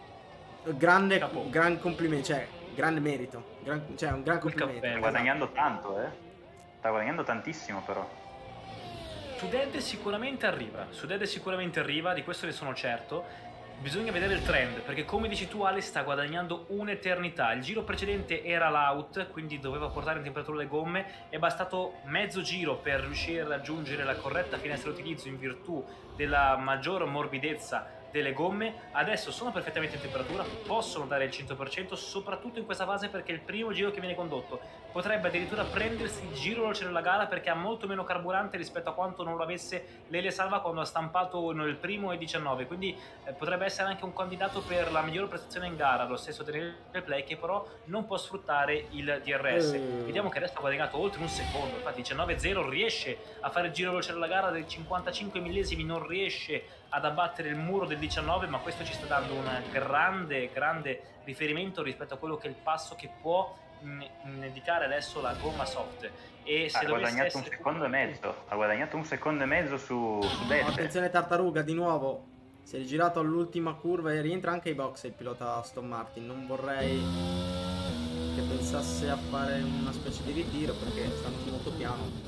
gran complimento, cioè grande merito, cioè un gran complimento. Sta guadagnando tanto, sta guadagnando tantissimo però. Su Dead sicuramente arriva, di questo ne sono certo. Bisogna vedere il trend, perché come dici tu Ale, sta guadagnando un'eternità. Il giro precedente era l'out, quindi doveva portare in temperatura le gomme. È bastato mezzo giro per riuscire a raggiungere la corretta finestra di utilizzo in virtù della maggior morbidezza delle gomme. Adesso sono perfettamente in temperatura, possono dare il 100%, soprattutto in questa fase, perché è il primo giro che viene condotto. Potrebbe addirittura prendersi il giro veloce della gara, perché ha molto meno carburante rispetto a quanto non lo avesse Lele Salva quando ha stampato nel primo e 19, quindi potrebbe essere anche un candidato per la miglior prestazione in gara, lo stesso Daniele Play, che però non può sfruttare il DRS. Vediamo che adesso ha guadagnato oltre un secondo, infatti 19-0, riesce a fare il giro veloce della gara del 55 millesimi, non riesce ad abbattere il muro del 19, ma questo ci sta dando un grande riferimento rispetto a quello che è il passo che può indicare adesso la gomma soft. E se ha guadagnato un secondo e mezzo su Dead. Attenzione Tartaruga di nuovo, si è rigirato all'ultima curva e rientra anche ai box il pilota Aston Martin. Non vorrei che pensasse a fare una specie di ritiro, perché stanno molto piano.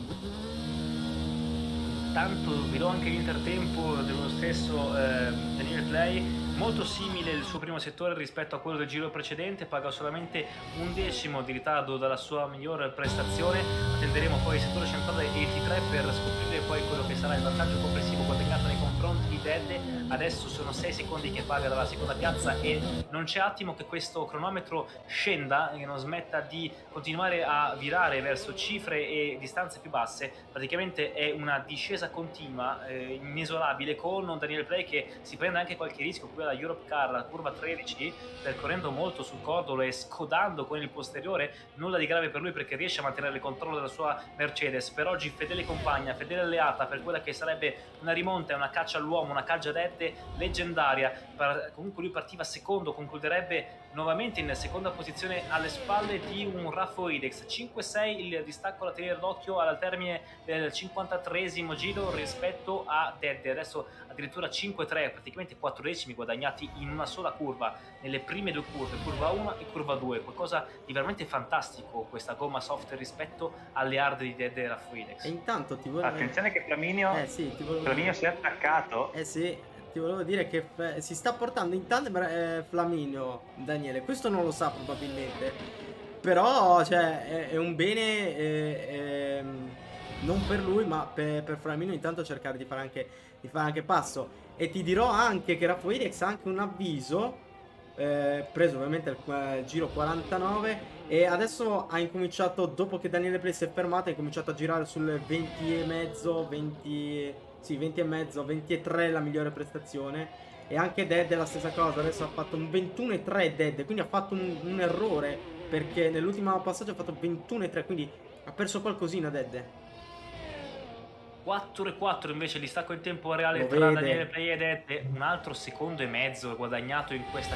Tanto vi do anche l'intertempo dello stesso Daniele Play, molto simile il suo primo settore rispetto a quello del giro precedente, paga solamente un decimo di ritardo dalla sua miglior prestazione. Attenderemo poi il settore centrale e il T3 per scoprire poi quello che sarà il vantaggio complessivo guadagnato nei confronti di Dead. Adesso sono 6 secondi che paga dalla seconda piazza e non c'è attimo che questo cronometro scenda e non smetta di continuare a virare verso cifre e distanze più basse. Praticamente è una discesa continua, inesorabile, con un Daniele Play che si prende anche qualche rischio qui alla Europe Car, la curva 13, percorrendo molto sul cordolo e scodando con il posteriore. Nulla di grave per lui, perché riesce a mantenere il controllo della sua Mercedes. Per oggi fedele compagna, fedele alleata per quella che sarebbe una rimonta e una caccia all'uomo, una caccia Dead leggendaria. Comunque lui partiva secondo, concluderebbe nuovamente in seconda posizione alle spalle di un Raffoidex. 5-6 il distacco da tenere d'occhio al termine del 53esimo giro rispetto a Dead. Adesso addirittura 5-3, praticamente 4 decimi guadagnati in una sola curva, nelle prime due curve, curva 1 e curva 2. Qualcosa di veramente fantastico questa gomma soft rispetto alle hard di Dead e Raffoidex. E intanto ti volevo... Attenzione che Flaminio, Flaminio si è attaccato. Ti volevo dire che si sta portando in tandem Flaminio, Daniele. Questo non lo sa probabilmente, però cioè, è un bene non per lui ma per Flaminio intanto cercare di fare anche passo. E ti dirò anche che Raffoidex ha anche un avviso preso ovviamente al giro 49, e adesso ha incominciato, dopo che Daniele Play si è fermato, ha incominciato a girare sul 20,5, 20,5, 23 la migliore prestazione. E anche Dead è la stessa cosa, adesso ha fatto un 21,3 Dead, quindi ha fatto un errore, perché nell'ultimo passaggio ha fatto 21,3, quindi ha perso qualcosina Dead. 4,4 invece il distacco in tempo reale tra Daniele Play e Dead, un altro secondo e mezzo guadagnato in questa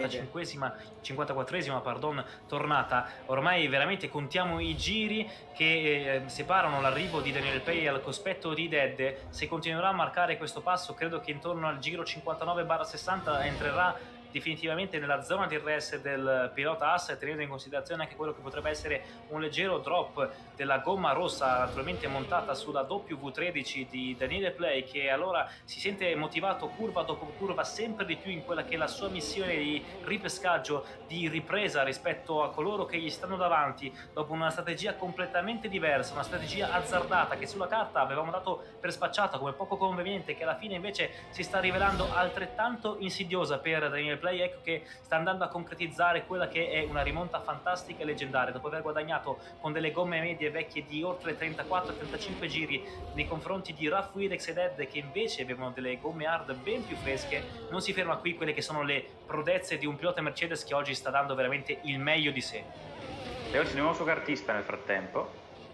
54esima tornata. Ormai veramente contiamo i giri che separano l'arrivo di Daniele Play al cospetto di Dead. Se continuerà a marcare questo passo, credo che intorno al giro 59/60 entrerà definitivamente nella zona di DRS del pilota Haas, tenendo in considerazione anche quello che potrebbe essere un leggero drop della gomma rossa naturalmente montata sulla W13 di Daniele Play, che allora si sente motivato curva dopo curva sempre di più in quella che è la sua missione di ripescaggio, di ripresa rispetto a coloro che gli stanno davanti, dopo una strategia completamente diversa, una strategia azzardata che sulla carta avevamo dato per spacciata come poco conveniente, che alla fine invece si sta rivelando altrettanto insidiosa per Daniele Play. Ecco che sta andando a concretizzare quella che è una rimonta fantastica e leggendaria, dopo aver guadagnato con delle gomme medie vecchie di oltre 34-35 giri nei confronti di Raf Widex ed Ed, che invece avevano delle gomme hard ben più fresche. Non si ferma qui quelle che sono le prodezze di un pilota Mercedes che oggi sta dando veramente il meglio di sé. E oggi di nuovo su cartista nel frattempo.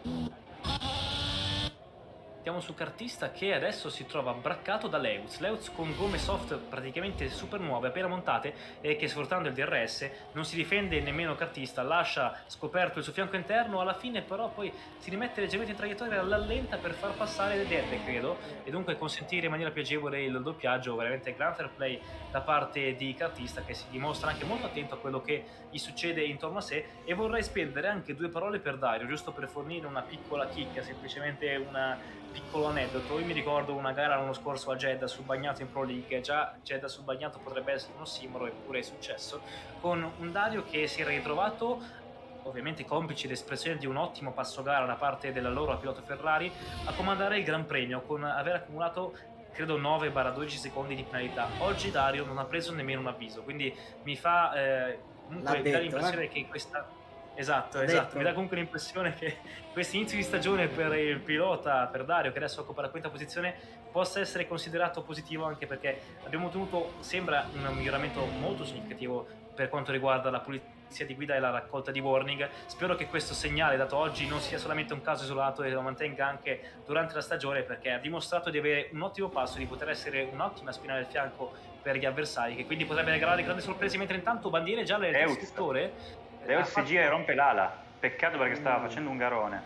Andiamo su cartista, che adesso si trova braccato da Leutz con gomme soft praticamente super nuove, appena montate, e che sfruttando il DRS non si difende nemmeno cartista, lascia scoperto il suo fianco interno, alla fine però poi si rimette leggermente in traiettoria, rallenta per far passare le Dead, credo, e dunque consentire in maniera più agevole il doppiaggio. Veramente gran fair play da parte di cartista, che si dimostra anche molto attento a quello che gli succede intorno a sé. E vorrei spendere anche due parole per Dario, giusto per fornire una piccola chicca, semplicemente una piccolo aneddoto. Io mi ricordo una gara l'anno scorso a Jeddah sul bagnato in Pro League. Già Jeddah sul bagnato potrebbe essere uno ossimoro, eppure è successo, con un Dario che si era ritrovato, ovviamente complice l'espressione di un ottimo passo gara da parte della loro pilota Ferrari, a comandare il Gran Premio con aver accumulato credo 9-12 secondi di penalità. Oggi Dario non ha preso nemmeno un avviso, quindi mi fa comunque mi dà l'impressione che questa... Esatto, mi dà comunque l'impressione che questo inizio di stagione per il pilota, per Dario, che adesso occupa la quinta posizione, possa essere considerato positivo, anche perché abbiamo ottenuto, sembra, un miglioramento molto significativo per quanto riguarda la pulizia di guida e la raccolta di warning. Spero che questo segnale dato oggi non sia solamente un caso isolato e lo mantenga anche durante la stagione, perché ha dimostrato di avere un ottimo passo, di poter essere un'ottima spina del fianco per gli avversari, che quindi potrebbe regalare grandi sorprese, mentre intanto bandiere gialle del istruttore Leutz si gira e rompe l'ala, peccato perché stava facendo un garone.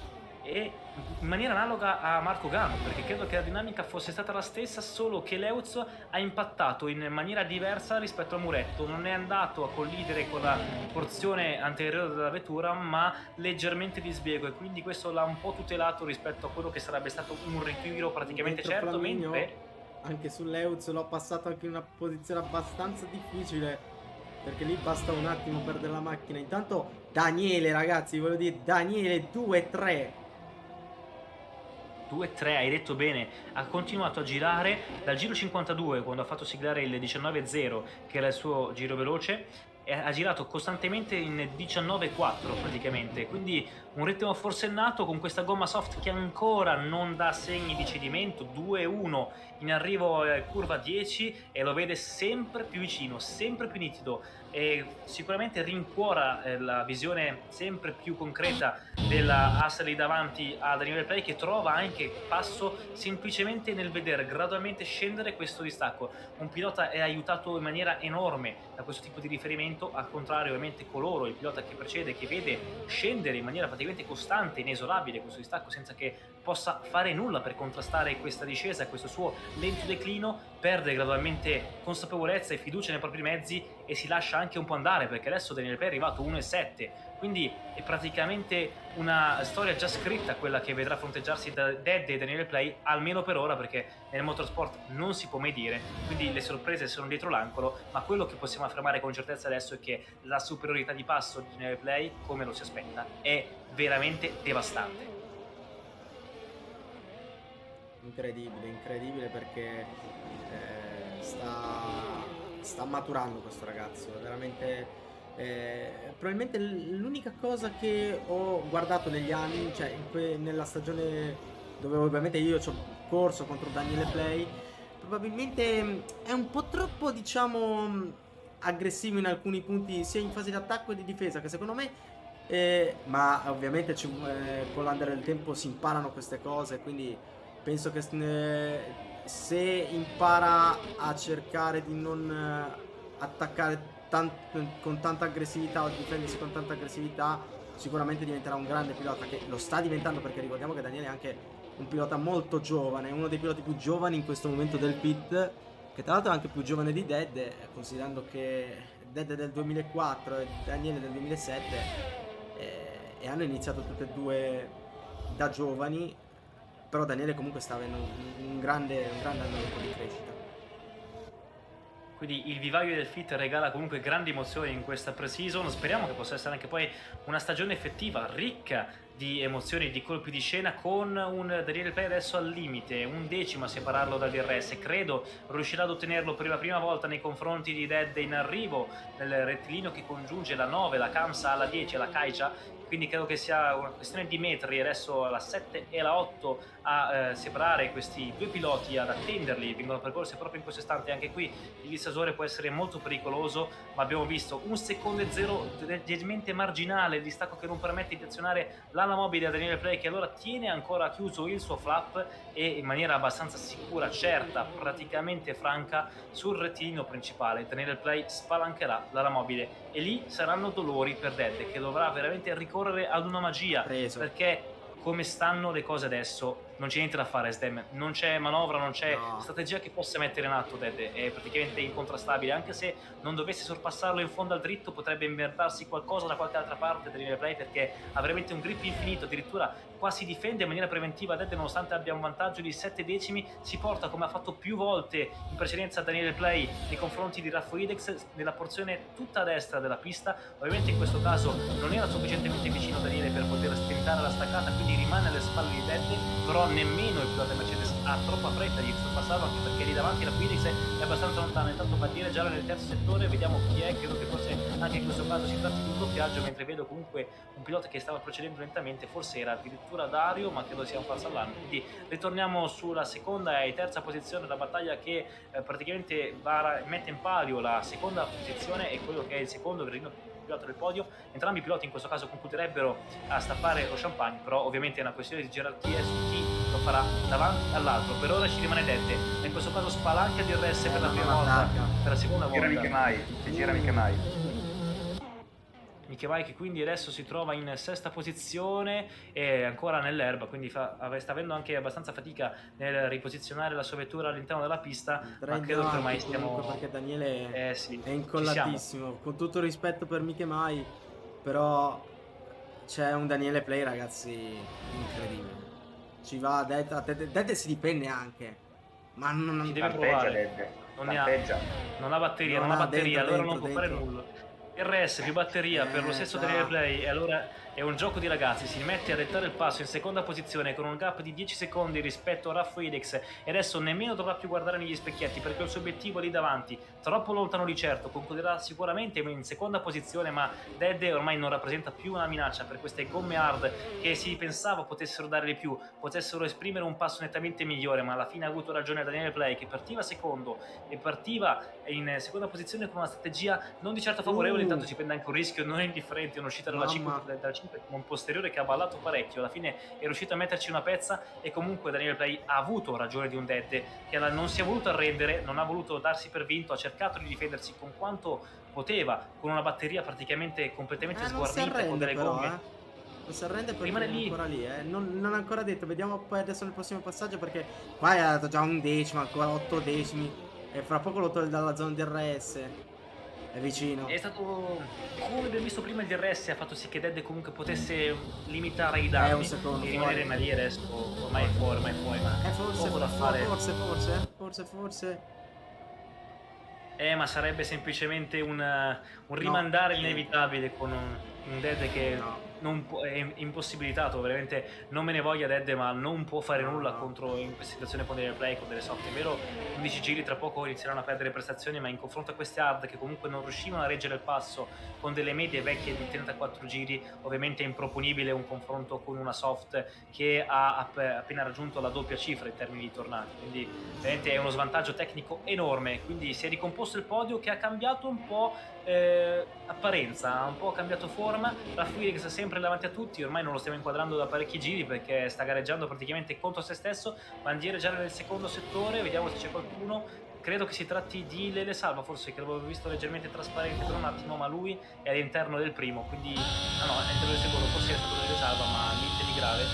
E in maniera analoga a Marco Gano, perché credo che la dinamica fosse stata la stessa, solo che Leutz ha impattato in maniera diversa rispetto al muretto, non è andato a collidere con la porzione anteriore della vettura, ma leggermente di sbiego, e quindi questo l'ha un po' tutelato rispetto a quello che sarebbe stato un ritiro praticamente certo. Flaminio, mentre anche su Leutz l'ho passato anche in una posizione abbastanza difficile, perché lì basta un attimo perdere la macchina. Intanto Daniele, ragazzi, voglio dire, Daniele 2-3, hai detto bene, ha continuato a girare dal giro 52, quando ha fatto siglare il 19.0 che era il suo giro veloce, e ha girato costantemente in 19.4 praticamente, quindi un ritmo forsennato con questa gomma soft che ancora non dà segni di cedimento. 2-1 in arrivo curva 10 e lo vede sempre più vicino, sempre più nitido, e sicuramente rincuora la visione sempre più concreta della Haas lì davanti a Daniele Play, che trova anche passo semplicemente nel vedere gradualmente scendere questo distacco. Un pilota è aiutato in maniera enorme da questo tipo di riferimento, al contrario ovviamente coloro, il pilota che precede, che vede scendere in maniera praticamente costante, inesorabile questo distacco, senza che possa fare nulla per contrastare questa discesa, questo suo lento declino, perde gradualmente consapevolezza e fiducia nei propri mezzi e si lascia anche un po' andare, perché adesso Daniele Play è arrivato 1.7, quindi è praticamente una storia già scritta quella che vedrà fronteggiarsi da Dead e Daniele Play, almeno per ora, perché nel motorsport non si può mai dire, quindi le sorprese sono dietro l'angolo, ma quello che possiamo affermare con certezza adesso è che la superiorità di passo di Daniele Play, come lo si aspetta, è veramente devastante. Incredibile, perché sta maturando questo ragazzo, è veramente probabilmente l'unica cosa che ho guardato negli anni, cioè nella stagione dove ovviamente io ci ho corso contro Daniele Play, probabilmente è un po' troppo, diciamo, aggressivo in alcuni punti, sia in fase di attacco e di difesa, che secondo me ma ovviamente con l'andare del tempo si imparano queste cose, quindi penso che se impara a cercare di non attaccare con tanta aggressività o difendersi con tanta aggressività, sicuramente diventerà un grande pilota, che lo sta diventando, perché ricordiamo che Daniele è anche un pilota molto giovane, uno dei piloti più giovani in questo momento del pit, che tra l'altro è anche più giovane di Dead, considerando che Dead è del 2004 e Daniele del 2007, e hanno iniziato tutte e due da giovani, però Daniele comunque sta avendo un grande andamento di crescita. Quindi il vivaio del fit regala comunque grandi emozioni in questa pre-season. Speriamo che possa essere anche poi una stagione effettiva, ricca di emozioni, di colpi di scena, con un Daniele Play adesso al limite, 1/10 a separarlo dal DRS. Credo riuscirà ad ottenerlo per la prima volta nei confronti di Dead in arrivo, nel rettilineo che congiunge la 9, la Kamsa alla 10 e la Kaija. Quindi credo che sia una questione di metri, adesso la 7 e la 8 a separare questi due piloti, ad attenderli. Vengono percorsi proprio in questo istante. Anche qui il distasore può essere molto pericoloso, ma abbiamo visto 1 secondo e 0 leggermente marginale, il distacco che non permette di azionare l'ala mobile a Daniele Play, che allora tiene ancora chiuso il suo flap e in maniera abbastanza sicura, certa, praticamente franca sul rettilineo principale Daniele Play spalancherà l'ala mobile, e lì saranno dolori per Dead, che dovrà veramente ricorrere ad una magia, perché come stanno le cose adesso non c'è niente da fare. Sdem, non c'è manovra, non c'è strategia che possa mettere in atto. Dead è praticamente incontrastabile, anche se non dovesse sorpassarlo in fondo al dritto potrebbe inventarsi qualcosa da qualche altra parte del Play, perché ha veramente un grip infinito, addirittura qua si difende in maniera preventiva. Dead, nonostante abbia un vantaggio di 7 decimi, si porta, come ha fatto più volte in precedenza Daniele Play nei confronti di Raffoidex, nella porzione tutta a destra della pista. Ovviamente in questo caso non era sufficientemente vicino Daniele per poter stentare la staccata, quindi rimane alle spalle di Dead, però nemmeno il pilota Mercedes ha troppa fretta di sorpassarlo, anche perché lì davanti la Phoenix è abbastanza lontana. Intanto bandiera gialla nel terzo settore, vediamo chi è. Credo che forse anche in questo caso si tratti di un doppiaggio, mentre vedo comunque un pilota che stava procedendo lentamente, forse era addirittura Dario, ma credo sia un falso allarme. Quindi ritorniamo sulla seconda e terza posizione della battaglia, che praticamente mette in palio la seconda posizione e quello che è il secondo pilota del podio. Entrambi i piloti in questo caso concluderebbero a stappare lo champagne, però ovviamente è una questione di gerarchia su chi lo farà davanti all'altro. Per ora ci rimane Dead, e in questo caso spalanca di DRS per la prima volta, per la seconda volta. Si gira mica mai. Michevai, che quindi adesso si trova in sesta posizione e ancora nell'erba, quindi sta avendo anche abbastanza fatica nel riposizionare la sua vettura all'interno della pista, ma credo che ormai stiamo... perché Daniele sì, è incollatissimo, con tutto rispetto per Michemai, però c'è un Daniele Play, ragazzi, incredibile. Ci va, Dead si dipende anche, ma non si deve provare. Non ha batteria, allora non può fare nulla. RS più batteria per lo stesso Daniele Play, e allora è un gioco di ragazzi. Si mette a dettare il passo in seconda posizione con un gap di 10 secondi rispetto a Raffoidex, e adesso nemmeno dovrà più guardare negli specchietti, perché il suo obiettivo lì davanti, troppo lontano di certo, concluderà sicuramente in seconda posizione. Ma Dead ormai non rappresenta più una minaccia per queste gomme hard, che si pensava potessero dare di più, potessero esprimere un passo nettamente migliore, ma alla fine ha avuto ragione Daniele Play, che partiva secondo e partiva in seconda posizione con una strategia non di certo favorevole. Intanto si prende anche un rischio non indifferente, un'uscita dalla 5 con un posteriore che ha ballato parecchio. Alla fine è riuscito a metterci una pezza, e comunque Daniele Play ha avuto ragione di un Dead, che non si è voluto arrendere, non ha voluto darsi per vinto, ha cercato di difendersi con quanto poteva, con una batteria praticamente completamente sguarnita, con delle gomme. Non si arrende perché rimane è ancora lì, non ha ancora detto. Vediamo poi adesso nel prossimo passaggio, perché qua è dato già 1 decimo, ancora 8 decimi, e fra poco lo toglie dalla zona DRS. È vicino. È stato, come abbiamo visto prima, il DRS ha fatto sì che Dead comunque potesse limitare i danni, un secondo, e rimanere in lì adesso. Ormai è fuori, ma poco da fare. Forse. Ma sarebbe semplicemente un rimandare inevitabile con un Dead che è impossibilitato. Veramente non me ne voglia Dead, ma non può fare nulla contro, in questa situazione, con delle play, con delle soft. È vero, 11 giri, tra poco inizieranno a perdere prestazioni, ma in confronto a queste hard, che comunque non riuscivano a reggere il passo con delle medie vecchie di 34 giri, ovviamente è improponibile un confronto con una soft che ha appena raggiunto la doppia cifra in termini di tornati. Quindi veramente è uno svantaggio tecnico enorme. Quindi si è ricomposto il podio, che ha cambiato un po' apparenza, ha un po' cambiato forma. Raffoidex è sempre davanti a tutti, ormai non lo stiamo inquadrando da parecchi giri, perché sta gareggiando praticamente contro se stesso. Bandiere già nel secondo settore, vediamo se c'è qualcuno. Credo che si tratti di Lele Salva, forse, che l'avevo visto leggermente trasparente per un attimo, ma lui è all'interno del primo, quindi no, è all'interno del secondo, forse è stato Lele Salva, ma niente di grave. Ha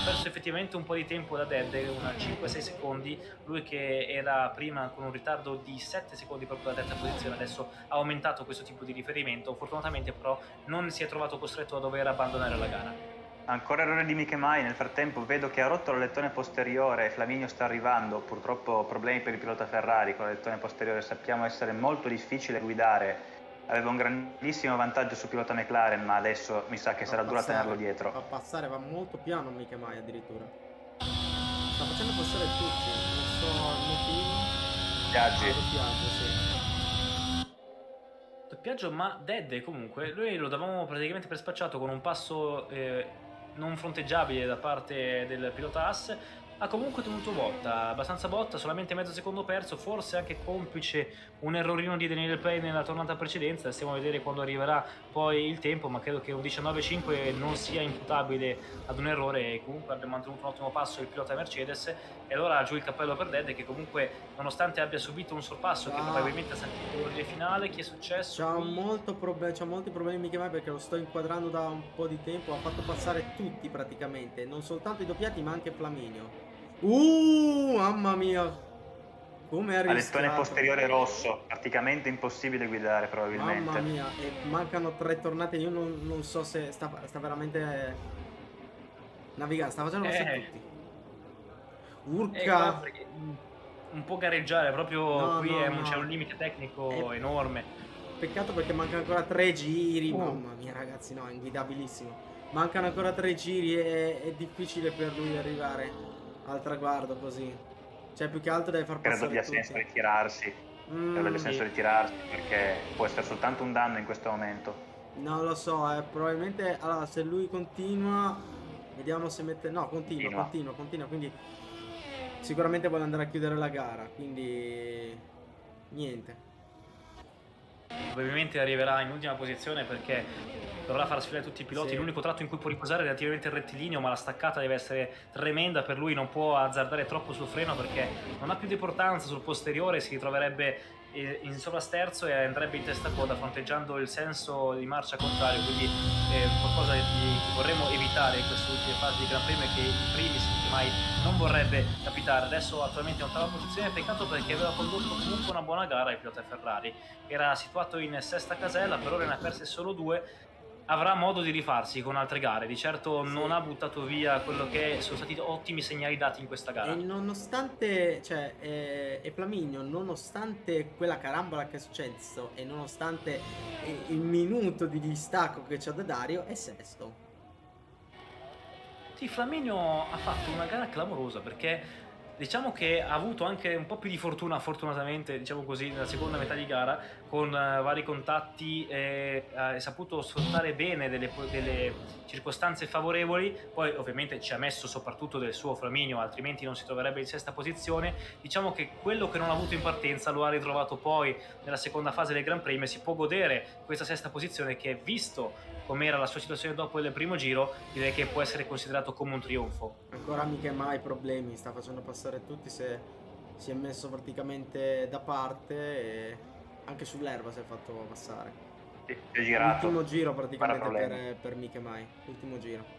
perso effettivamente un po' di tempo da Dead, una 5-6 secondi, lui che era prima con un ritardo di 7 secondi proprio dalla terza posizione, adesso ha aumentato questo tipo di riferimento, fortunatamente però non si è trovato costretto a dover abbandonare la gara. Ancora errore di Michemai, nel frattempo vedo che ha rotto l'alettone posteriore, Flaminio sta arrivando, purtroppo problemi per il pilota Ferrari con l'alettone posteriore, sappiamo essere molto difficile guidare, aveva un grandissimo vantaggio sul pilota McLaren, ma adesso mi sa che sarà dura tenerlo dietro. Va a passare, va molto piano Michemai addirittura. Sta facendo passare tutti, non so il motivo. Viaggi. Doppiaggio, sì. Doppiaggio, ma Dead comunque, lui lo davamo praticamente per spacciato con un passo non fronteggiabile da parte del pilota Haas, ha comunque tenuto botta, abbastanza botta, solamente mezzo secondo perso, forse anche complice un errorino di Daniele Play nella tornata precedente, stiamo a vedere quando arriverà poi il tempo, ma credo che un 19.5 non sia imputabile ad un errore e comunque abbia mantenuto un ottimo passo il pilota Mercedes e allora giù il cappello per Dead che comunque nonostante abbia subito un sorpasso che probabilmente ha sentito l'ordine finale, che è successo? C'ha molti problemi Michemai perché lo sto inquadrando da un po' di tempo, ha fatto passare tutti praticamente, non soltanto i doppiati ma anche Flaminio. Mamma mia, come ha rischiato. Alettone posteriore rosso, praticamente impossibile guidare probabilmente. Mamma mia, e mancano 3 tornate, io non so se sta veramente navigando, sta facendo passare tutti. Urca! Un po' gareggiare, proprio qui no. c'è un limite tecnico enorme. Peccato perché mancano ancora 3 giri, mamma mia ragazzi, no, è inguidabilissimo. Mancano ancora 3 giri e è difficile per lui arrivare al traguardo così. Cioè più che altro deve far passare Credo abbia senso ritirarsi. Credo abbia senso ritirarsi perché può essere soltanto un danno in questo momento. Non lo so, probabilmente allora se lui continua, vediamo se mette. No, continua, quindi sicuramente vuole andare a chiudere la gara, quindi niente. Probabilmente arriverà in ultima posizione perché dovrà far sfilare tutti i piloti, l'unico tratto in cui può riposare è relativamente rettilineo, ma la staccata deve essere tremenda per lui, non può azzardare troppo sul freno perché non ha più di importanza sul posteriore, si ritroverebbe in sovrasterzo e andrebbe in testa a coda fronteggiando il senso di marcia contrario, quindi qualcosa che vorremmo evitare in queste ultime fasi di Gran Premio e che in primis mai non vorrebbe capitare. Adesso attualmente è in ottava posizione, peccato perché aveva condotto comunque una buona gara il pilota Ferrari, era situato in sesta casella, per ora ne ha perse solo 2, avrà modo di rifarsi con altre gare, di certo non ha buttato via quello che sono stati ottimi segnali dati in questa gara. E nonostante, cioè, e Flaminio, nonostante quella carambola che è successo e nonostante il minuto di distacco che c'ha da Dario, è sesto. Sì, Flaminio ha fatto una gara clamorosa perché diciamo che ha avuto anche un po' più di fortuna, fortunatamente, diciamo così, nella seconda metà di gara, con vari contatti, ha saputo sfruttare bene delle circostanze favorevoli, poi ovviamente ci ha messo soprattutto del suo Flaminio, altrimenti non si troverebbe in sesta posizione. Diciamo che quello che non ha avuto in partenza lo ha ritrovato poi nella seconda fase del Gran Premio e si può godere questa sesta posizione che, visto com'era la sua situazione dopo il primo giro, direi che può essere considerato come un trionfo. Ancora mica mai problemi, sta facendo passare tutti, si è messo praticamente da parte e anche sull'erba si è fatto passare. Sì, è girato. L'ultimo giro praticamente per Michemai, l'ultimo giro.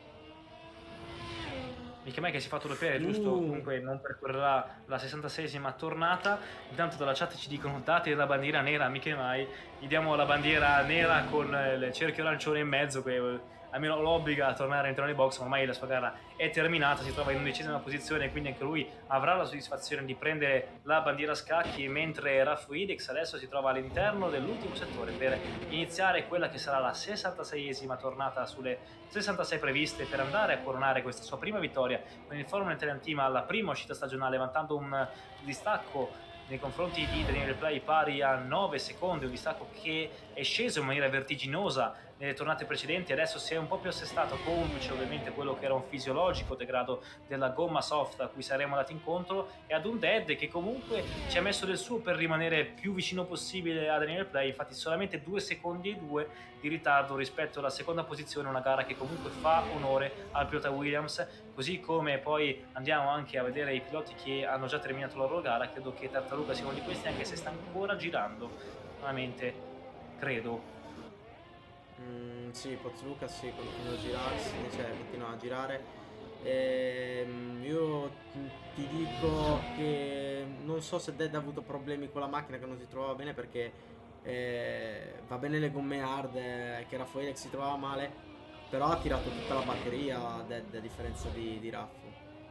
Michemai che si è fatto doppiare, giusto? Comunque non percorrerà la 66esima tornata. Intanto dalla chat ci dicono date la bandiera nera a Michemai, gli diamo la bandiera nera con il cerchio arancione in mezzo che almeno lo obbliga a tornare all'interno dei box, ma ormai la sua gara è terminata, si trova in 11ª posizione, quindi anche lui avrà la soddisfazione di prendere la bandiera a scacchi, mentre Raffu Idix adesso si trova all'interno dell'ultimo settore per iniziare quella che sarà la 66esima tornata sulle 66 previste per andare a coronare questa sua prima vittoria con il Formula Italian Team alla prima uscita stagionale, vantando un distacco nei confronti di Daniele Play pari a 9 secondi, un distacco che è sceso in maniera vertiginosa nelle tornate precedenti, adesso si è un po' più assestato, complice ovviamente quello che era un fisiologico degrado della gomma soft a cui saremmo andati incontro, e ad un Dead che comunque ci ha messo del suo per rimanere più vicino possibile a Daniele Play, infatti solamente 2 secondi e 2 di ritardo rispetto alla seconda posizione, una gara che comunque fa onore al pilota Williams, così come poi andiamo anche a vedere i piloti che hanno già terminato la loro gara. Credo che Tartaruga sia uno di questi, anche se sta ancora girando, veramente credo. Sì, Pozzuca sì, continua a girarsi, cioè continua a girare. Io ti dico che non so se Dead ha avuto problemi con la macchina, che non si trovava bene, perché va bene le gomme hard, che Raffaele si trovava male, però ha tirato tutta la batteria Dead, a differenza di Raffu.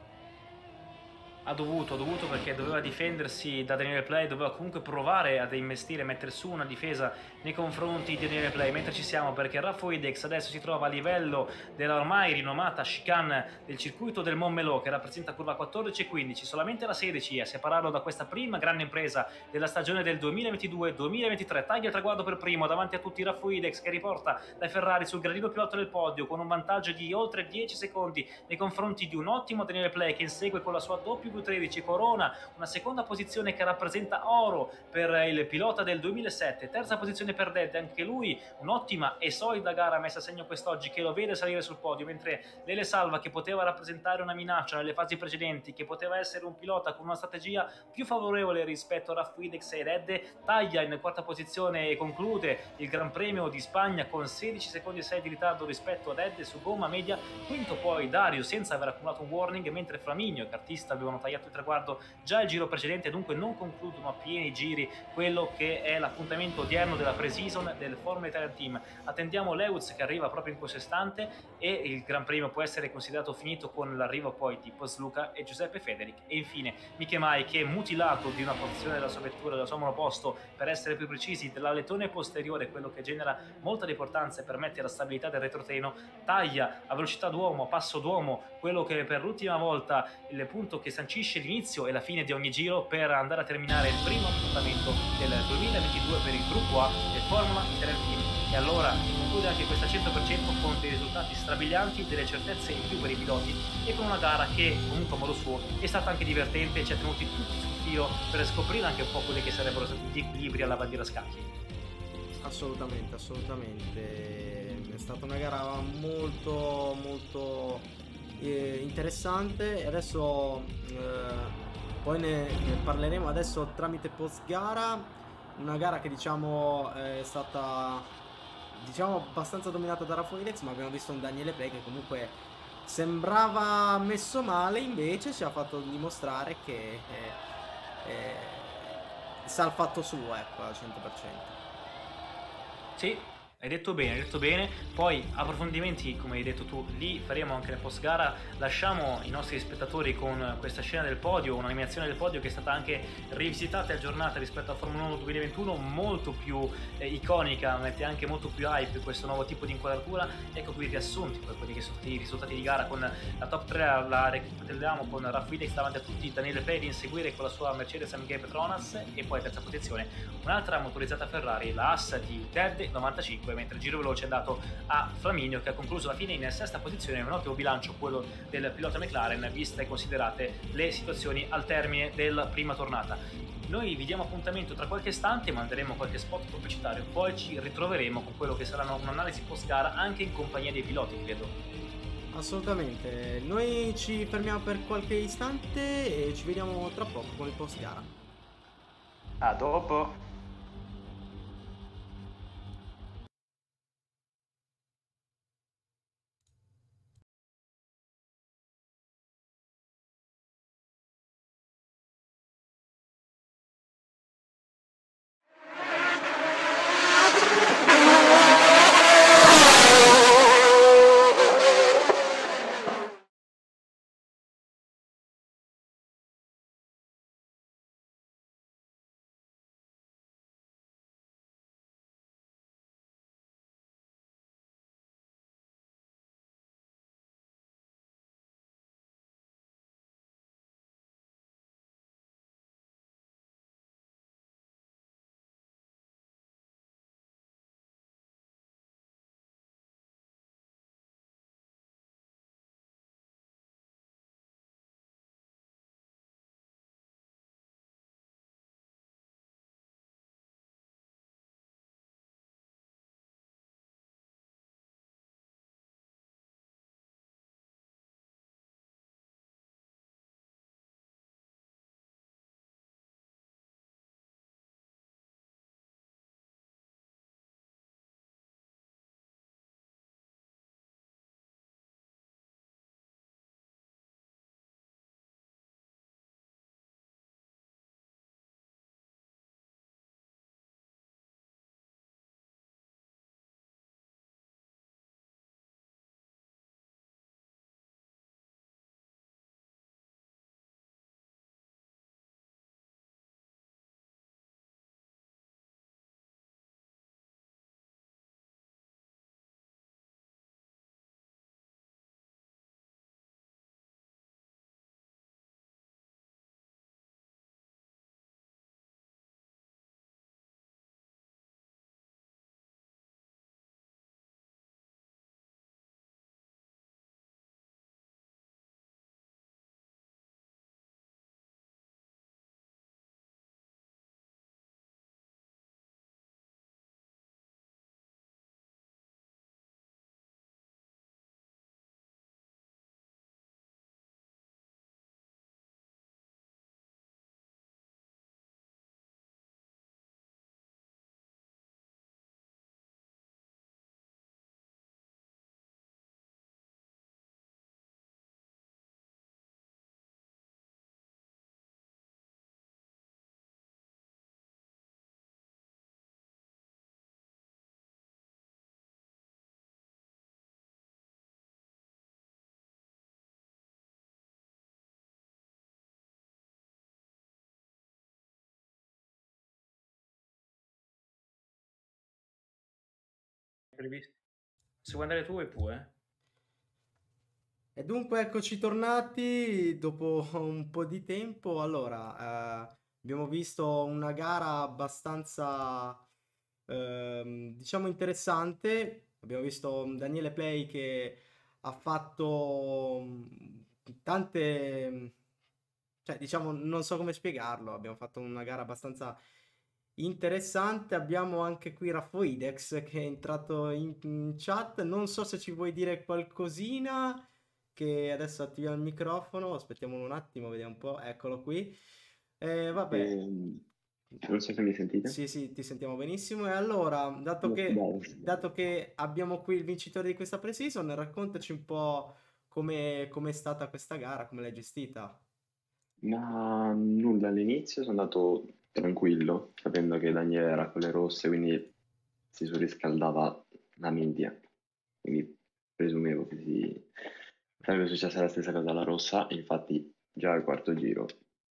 Ha dovuto perché doveva difendersi da Daniele Play, doveva comunque provare ad investire, mettere su una difesa nei confronti di Daniele Play, mentre ci siamo, perché Raffoidex adesso si trova a livello della ormai rinomata chicane del circuito del Montmelò, che rappresenta curva 14 e 15, solamente la 16 a separarlo da questa prima grande impresa della stagione del 2022-2023. Taglia il traguardo per primo davanti a tutti Raffoidex, che riporta la Ferrari sul gradino più alto del podio con un vantaggio di oltre 10 secondi nei confronti di un ottimo Daniele Play, che insegue con la sua W13 corona una seconda posizione che rappresenta oro per il pilota del 2007. Terza posizione per Dead, anche lui un'ottima e solida gara messa a segno quest'oggi, che lo vede salire sul podio, mentre Lele Salva, che poteva rappresentare una minaccia nelle fasi precedenti, che poteva essere un pilota con una strategia più favorevole rispetto a Raffoidex e Dead, taglia in quarta posizione e conclude il Gran Premio di Spagna con 16 secondi e 6 di ritardo rispetto a Dead su gomma media. Quinto poi Dario senza aver accumulato un warning, mentre Flaminio e Cartista avevano tagliato il traguardo già il giro precedente, dunque non concludono a pieni giri quello che è l'appuntamento odierno della pre-season del Formula Italian Team. Attendiamo Lewis, che arriva proprio in questo istante, e il Gran Premio può essere considerato finito con l'arrivo poi di Posluca e Giuseppe Federic. E infine Miche Mai, che mutilato di una porzione della sua vettura, del suo monoposto, per essere più precisi dell'aletone posteriore, quello che genera molta importanza e permette la stabilità del retrotreno, taglia a velocità d'uomo, a passo d'uomo, quello che per l'ultima volta il punto che sancisce l'inizio e la fine di ogni giro, per andare a terminare il primo appuntamento del 2022 per il gruppo A del Formula Italian Team. E allora conclude anche questa 100% con dei risultati strabilianti, delle certezze in più per i piloti, e con una gara che comunque a modo suo è stata anche divertente, ci ha tenuti tutti sul filo per scoprire anche un po' quelli che sarebbero stati gli equilibri alla bandiera scacchi. Assolutamente, assolutamente. È stata una gara molto molto interessante. E adesso poi ne parleremo adesso tramite post gara. Una gara che diciamo è stata abbastanza dominata da Raffoidex, ma abbiamo visto un Daniele Play che comunque sembrava messo male, invece ci ha fatto dimostrare che sa il fatto suo, ecco, al 100%. Sì, hai detto bene. Poi approfondimenti, come hai detto tu, li faremo anche nel post gara. Lasciamo i nostri spettatori con questa scena del podio, un'animazione del podio che è stata anche rivisitata e aggiornata rispetto a Formula 1 2021, molto più iconica, mette anche molto più hype questo nuovo tipo di inquadratura. Ecco qui i riassunti per quelli che sono stati i risultati di gara, con la top 3 la recapitoliamo con Raffoidex davanti a tutti, Daniele Play in seguire con la sua Mercedes AMG Petronas, e poi terza posizione un'altra motorizzata Ferrari, la Haas di Ted 95, mentre il giro veloce è andato a Flaminio, che ha concluso alla fine in sesta posizione, un ottimo bilancio quello del pilota McLaren, viste e considerate le situazioni al termine della prima tornata. Noi vi diamo appuntamento tra qualche istante, manderemo qualche spot pubblicitario, poi ci ritroveremo con quello che sarà un'analisi post gara anche in compagnia dei piloti, credo. Assolutamente. Noi ci fermiamo per qualche istante e ci vediamo tra poco con il post gara. A dopo. Se vuoi andare tu vuoi pure. E dunque eccoci tornati dopo un po' di tempo. Allora, abbiamo visto una gara abbastanza, diciamo, interessante. Abbiamo visto Daniele Play che ha fatto tante, cioè, diciamo, non so come spiegarlo. Abbiamo fatto una gara abbastanza interessante. Abbiamo anche qui Raffoidex che è entrato in chat. Non so se ci vuoi dire qualcosina che adesso attiviamo il microfono, aspettiamo un attimo, vediamo un po', eccolo qui. Vabbè, Non so se mi sentite. sì, sì, ti sentiamo benissimo. E allora, Molto bene. dato che abbiamo qui il vincitore di questa pre-season, raccontaci un po' come è stata questa gara, come l'hai gestita. Ma nulla, all'inizio sono andato tranquillo, sapendo che Daniele era con le rosse, quindi si surriscaldava la media. Quindi presumevo che sarebbe successa la stessa cosa alla rossa, e infatti già al quarto giro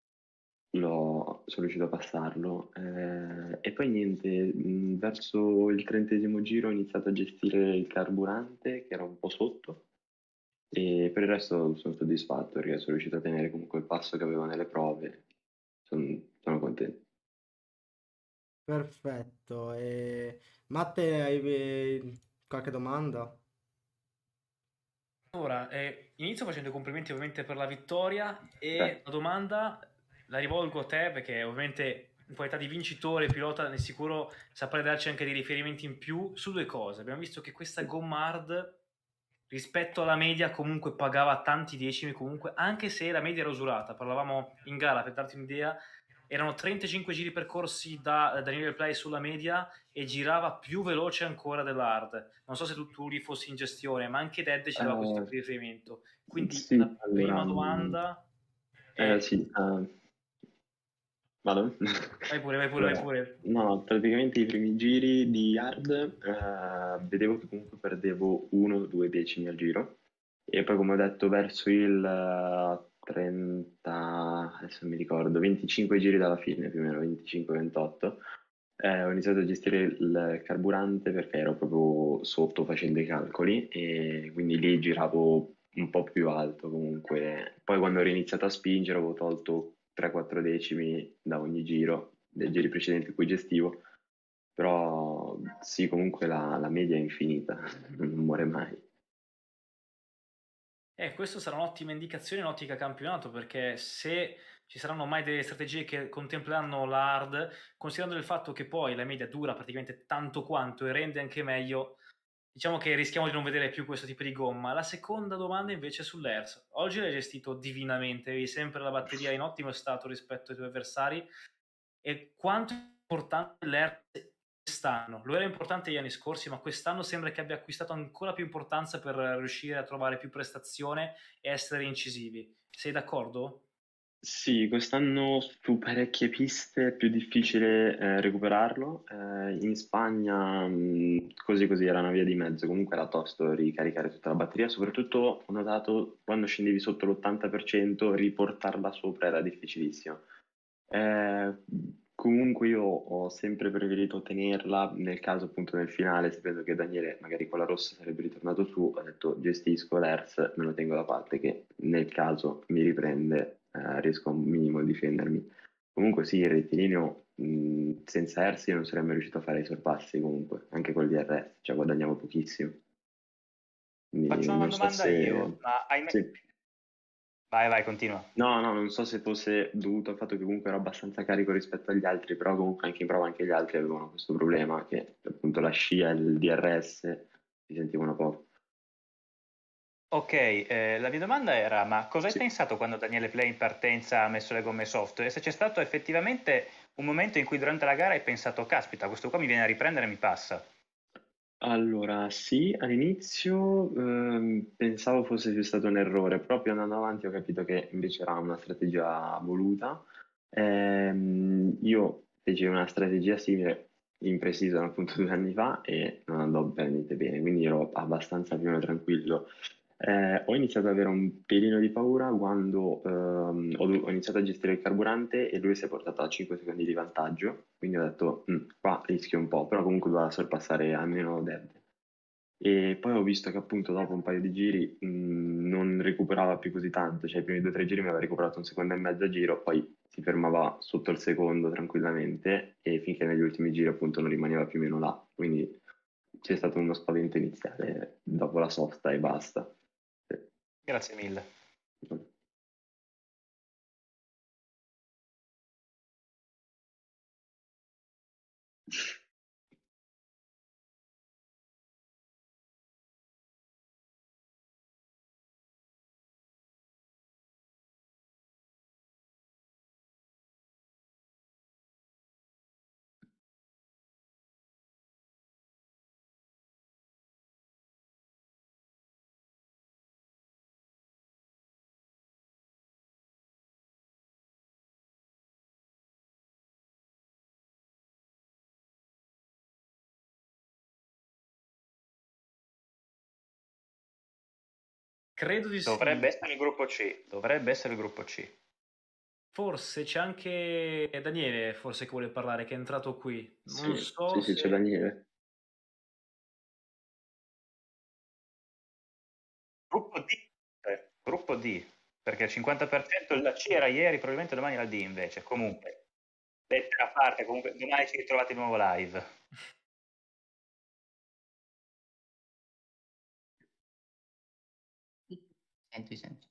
sono riuscito a passarlo. E poi niente, verso il 30° giro ho iniziato a gestire il carburante che era un po' sotto. E per il resto sono soddisfatto perché sono riuscito a tenere comunque il passo che avevo nelle prove. Sono contento. Perfetto. Matte, hai qualche domanda? Allora, inizio facendo i complimenti ovviamente per la vittoria Beh, e la domanda la rivolgo a te perché ovviamente in qualità di vincitore, pilota, nel sicuro saprai darci anche dei riferimenti in più su due cose. Abbiamo visto che questa gomma hard rispetto alla media comunque pagava tanti decimi comunque, anche se la media era usurata. Parlavamo in gara, per darti un'idea, erano 35 giri percorsi da Daniele Play sulla media e girava più veloce ancora dell'hard. Non so se tu lì fossi in gestione, ma anche Dead ci dava questo eh, tipo di riferimento. Quindi sì, la allora, prima domanda è... sì, vado? Vai pure, vai pure, vai Allora, pure. no, praticamente i primi giri di hard vedevo che comunque perdevo 1-2 decimi al giro, e poi come ho detto verso il 30, adesso non mi ricordo, 25 giri dalla fine, più o meno 25-28, ho iniziato a gestire il carburante perché ero proprio sotto facendo i calcoli, e quindi lì giravo un po' più alto comunque. Poi quando ho iniziato a spingere avevo tolto 3-4 decimi da ogni giro dei giri precedenti in cui gestivo, però sì, comunque la media è infinita, non muore mai. Questa sarà un'ottima indicazione in ottica campionato perché se ci saranno mai delle strategie che contempleranno la hard, considerando il fatto che poi la media dura praticamente tanto quanto e rende anche meglio, diciamo che rischiamo di non vedere più questo tipo di gomma. La seconda domanda invece è sull'Ers. Oggi l'hai gestito divinamente, avevi sempre la batteria in ottimo stato rispetto ai tuoi avversari. E quanto è importante l'Ers quest'anno? Lo era importante gli anni scorsi, ma quest'anno sembra che abbia acquistato ancora più importanza per riuscire a trovare più prestazione e essere incisivi. Sei d'accordo? Sì, quest'anno su parecchie piste è più difficile recuperarlo. In Spagna così così era una via di mezzo, comunque era tosto ricaricare tutta la batteria, soprattutto ho notato quando scendevi sotto l'80% riportarla sopra era difficilissimo. Eh, Comunque io ho sempre preferito tenerla nel caso appunto nel finale, sapendo che Daniele magari con la rossa sarebbe ritornato su, ho detto gestisco l'ERS, me lo tengo da parte che nel caso mi riprende, riesco un minimo a difendermi. Comunque sì, il rettilineo senza ERS io non sarei mai riuscito a fare i sorpassi comunque, anche col DRS, cioè guadagniamo pochissimo. Quindi Faccio una non so domanda io, se... ma ahimè... Sì. Vai, vai, continua. No, no, non so se fosse dovuto al fatto che comunque ero abbastanza carico rispetto agli altri, però comunque anche in prova anche gli altri avevano questo problema che appunto la scia e il DRS si sentivano poco. Ok, la mia domanda era, ma cosa hai Sì. pensato quando Daniele Play in partenza ha messo le gomme soft? E se c'è stato effettivamente un momento in cui durante la gara hai pensato, caspita, questo qua mi viene a riprendere e mi passa? Allora, sì, all'inizio pensavo fosse più stato un errore, proprio andando avanti ho capito che invece era una strategia voluta. Io feci una strategia simile in pre-season appunto 2 anni fa e non andò per niente bene, quindi ero abbastanza più o meno tranquillo. Ho iniziato ad avere un pelino di paura quando ho iniziato a gestire il carburante e lui si è portato a 5 secondi di vantaggio, quindi ho detto qua rischio un po', però comunque doveva sorpassare almeno Dead. E poi ho visto che appunto dopo un paio di giri non recuperava più così tanto, cioè i primi 2 o 3 giri mi aveva recuperato un secondo e mezzo a giro, poi si fermava sotto il secondo tranquillamente e finché negli ultimi giri appunto non rimaneva più o meno là, quindi c'è stato uno spavento iniziale dopo la sosta e basta. Grazie mille. Credo di Dovrebbe sì. essere il gruppo C, dovrebbe essere il gruppo C. Forse c'è anche Daniele, forse che vuole parlare, che è entrato qui. Non Sì, so sì, sì, c'è se... Daniele. Gruppo D, gruppo D, perché il 50% la C era ieri, probabilmente domani la D invece. Comunque, lettera a parte, comunque domani ci ritrovate di nuovo live. Sento, sento.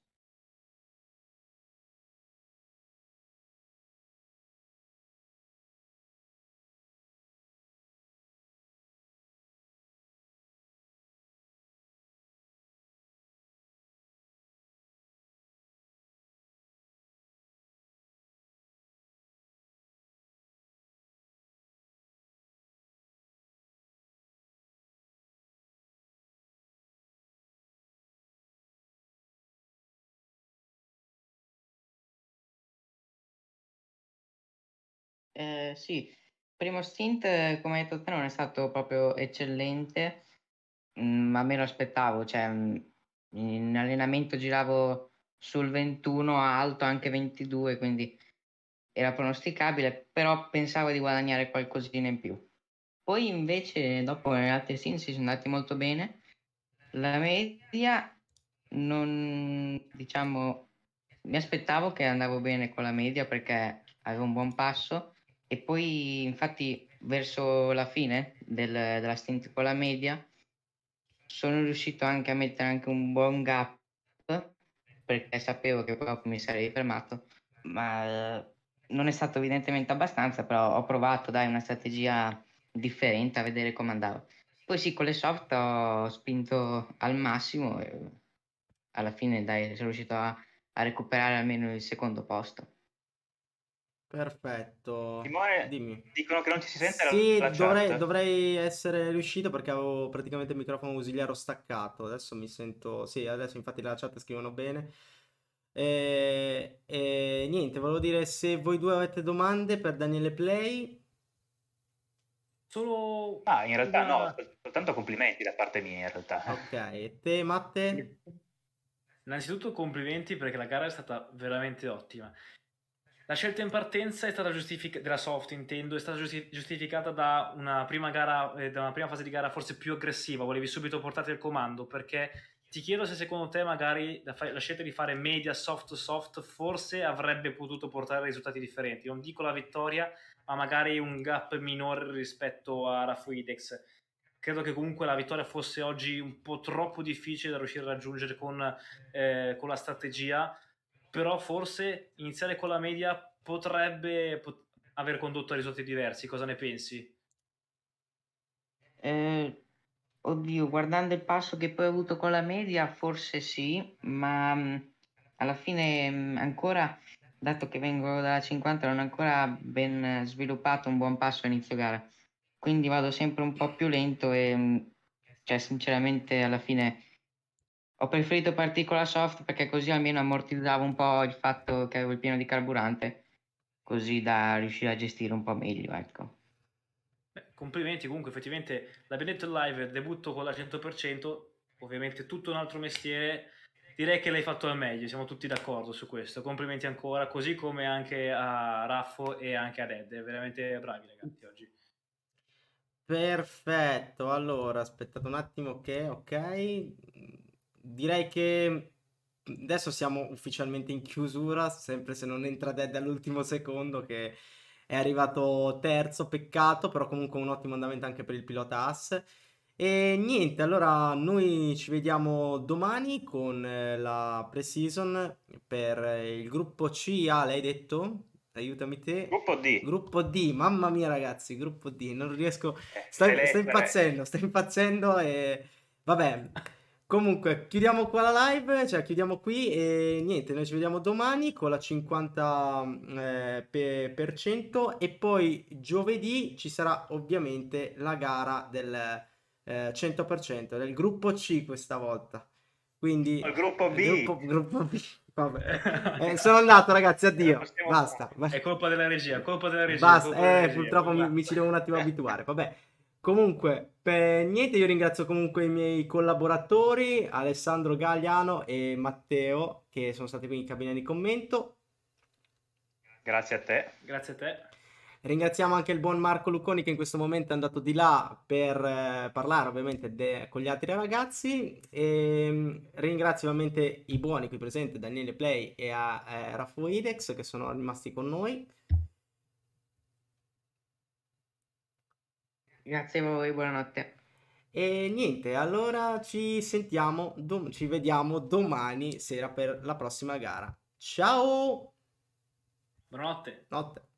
Sì, primo stint, come hai detto te, non è stato proprio eccellente, ma me lo aspettavo, cioè in allenamento giravo sul 21 a alto anche 22, quindi era pronosticabile, però pensavo di guadagnare qualcosina in più. Poi invece dopo negli altri stint si sono andati molto bene, la media non, diciamo, mi aspettavo che andavo bene con la media perché avevo un buon passo e poi infatti verso la fine della stint con la media sono riuscito anche a mettere anche un buon gap perché sapevo che proprio mi sarei fermato, ma non è stato evidentemente abbastanza, però ho provato, dai, una strategia differente a vedere come andava. Poi sì, con le soft ho spinto al massimo e alla fine, dai, sono riuscito a recuperare almeno il secondo posto. Perfetto. Simone, Dimmi. dicono che non ci si sente la Sì, dovrei, chat. dovrei essere riuscito perché avevo praticamente il microfono ausiliare staccato. Adesso mi sento. Sì, adesso infatti la chat scrivono bene. E niente, volevo dire se voi due avete domande per Daniele Play. Solo Ah, in realtà no, una... soltanto complimenti da parte mia in realtà. Ok, e te, Matte? Innanzitutto complimenti perché la gara è stata veramente ottima. La scelta in partenza è stata della soft, intendo, è stata giustificata da una prima gara, da una prima fase di gara forse più aggressiva, volevi subito portarti al comando, perché ti chiedo se secondo te magari la scelta di fare media soft soft forse avrebbe potuto portare a risultati differenti. Non dico la vittoria, ma magari un gap minore rispetto a Rafoidex. Credo che comunque la vittoria fosse oggi un po' troppo difficile da riuscire a raggiungere con la strategia, però forse iniziare con la media potrebbe aver condotto a risultati diversi. Cosa ne pensi? Eh, Oddio, guardando il passo che poi ho avuto con la media, forse sì, ma alla fine ancora, dato che vengo dalla 50, non ho ancora ben sviluppato un buon passo a inizio gara. Quindi vado sempre un po' più lento e, cioè, sinceramente, alla fine ho preferito partire con la soft perché così almeno ammortizzavo un po' il fatto che avevo il pieno di carburante, così da riuscire a gestire un po' meglio, ecco. Beh, complimenti, comunque effettivamente l'abbiamo detto in live, debutto con la 100%, ovviamente tutto un altro mestiere, direi che l'hai fatto al meglio, siamo tutti d'accordo su questo, complimenti ancora, così come anche a Raffo e anche ad Ed, veramente bravi ragazzi oggi. Perfetto, allora aspettate un attimo che, ok, direi che adesso siamo ufficialmente in chiusura, sempre se non entra Dead all'ultimo secondo che è arrivato terzo, peccato, però comunque un ottimo andamento anche per il pilota AS. E niente, allora noi ci vediamo domani con la pre-season per il gruppo C, ah, l'hai detto? Aiutami te. Gruppo D. Gruppo D, mamma mia ragazzi, gruppo D, non riesco, le sto impazzendo e vabbè. Comunque, chiudiamo qua la live, cioè chiudiamo qui e niente, noi ci vediamo domani con la 50 per cento e poi giovedì ci sarà ovviamente la gara del 100% del gruppo C questa volta. Quindi Il gruppo B. gruppo B. Vabbè. Sono andato ragazzi, addio. Basta. È colpa della regia, colpa della regia. Basta, colpa della regia, purtroppo colpa- mi ci devo un attimo abituare. Vabbè. Comunque, per niente, io ringrazio comunque i miei collaboratori, Alessandro Gagliano e Matteo, che sono stati qui in cabina di commento. Grazie a te. Grazie a te. Ringraziamo anche il buon Marco Lucconi che in questo momento è andato di là per parlare ovviamente con gli altri ragazzi e ringrazio ovviamente i buoni qui presenti, Daniele Play e a Raffo Idex che sono rimasti con noi. Grazie a voi, buonanotte. E niente, allora ci sentiamo, ci vediamo domani sera per la prossima gara. Ciao! Buonanotte. Notte.